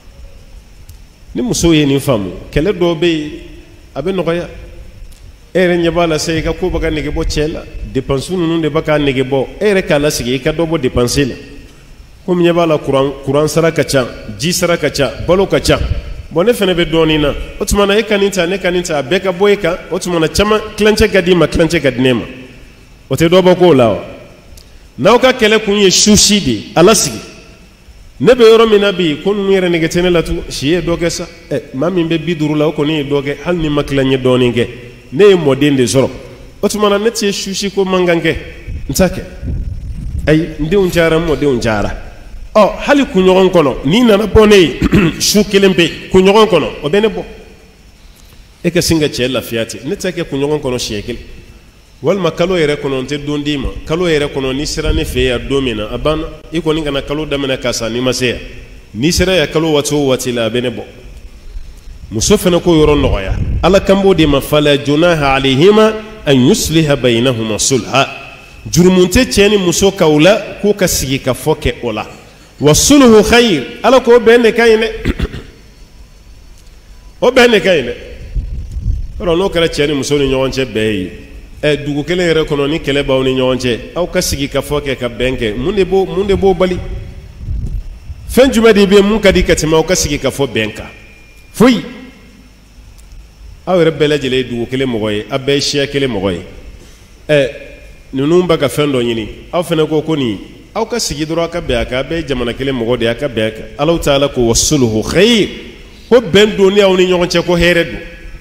ni muso ye nin faamu kɛlɛ dɔw bɛ yen a bɛ nɔgɔya e yɛrɛ ɲɛ b'a la sa i ka ko bɛ ka nege bɔ cɛ la dépense ninnu de bɛ ka nege bɔ e yɛrɛ k'a lasigi i ka dɔ bɔ dépense la komi ɲɛ b'a la courant courant sara ka ca ji sara ka ca balo ka ca bon ne fene be doni na o tuma na e kaninta ne kaninta be ka boy ka o tuma na chama clenche gadima clenche gadnema o te do bako lawa na o ka kele kun ye shushidi alasigi ne be yoro mina bi kun mire ne getene latu shiye doge sa e mami be biduru la ko ni doge hal ni maklanye doni ge ne modende zoro o tuma na ne tie shushi ko mangange ntake ay ndi unjara mo de unjara oh hali kunyogon kono ni nana bonei shu kelembe kunyogon kono o bene bo e ka singa che la fiati ne take kunyogon kono shekel wal makalo yere kono te dondima kalo yere kono ni sira ne fe ya domina abana e ko ninga na kalo damena kasa ni masea ni sira ya kalo wato watila bene bo musofena ko yoro noya ala kambo de mafala junaha alayhima an yusliha bainahuma sulha jurmunte cheni muso kaula ko kasigi ka foke ola والصلح خير ala ko benne kayne o benne kayne ro no kala cheni muso ni nyonche beyi e dugu kele re kono ni kele baw ni nyonche aw kasigi ka foke ka benke munde bo munde bo bali fen jumadi be mun kadi katima aw kasigi ka fo benka fuyi aw rebele jele dugu kele mogoy abbe shia kele mogoy e nunu mbaga fendo nyini aw fene ko koni aw ka sigi doro ka be aka be jamana kele mogo de aka be aka Allah taala ko wasuluhu khair ko ben doni aw ni nyonche ko heredu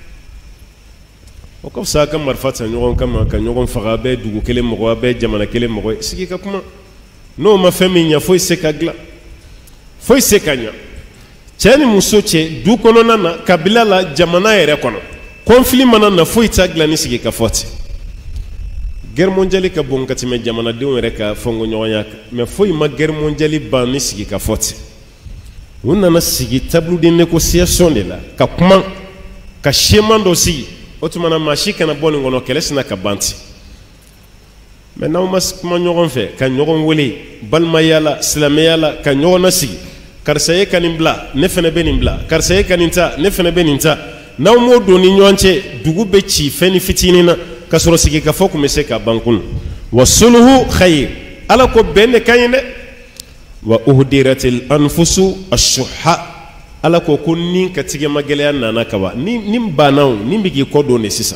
o ko sa ka marfata nyon kama ka nyon faga be dugu kele mogo be jamana kele mogo sigi ka kuma no ma fami nya foi se kagla foi se kanya chani musoche du kono nana kabila la jamana ere kono conflit manana foi tagla ni sigi ka foti guerre mondiale ka bon katime jamana de won reka fongo nyonya mais foi ma guerre mondiale ban ni sigi ka foti wonna na sigi tableau de négociation de la ka kuma ka schéma do sigi otumana mashika na bon ngono kelesna ka banti maintenant mas kuma nyogon fe ka nyogon wole balma yala islamiyala ka nyona sigi karsaye kanimbla ne fene benimbla karsaye kaninta ne fene beninta naw mo do ni nyonche dugu be ci feni fitinina kasoro sigi ka foku mese ka bankun wasuluhu khair ala ko benne kayne wa uhdiratil anfusu ash-shuhha ala ko kunni ka tige magele nana kawa ni nim banaw ni bigi ko do ne sisa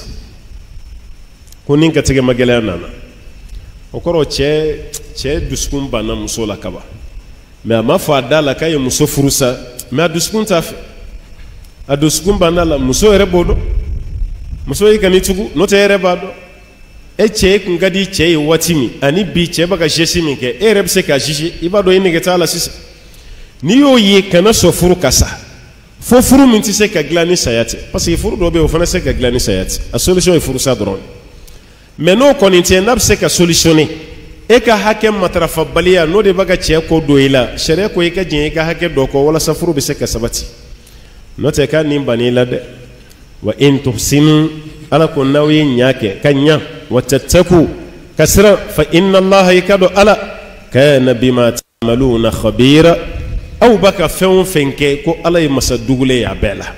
kunni ka tige magele nana okoro che che duskun bana musola kaba mais ma fa dala kay muso furusa mais duskun taf aduskun bana la muso rebodo muso yi kani tugu no te rebado e che ngadi che watimi ani bi che baka jesimi ke e rebse ka jiji ibado yi ngeta la sisa ni yo yi kana so furu kasa fo furu minti se ka glani sayati parce que furu do be o fana se ka glani sayati a solution e furu sa dron mais no koninte nab se ka solutionner e ka hakem matrafa baliya no de baka che ko do ila shere ko e ka jin e ka hake do ko wala safuru be se ka sabati no te ka nimbani la de wa in tuhsinu ala kun nawi nyake kanya wa tattaku kasra fa inna allaha yakadu ala kana bima ta'maluna khabira aw baka fen fenke ko ala yi masa dugule ya bela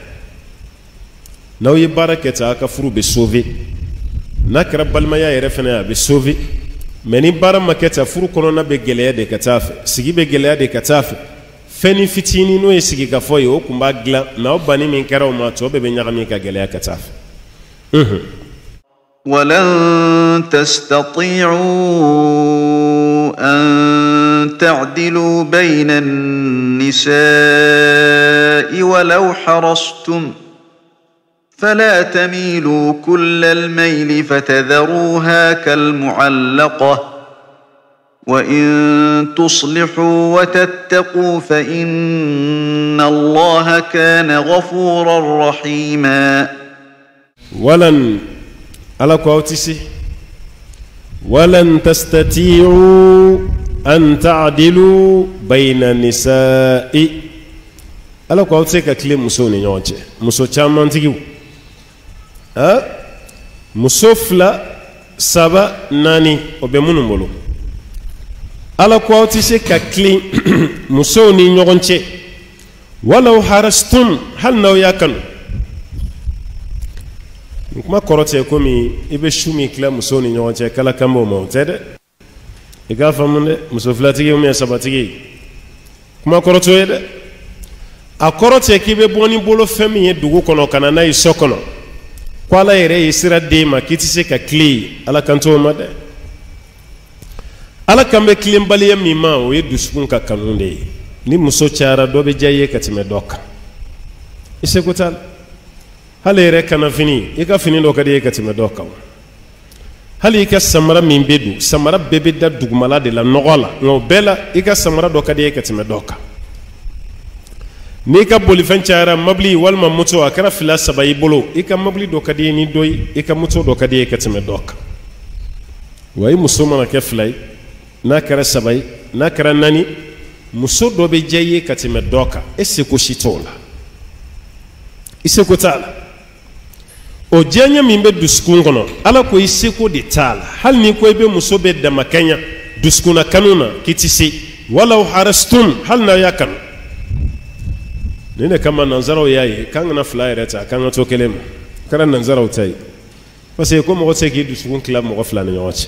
nawi barakata ka furu be sauver nakra balma ya yerefena ya be sauver meni bara maketa furu kono na be geleya de katafe sigi be geleya de katafe feni fitini no esigi ka foye o kumba gla na obani min karaw ma to be nyagami ka geleya kataf mhm walan tastati'u an ta'dilu bayna an-nisa'i walau harastum فلا تميلوا كل الميل فتذروها كالمعلقة وإن تصلحوا وتتقوا فإن الله كان غفورا رحيما ولن على قوتسي ولن تستطيعوا أن تعدلوا بين النساء على قوتسي كلمة مسوني نوجه مسو تشامان تيجو ها مسوفلا سبا ناني وبمنو مولو ala ko tise ka clean muso ni nyogonche walau harastum hal naw yakan kuma korote ko mi ibe shumi kla muso ni nyogonche kala kambo mo tede e ga famunde muso flatigi mi sabatigi kuma koroto yede a kɔrɔ tɛ k'i bɛ bɔ ni bolo fɛn min ye dugu kɔnɔ ka na n'a ye so kɔnɔ ko Ala yɛrɛ ye sira d'e ma k'i tɛ se ka tilen Ala kan t'o ma dɛ. Ala kan bɛ tilenbaliya min ma o ye dusukun ka kanu de ye. Ni muso cayara dɔ bɛ diya i ye ka tɛmɛ dɔ kan i seko t'a la. Hali yɛrɛ kana fini i ka fini dɔ ka di i ye ka tɛmɛ dɔ kan. Hali i ka samara min bɛ don samara bɛɛ bɛ da dugumala de la nɔgɔ la nka o bɛɛ la i ka samara dɔ ka di i ye ka tɛmɛ dɔ kan. N'i ka bolifɛn cayara mobili walima moto a kɛra fila saba i bolo i ka mobili dɔ ka di i ye ni dɔ ye i ka moto dɔ ka di i ye ka tɛmɛ dɔ kan. Wa i muso mana kɛ fila ye n'a kɛra saba ye n'a kɛra naani muso dɔ bɛ diya i ye ka tɛmɛ dɔ kan e seko si t'o la i seko t'a la. O diyaɲɛ min bɛ dusukun kɔnɔ Ala ko i seko de t'a la. Hali ni ko i bɛ muso bɛ damakɛɲa dusukunna kanu na k'i tɛ se walaw harastum hali n'a y'a kanu. Ni ne kama nanzaraw y'a ye k'an kana fila yɛrɛ ta k'an ka to kelen ma o kɛra nanzaraw ta ye parce que ko mɔgɔ tɛ se k'i dusukun tila mɔgɔ fila ni ɲɔgɔn cɛ.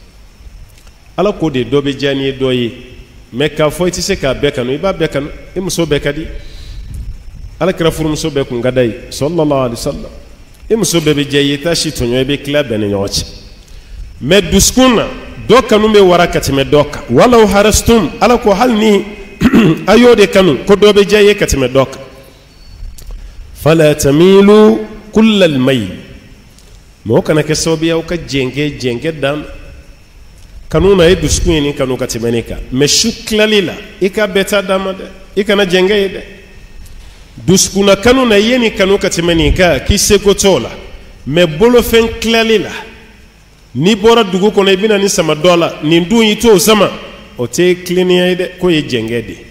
Ala ko de dɔ bɛ diya n'i ye dɔ ye mais k'a fɔ i tɛ se k'a bɛɛ kanu i b'a bɛɛ kanu i muso bɛɛ ka di. Ala kɛra furumuso bɛɛ kun ka d'a ye sallallahu alaihi wasallam i muso bɛɛ bɛ diya i ye i t'a si tɔɲɔ i bɛ tila bɛɛ ni ɲɔgɔn cɛ mais dusukun na dɔ kanu bɛ wara ka tɛmɛ dɔ kan walaw harastum Ala ko hali ni a y'o de kanu ko dɔ bɛ diya i ye ka tɛmɛ dɔ kan. Fala tamilu kullal mayl mɔgɔ kana kɛ sababu ye aw ka jɛnkɛ jɛnkɛ dan kanu na ye dusukun ye nin kanu ka tɛmɛ nin kan mais su tilali la i ka bɛɛ ta d'a ma dɛ i kana jɛnkɛ ye dɛ. Dusukunna kanu na i ye nin kanu ka tɛmɛ nin kan k'i seko t'o la mais bolofɛn tilali la n'i bɔra dugu kɔnɔ i bɛna nin sama dɔ la nin dun i t'o sama o tɛ tilennenya ye dɛ k'o ye jɛnkɛ de ye.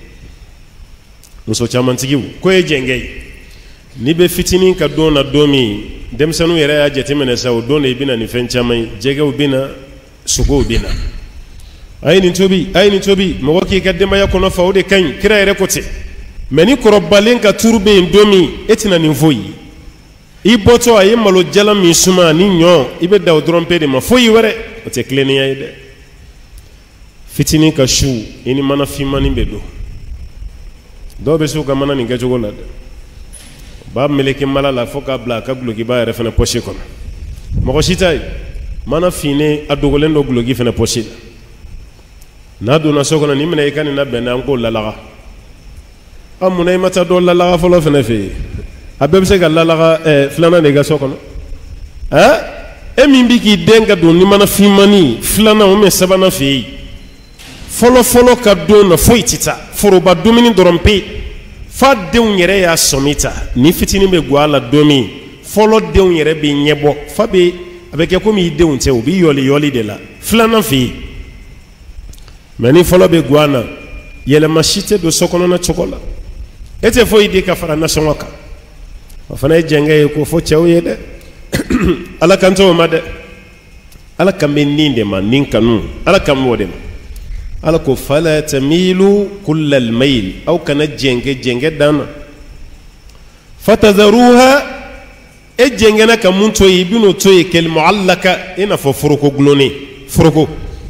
Muso camantigiw k'o ye jɛnkɛ ye. N'i bɛ fitinin ka don na don min denmisɛnninw yɛrɛ y'a jateminɛ sa o don de i bɛna nin fɛn caman ye jɛgɛw bɛ na sogow bɛ na a ye nin tobi a ye nin tobi mɔgɔ k'i ka denbaya kɔnɔ fa o de ka ɲi kira yɛrɛ ko ten mais ni kɔrɔbalen ka turu bɛ yen don min e tɛna nin foyi ye i bɔtɔ a ye malo jalan min suma ni ɲɔ i bɛ da o dɔrɔn pe de ma foyi wɛrɛ o tɛ tilennenya ye dɛ. Fitinin ka su i ni mana finmani bɛ don dɔw bɛ se u ka mana nin kɛcogo la dɛ b'a meleke mala la fo k'a bila a ka gulokiba yɛrɛ fana poche kɔnɔ mɔgɔ si t'a ye mana finnen a dogolen dɔ guloki fana poche la n'a donna so kɔnɔ ni minɛ i ka nin labɛn an k'o lalaga a munna i ma taa dɔ lalaga fɔlɔ fana fɛ yen a bɛɛ bɛ se ka lalaga ɛɛ filanan de ka so kɔnɔ ɛ e min bi k'i den ka don ni mana finmani filanan ou bien sabanan fɛ yen fɔlɔ fɔlɔ ka don na foyi tɛ taa foroba dumuni dɔrɔn pe fa denw yɛrɛ y'a sɔmi ta ni fitinin bɛ guwa la don min fɔlɔ denw yɛrɛ bɛ ɲɛbɔ fa bɛ a bɛ kɛ komi i denw tɛ u bɛ yɔli yɔli de la filanan fɛ yen mais ni fɔlɔ bɛ guwa na yɛlɛma si tɛ don so kɔnɔna cogo la e tɛ foyi di ka fara nasɔngɔ kan o fana ye jɛnkɛ ye ko fɔ cɛw ye dɛ Ala kan t'o ma dɛ Ala kan bɛ nin de ma nin kanu Ala kan b'o de ma Ala ko fala tamilu kullal mayl aw kana jɛnkɛ jɛnkɛ dan na fatadharuha e jɛnkɛna ka mun to ye i bɛn'o to ye kal muallaka i n'a fɔ foroko gulonnen foroko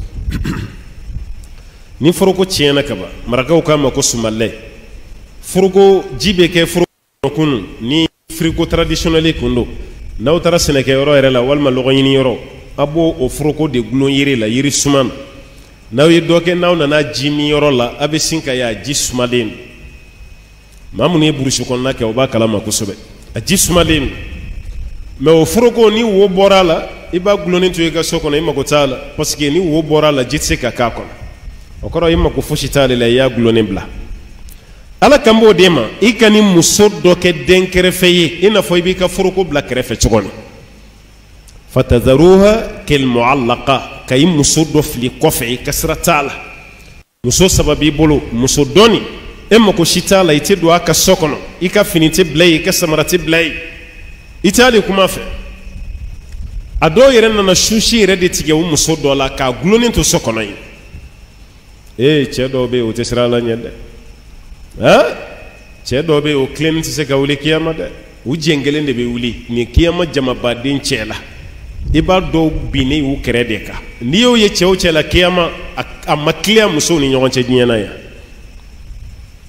ni foroko tiɲɛna ka ban marakaw k'a ma ko sumalɛ foroko ji bɛ kɛ foroko kunu ni frigo traditionnel kun don n'aw taara sɛnɛkɛyɔrɔ yɛrɛ la walima lɔgɔɲiniyɔrɔ a b'o o foroko de gulon yiri la yiri suman n'aw ye dɔ kɛ n'aw nana ji min yɔrɔ la a bɛ sin ka ye a ji sumalen maa minnu ye burusi kɔnɔna kɛ o b'a kalama kosɛbɛ a ji sumalen mais o foroko ni wo bɔra a la i b'a gulonnen to i ka so kɔnɔ i mago t'a la parce que ni wo bɔra a la ji tɛ se ka k'a kɔnɔ o kɔrɔ i mako fosi t'ale la i y'a gulonnen bila Ala kan b'o de ma i ka ni muso dɔ kɛ den kɛrɛfɛ ye i n'a fɔ i b'i ka foroko bila kɛrɛfɛ cogo min fatadharuha kal muallaqa ka i muso dɔ fili kɔfɛ i ka sira t'a la muso saba b'i bolo muso dɔɔni e mako si t'a la i tɛ don a ka so kɔnɔ i ka fini tɛ bila yen i ka samara tɛ bila yen i tɛ hali kuma fɛ a dɔw yɛrɛ nana susi yɛrɛ de tigɛ o muso dɔ la k'a gulonnen to so kɔnɔ yen ee cɛ dɔw bɛ yen o tɛ siran Ala ɲɛ dɛ aa cɛ dɔw bɛ yen o tilennen tɛ se ka wuli kiyama dɛ u jɛn kelen de bɛ wuli nin kiyama jamabaden cɛ la i b'a dɔw binnen u kɛrɛ de kan n'i y'o ye cɛw cɛ la kiyama a ma tiliya musow ni ɲɔgɔn cɛ diɲɛ na yan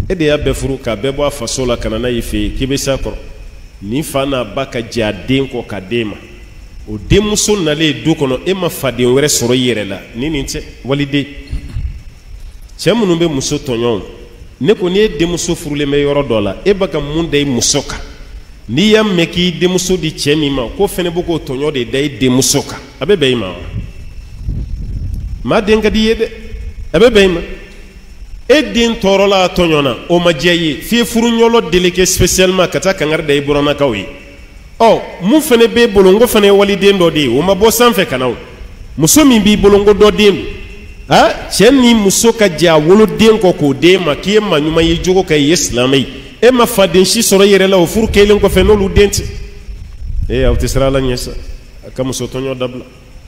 e de y'a bɛɛ furu k'a bɛɛ bɔ a faso la ka na n'a y'i fɛ yen k'i bɛ s'a kɔrɔ ni fa n'a ba ka jɛ a den kɔ ka den ma o denmuso nalen du kɔnɔ e ma faden wɛrɛ sɔrɔ i yɛrɛ la ni nin tɛ waliden cɛ minnu bɛ muso tɔɲɔgɔn ne ko n'i ye denmuso furulen bɛ yɔrɔ dɔ la e bɛ ka mun da i muso kan n'i y'a mɛn k'i denmuso di cɛ min ma ko fɛnɛ bɛ k'o tɔɲɔ de da i denmuso kan a bɛ bɛn i ma wa maa den ka di i ye dɛ a bɛ bɛn i ma e den tɔɔrɔla a tɔɲɔ na o ma diya i ye f'i ye furu ɲɔlɔ délégué spécialement ka taa kangari da i buranakaw ye ɔ mun fɛnɛ b'e bolo n ko fɛnɛ ye waliden dɔ de ye o ma bɔ sanfɛ ka na o muso min b'i bolo n ko dɔ den don a cɛ ni muso ka jɛ a woloden kɔ k'o den ma k'i ye maa ɲuman ye jogo ka i ye silamɛ ye e ma faden si sɔrɔ i yɛrɛ la o furu kelen kɔfɛ n'olu den tɛ ee aw tɛ siran ala ɲɛ sa a ka muso tɔɲɔ dabila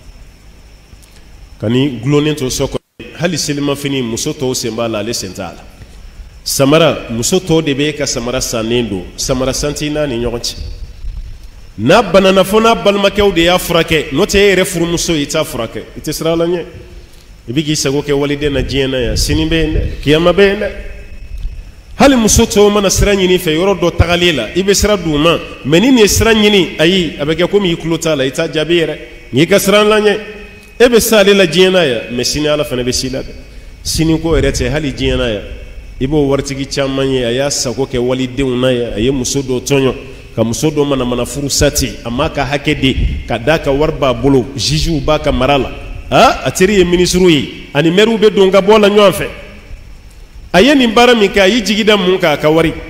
ka ni gulonnen to so kɔnɔ hali selimafini muso tɔw sen b'a la ale sen t'a la samara muso tɔw de bɛ ka samara sannen don samara santi n'a ni ɲɔgɔn cɛ n'a banana fo n'a balimakɛw de y'a furakɛ n'o tɛ e yɛrɛ furumuso i t'a furakɛ i tɛ siran ala ɲɛ i bɛ k'i sago kɛ waliden na diɲɛ na yan sini bɛ yen dɛ kiyama bɛ yen dɛ hali muso tɔw mana sira ɲini fɛ yɔrɔ dɔ tagalen la i bɛ sira d'u ma mɛ ni nin ye sira ɲini ayi a bɛ kɛ komi i tulo t'a la i t'a jaabi yɛrɛ n'i ka siran la ɲɛ e bɛ sa ale la diɲɛ na yan mɛ sini ala fana bɛ si la dɛ sini ko yɛrɛ tɛ hali diɲɛ na yan i b'o waritigi caman ye a y'a sago kɛ walidenw na yan a ye muso dɔ tɔɲɔ ka muso dɔ mana mana furu sati a m'a ka hakɛ de ka d'a ka wari b'a bolo juges b'a ka mara la a a teri ye ministre ye ani maire bɛ don ka bɔ la ɲɔgɔn fɛ a ye nin baara min kɛ a y'i jigi da mun kan a ka wari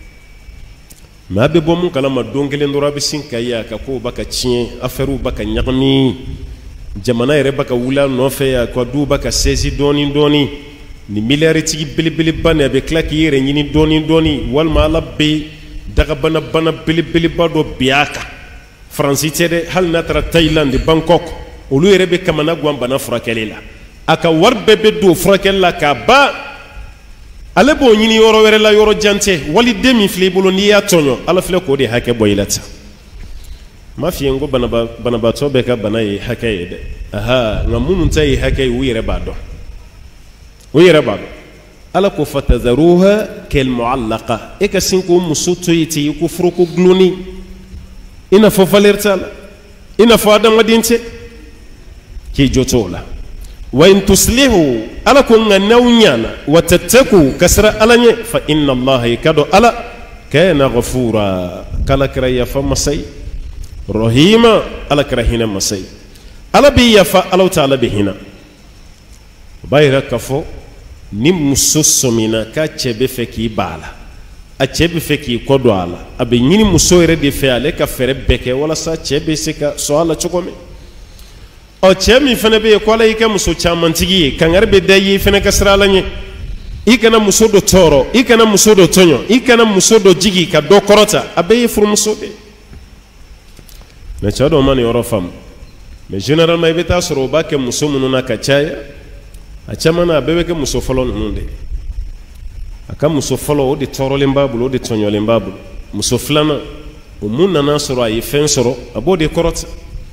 mɛ a bɛ bɔ mun kalama don kelen dɔrɔn a bɛ sin ka ye a ka kow b'a ka tiɲɛ affaires b'a ka ɲagami jamana yɛrɛ b'a ka wuli a nɔfɛ a ka duw b'a ka saisi dɔɔni dɔɔni ni miliyɛritigi belebeleba nin a bɛ tila k'i yɛrɛ ɲini dɔɔni dɔɔni walima ala bɛ dagabana bana belebeleba dɔ bin a kan faransi tɛ dɛ hali n'a taara Thaïlande Bangkok olu yɛrɛ bɛ kamana gan bana furakɛli la a ka wari bɛɛ bɛ don furakɛli la k'a ban ale b'o ɲini yɔrɔ wɛrɛ la yɔrɔ jan tɛ waliden min filɛ i bolo n'i y'a tɔɲɔ ala filɛ k'o de hakɛ bɔ i la tan n m'a f'i ye n ko banabaatɔ bɛɛ ka bana ye hakɛ ye dɛ aha nka minnu ta ye hakɛ ye u yɛrɛ b'a dɔn u yɛrɛ b'a dɔn ala ko fatadharuha kalmu'allaqa e ka sin k'o muso to yen ten i ko foroko gulonni i n'a fɔ valeur t'a la i n'a fɔ adamaden tɛ k'i jɔ t'o la wa in tuslihu ala ko nka n'aw ɲana wa tattaku ka siran ala ɲɛ fa inna allaha i ka dɔn ala kana ghafura k'ala kɛra yafa masa ye rahima ala kɛra hinɛ masa ye ala b'i yafa ala tɛ ala bɛ hinɛ o b'a yira k'a fɔ ni muso sɔmina k'a cɛ bɛ fɛ k'i ba a la a cɛ bɛ fɛ k'i kɔ don a la a bɛ ɲini muso yɛrɛ de fɛ ale ka fɛɛrɛ bɛɛ kɛ walasa cɛ bɛ se ka sɔn a la cogo min ɔ cɛ min fana bɛ yen ko ala y'i kɛ muso camantigi ye kangari bɛ da i ye i fana ka siran ala ɲɛ i kana muso dɔ tɔɔrɔ i kana muso dɔ tɔɲɔ i kana muso dɔ jigi ka dɔ kɔrɔta a bɛɛ ye furumuso de ye mɛ cɛ dɔw ma nin yɔrɔ faamu mɛ généralement i bɛ taa sɔrɔ o b'a kɛ muso minnu na ka caya a caman na a bɛɛ bɛ kɛ muso fɔlɔ ninnu de a ka muso fɔlɔ o de tɔɔrɔlen b'a bolo o de tɔɲɔlen b'a bolo muso filanan o mun nana sɔrɔ a ye fɛn sɔrɔ a b'o de kɔrɔta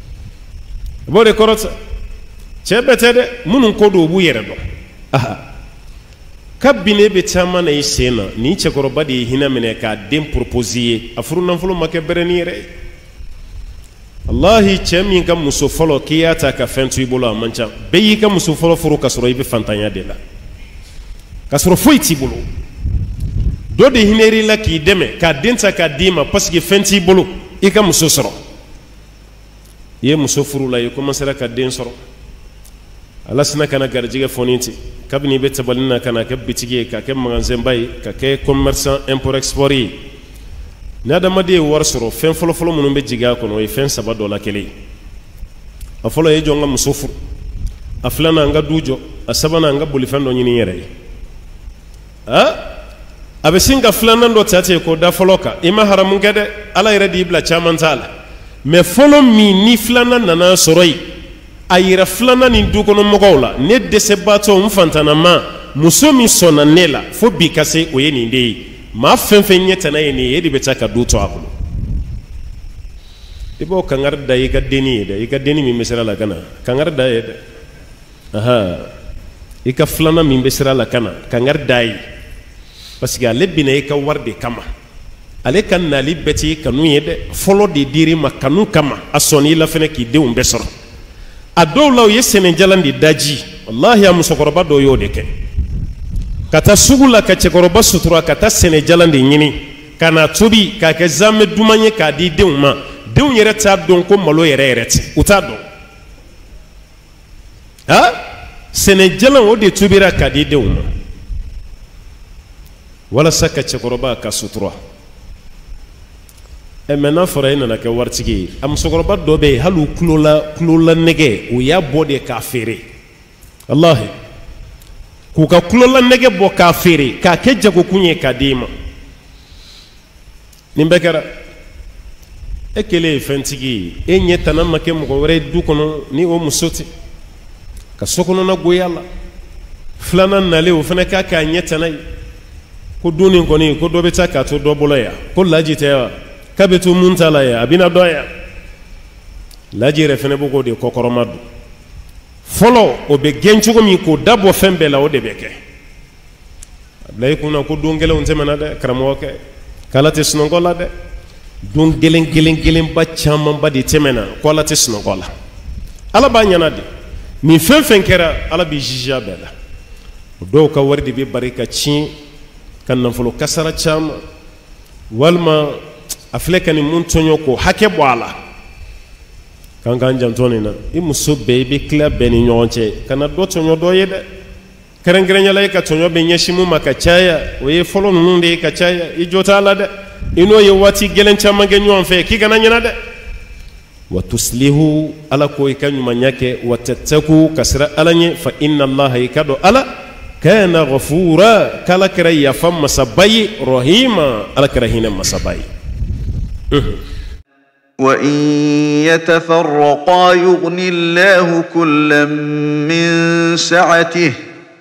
a b'o de kɔrɔta cɛ bɛɛ tɛ dɛ minnu ko don o b'u yɛrɛ dɔn aha kabini e bɛ caman na i sen na nin cɛkɔrɔba de ye hinɛ minɛ k'a den proposer ye a furu nafolo ma kɛ bɛrɛ ni yɛrɛ ye wallahi cɛ min ka muso fɔlɔ k'i y'a ta ka fɛn to i bolo a man ca bɛɛ y'i ka muso fɔlɔ furu ka sɔrɔ i bɛ fantanya de la ka sɔrɔ foyi t'i bolo dɔ de hinɛr'i la k'i dɛmɛ k'a den ta k'a d'i ma parce que fɛn t'i bolo i ka muso sɔrɔ i ye muso furu la i commencera ka den sɔrɔ ala sina ka na garijɛgɛ fɔni ten kabini i bɛ tabali na ka na kɛ bitigi ye ka kɛ magasin ba ye ka kɛ commerçant import export ye ni adamaden ye wari sɔrɔ fɛn fɔlɔfɔlɔ minnu bɛ jigin a kɔnɔ o ye fɛn saba dɔ la kelen ye a fɔlɔ ye jɔ n ka muso furu a filanan n ka du jɔ a sabanan n ka bolifɛn dɔ ɲini n yɛrɛ ye a bɛ sin ka filanan dɔ ta ten k'o da fɔlɔ kan i ma haramu kɛ dɛ ala yɛrɛ de y'i bila caman t'a la mɛ fɔlɔ min ni filanan nana sɔrɔ yen a yɛrɛ filanan ni dukɔnɔmɔgɔw la ne dɛsɛbaatɔ n fantanama muso min sɔnna ne la fo bi ka se o ye nin de ye maa fɛn fɛn ɲɛ tana ye nin ye e de bɛ taa ka du to a bolo i b'o kangari da i ka denni ye dɛ i ka denni min bɛ sira la ka na kangari da ye dɛ aha i ka filanan min bɛ sira la ka na kangari da ye parce que ale bina e ka wari de kama ale ka nali bɛti kanu ye dɛ fɔlɔ de diri ma kanu kama a sɔnni la fɛnɛ k'i denw bɛɛ sɔrɔ a dɔw la u ye sɛnɛjalan de daji wallahi a musokɔrɔba dɔw y'o de kɛ ka taa sugu la ka cɛkɔrɔba sutura ka taa sɛnɛjalan de ɲini ka na tobi k'a kɛ zamɛ duman ye k'a di denw ma denw yɛrɛ t'a dɔn ko malo yɛrɛ yɛrɛ tɛ u t'a dɔn ha sɛnɛjalan o de tobira k'a di denw ma walasa ka cɛkɔrɔba ka sutura ɛ mɛ n'a fɔra e nana kɛ waritigi ye a musokɔrɔba dɔ bɛ yen hali u kulola kulola nɛgɛ u y'a bɔ de k'a feere wallahi k'u ka kulola nɛgɛ bɔ k'a feere k'a kɛ jagokun ye k'a di ma nin bɛɛ kɛra e kelen ye fɛntigi ye e ɲɛ tana ma kɛ mɔgɔ wɛrɛ ye du kɔnɔ ni o muso tɛ ka sokɔnɔna goya la filanan nalen o fana k'a k'a ɲɛ tana ye ko don nin kɔni ko dɔ bɛ taa k'a to dɔ bolo yan ko laji tɛ wa k'a bɛ to mun ta la yan a bɛna dɔ yan laji yɛrɛ fana b'o k'o de kɔkɔrɔma don fɔlɔ o bɛ gɛn cogo min k'o dabɔ fɛn bɛɛ la o de bɛ kɛ a bila i kunna ko don gɛlɛnw tɛmɛna dɛ karamɔgɔkɛ k'ala tɛ sunɔgɔ la dɛ don gɛlɛn gɛlɛn gɛlɛnba camanba de tɛmɛna ko ala tɛ sunɔgɔ la ala b'a ɲɛna de nin fɛn fɛn kɛra ala b'i jija bɛɛ la o dɔw ka wari de bɛ bari ka tiɲɛ ka nafolo kasara caman walima a filɛ ka nin mun tɔɲɔ ko hakɛ bɔ a la k'an k'an janto nin na i muso bɛɛ i bɛ tila bɛɛ ni ɲɔgɔn cɛ ka na dɔ tɔɲɔ dɔ ye dɛ kɛrɛnkɛrɛnyala e ka tɔɲɔ bɛ ɲɛsin mun ma ka caya o ye fɔlɔ ninnu de ye ka caya i jo t'a la dɛ i n'o ye waati gɛlɛn caman kɛ ɲɔgɔn fɛ k'i kana ɲɛna dɛ wa tuslihu ala ko i ka ɲumanya kɛ wa tattaku ka sira ala ɲɛ fa inna allaha i ka dɔn ala kana ghafura kala kɛra yafa masaba ye rahima ala kɛra hinɛ masaba ye وإن يتفرقا يغن الله كلا من سعته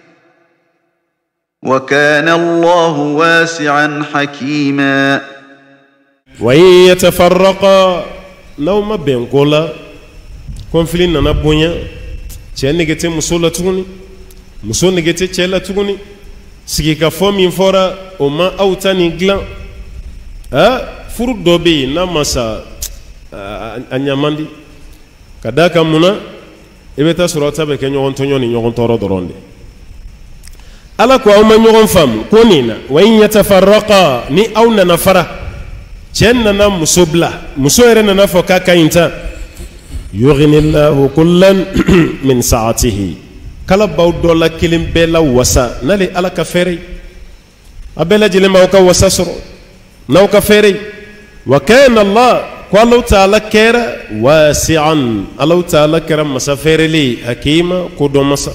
وكان الله واسعا حكيما وإن يتفرقا لو ما بين قولا كونفلين نانا بونيا cɛ negete muso la tuguni muso negete cɛ la tuguni sigi ka fɔ min fɔra o ma aw ta nin dilan a furu dɔ bɛ yen n'a ma sa a ɲaman di ka d'a kan mun na i bɛ taa sɔrɔ aw ta bɛ kɛ ɲɔgɔn tɔɲɔ ni ɲɔgɔn tɔɔrɔ dɔrɔn de ala ko aw ma ɲɔgɔn faamu ko nin na wa in yatafarraqa ni aw nana fara cɛ nana muso bila muso yɛrɛ nana fɔ k'a ka ɲi ta yughnillahu kullan min sa'atihi kala baw dɔ la kelen bɛɛ la wasa n'ale ala ka fɛɛrɛ ye a bɛɛ lajɛlen b'aw ka wasa sɔrɔ n'aw ka fɛɛrɛ ye wa kana allah ko alaw taala kɛra wasi'an alaw taala kɛra masa fɛɛrɛlen hakima ko dɔn masa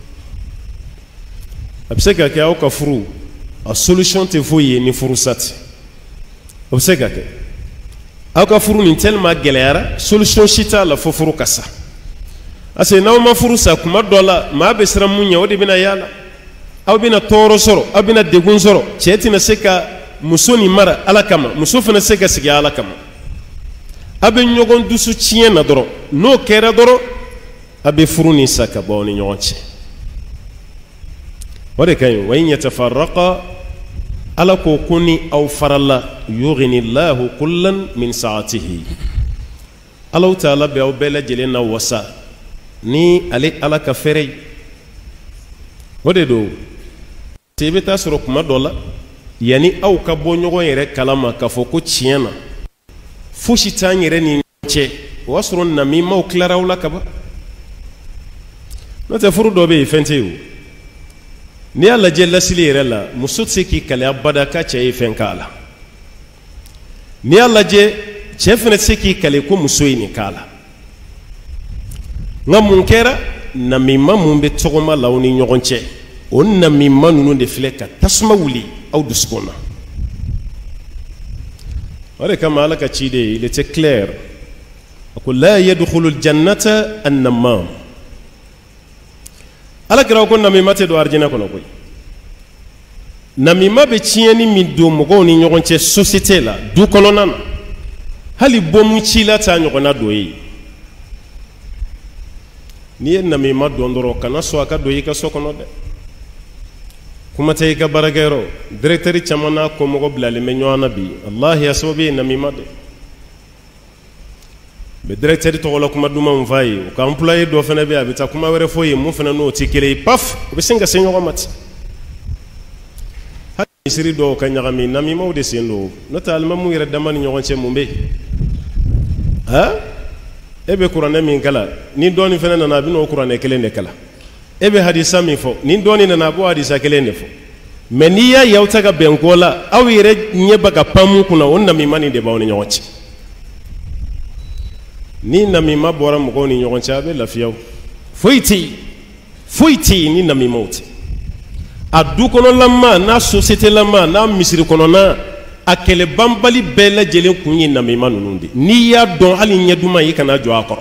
a bɛ se ka kɛ aw ka furu a solution tɛ foyi ye ni furusa tɛ o bɛ se ka kɛ aw ka furu nin tellement gɛlɛyara solution si t'a la fo furu ka sa parce que n'aw ma furu sa kuma dɔ la maa bɛ siran mun ɲɛ o de bɛna y'a la aw bɛna tɔɔrɔ sɔrɔ aw bɛna degun sɔrɔ cɛ tɛna se ka muso nin mara ala kama muso fana se ka sigi ala kama a bɛ ɲɔgɔn dusu tiɲɛ na dɔrɔn n'o kɛra dɔrɔn a bɛ furu nin sa ka bɔ aw ni ɲɔgɔn cɛ o de ka ɲi wa in yatafarraqa ala ko ko ni aw farala yughnillahu kullan min sa'atihi alaw taala bɛ aw bɛɛ lajɛlen na wasa ni ale ala ka fɛɛrɛ ye o de don i bɛ taa sɔrɔ kuma dɔ la yanni aw ka bɔ ɲɔgɔn yɛrɛ kalama k'a fɔ ko tiɲɛ na fosi t'an yɛrɛ ni ɲɔgɔn cɛ o y'a sɔrɔ namimaw tilara aw la ka ban n'o tɛ furu dɔ bɛ yen fɛn tɛ yen o n'i y'a lajɛ lasili yɛrɛ la muso tɛ se k'i kale abada k'a cɛ ye fɛn k'a la n'i y'a lajɛ cɛ fana tɛ se k'i kale ko muso ye nin k'a la nka mun kɛra namima mun bɛ tɔgɔma la aw ni ɲɔgɔn cɛ o namima ninnu de filɛ ka tasuma wuli aw dusukun na o de kama ala ka ci de il était clair a ko la yadkhulu aljannata annamam ala kira ko namima tɛ don arijinɛ kɔnɔ koyi namima bɛ tiɲɛni min don mɔgɔw ni ɲɔgɔn cɛ société la du kɔnɔna na hali bɔmu ci la t'a ɲɔgɔnna don ye n'i ye namima dɔn dɔrɔn kana sɔn a ka don i ka so kɔnɔ dɛ kuma tɛ i ka baarakɛyɔrɔ directeur caman n'a kɔmɔgɔ bilalen bɛ ɲɔgɔn na bi wallahi a sababu ye namima de bɛ directeur tɔgɔ la kuma duman f'a ye o ka employé dɔ fana bɛ yen a bɛ taa kuma wɛrɛ fɔ ye mun fana n'o tɛ kelen ye paf o bɛ sin ka se ɲɔgɔn ma ten hali misiri dɔw ka ɲagami namimaw de sen don n'o tɛ alimamu yɛrɛ dama ni ɲɔgɔn cɛ mun bɛ yen ha e bɛ kuranɛ min kala ni dɔɔnin fana nana a bɛ n'o kuranɛ kelen de kala e bɛ hadisa min fɔ ni dɔɔnin nana a b'o hadisa kelen de fɔ mais n'i y'a ye aw tɛ ka bɛn ko la aw yɛrɛ ɲɛ bɛ ka pan mun kunna o namima nin de b'aw ni ɲɔgɔn cɛ ni namima bɔra mɔgɔw ni ɲɔgɔn cɛ a bɛ lafiya foyi tɛ yen foyi tɛ yen ni namimaw tɛ a du kɔnɔlama n'a société lama n'a misiri kɔnɔna a kɛlɛ banbali bɛɛ lajɛlen kun ye namima ninnu de n'i y'a dɔn hali ɲɛ duman i kana jɔ a kɔrɔ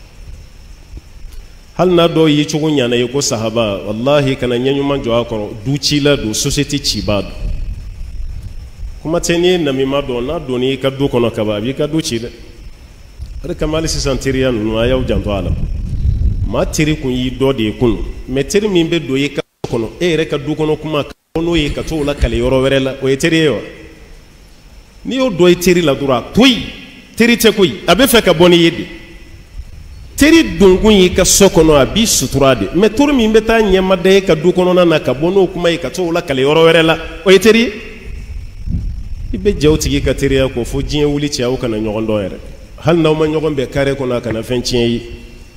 hali n'a dɔw ye cogo ɲana ye ko sahaba wallahi kana ɲɛ ɲuman jɔ a kɔrɔ du ci la don société ciba don kuma tɛ n'i ye namima dɔn n'a donn'i ka du kɔnɔ kaba a b'i ka du ci dɛ o de kama hali sisan teriya ninnu a y'aw janto a la maa teri kun y'i dɔ de ye kunu mais teri min bɛ don i ka du kɔnɔ e yɛrɛ ka du kɔnɔ kuma ka n'o ye ka t'o la kale yɔrɔ wɛrɛ la o ye teri ye wa n'i y'o dɔ i teri la dɔrɔn a to yen teri tɛ koyi a bɛ fɛ ka bɔ n'i ye de teri donkun y'i ka so kɔnɔ a b'i sutura de mais teri min bɛ taa ɲɛmada e ka du kɔnɔna na ka bɔ n'o kuma ye ka t'o la kale yɔrɔ wɛrɛ la o ye teri ye i bɛ jɛ o tigi ka teriya kɔ fo diɲɛ wuli cɛ aw kana ɲɔgɔn dɔn yɛrɛ hali n'aw ma ɲɔgɔn bɛn kare kɔnɔ a kana fɛn tiɲɛ ye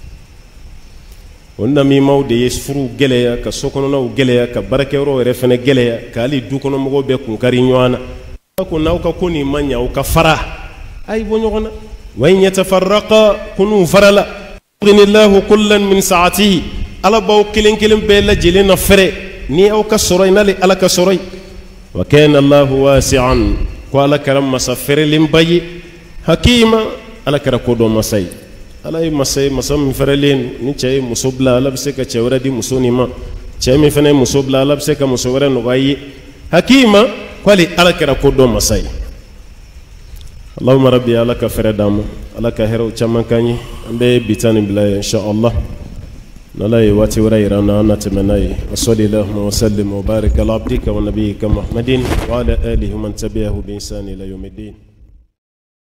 o namimaw de ye furu gɛlɛya ka so kɔnɔnaw gɛlɛya ka baarakɛyɔrɔ yɛrɛ fɛnɛ gɛlɛya ka hali du kɔnɔ mɔgɔw bɛɛ kunkari ɲɔgɔn na a ko n'aw ka ko nin ma ɲɛ aw ka fara a ye bɔ ɲɔgɔn na wa in yatafarraqa ko n'u farala yughnillahu kullan min sa'atihi ala b'aw kelen kelen bɛɛ lajɛlen na fɛrɛ ni aw ka sɔrɔ ye n'ale ala ka sɔrɔ ye wa kana allahu wasi'an ko ala kɛra masa fɛrɛlenba ye hakima ala kɛra kodɔn masa ye ala ye masa ye masa min fɛrɛlen ni cɛ ye muso bila ala bɛ se ka cɛ wɛrɛ di muso nin ma cɛ min fana ye muso bila ala bɛ se ka muso wɛrɛ nɔgɔya ye hakima ko ale ala kɛra kodɔn masa ye allahumma rabbi ala ka fɛrɛ d'an ma ala ka hɛrɛw caman k'an ye an bɛ bi ta nin bila ye inshallah n'ala ye waati wɛrɛ yira an na an na tɛmɛ n'a ye wa salli allahumma wa sallim wa barik ala abdika wa nabiyyika muhammadin wa ala alihi wa man tabi'ahu bi ihsan ila yawmiddin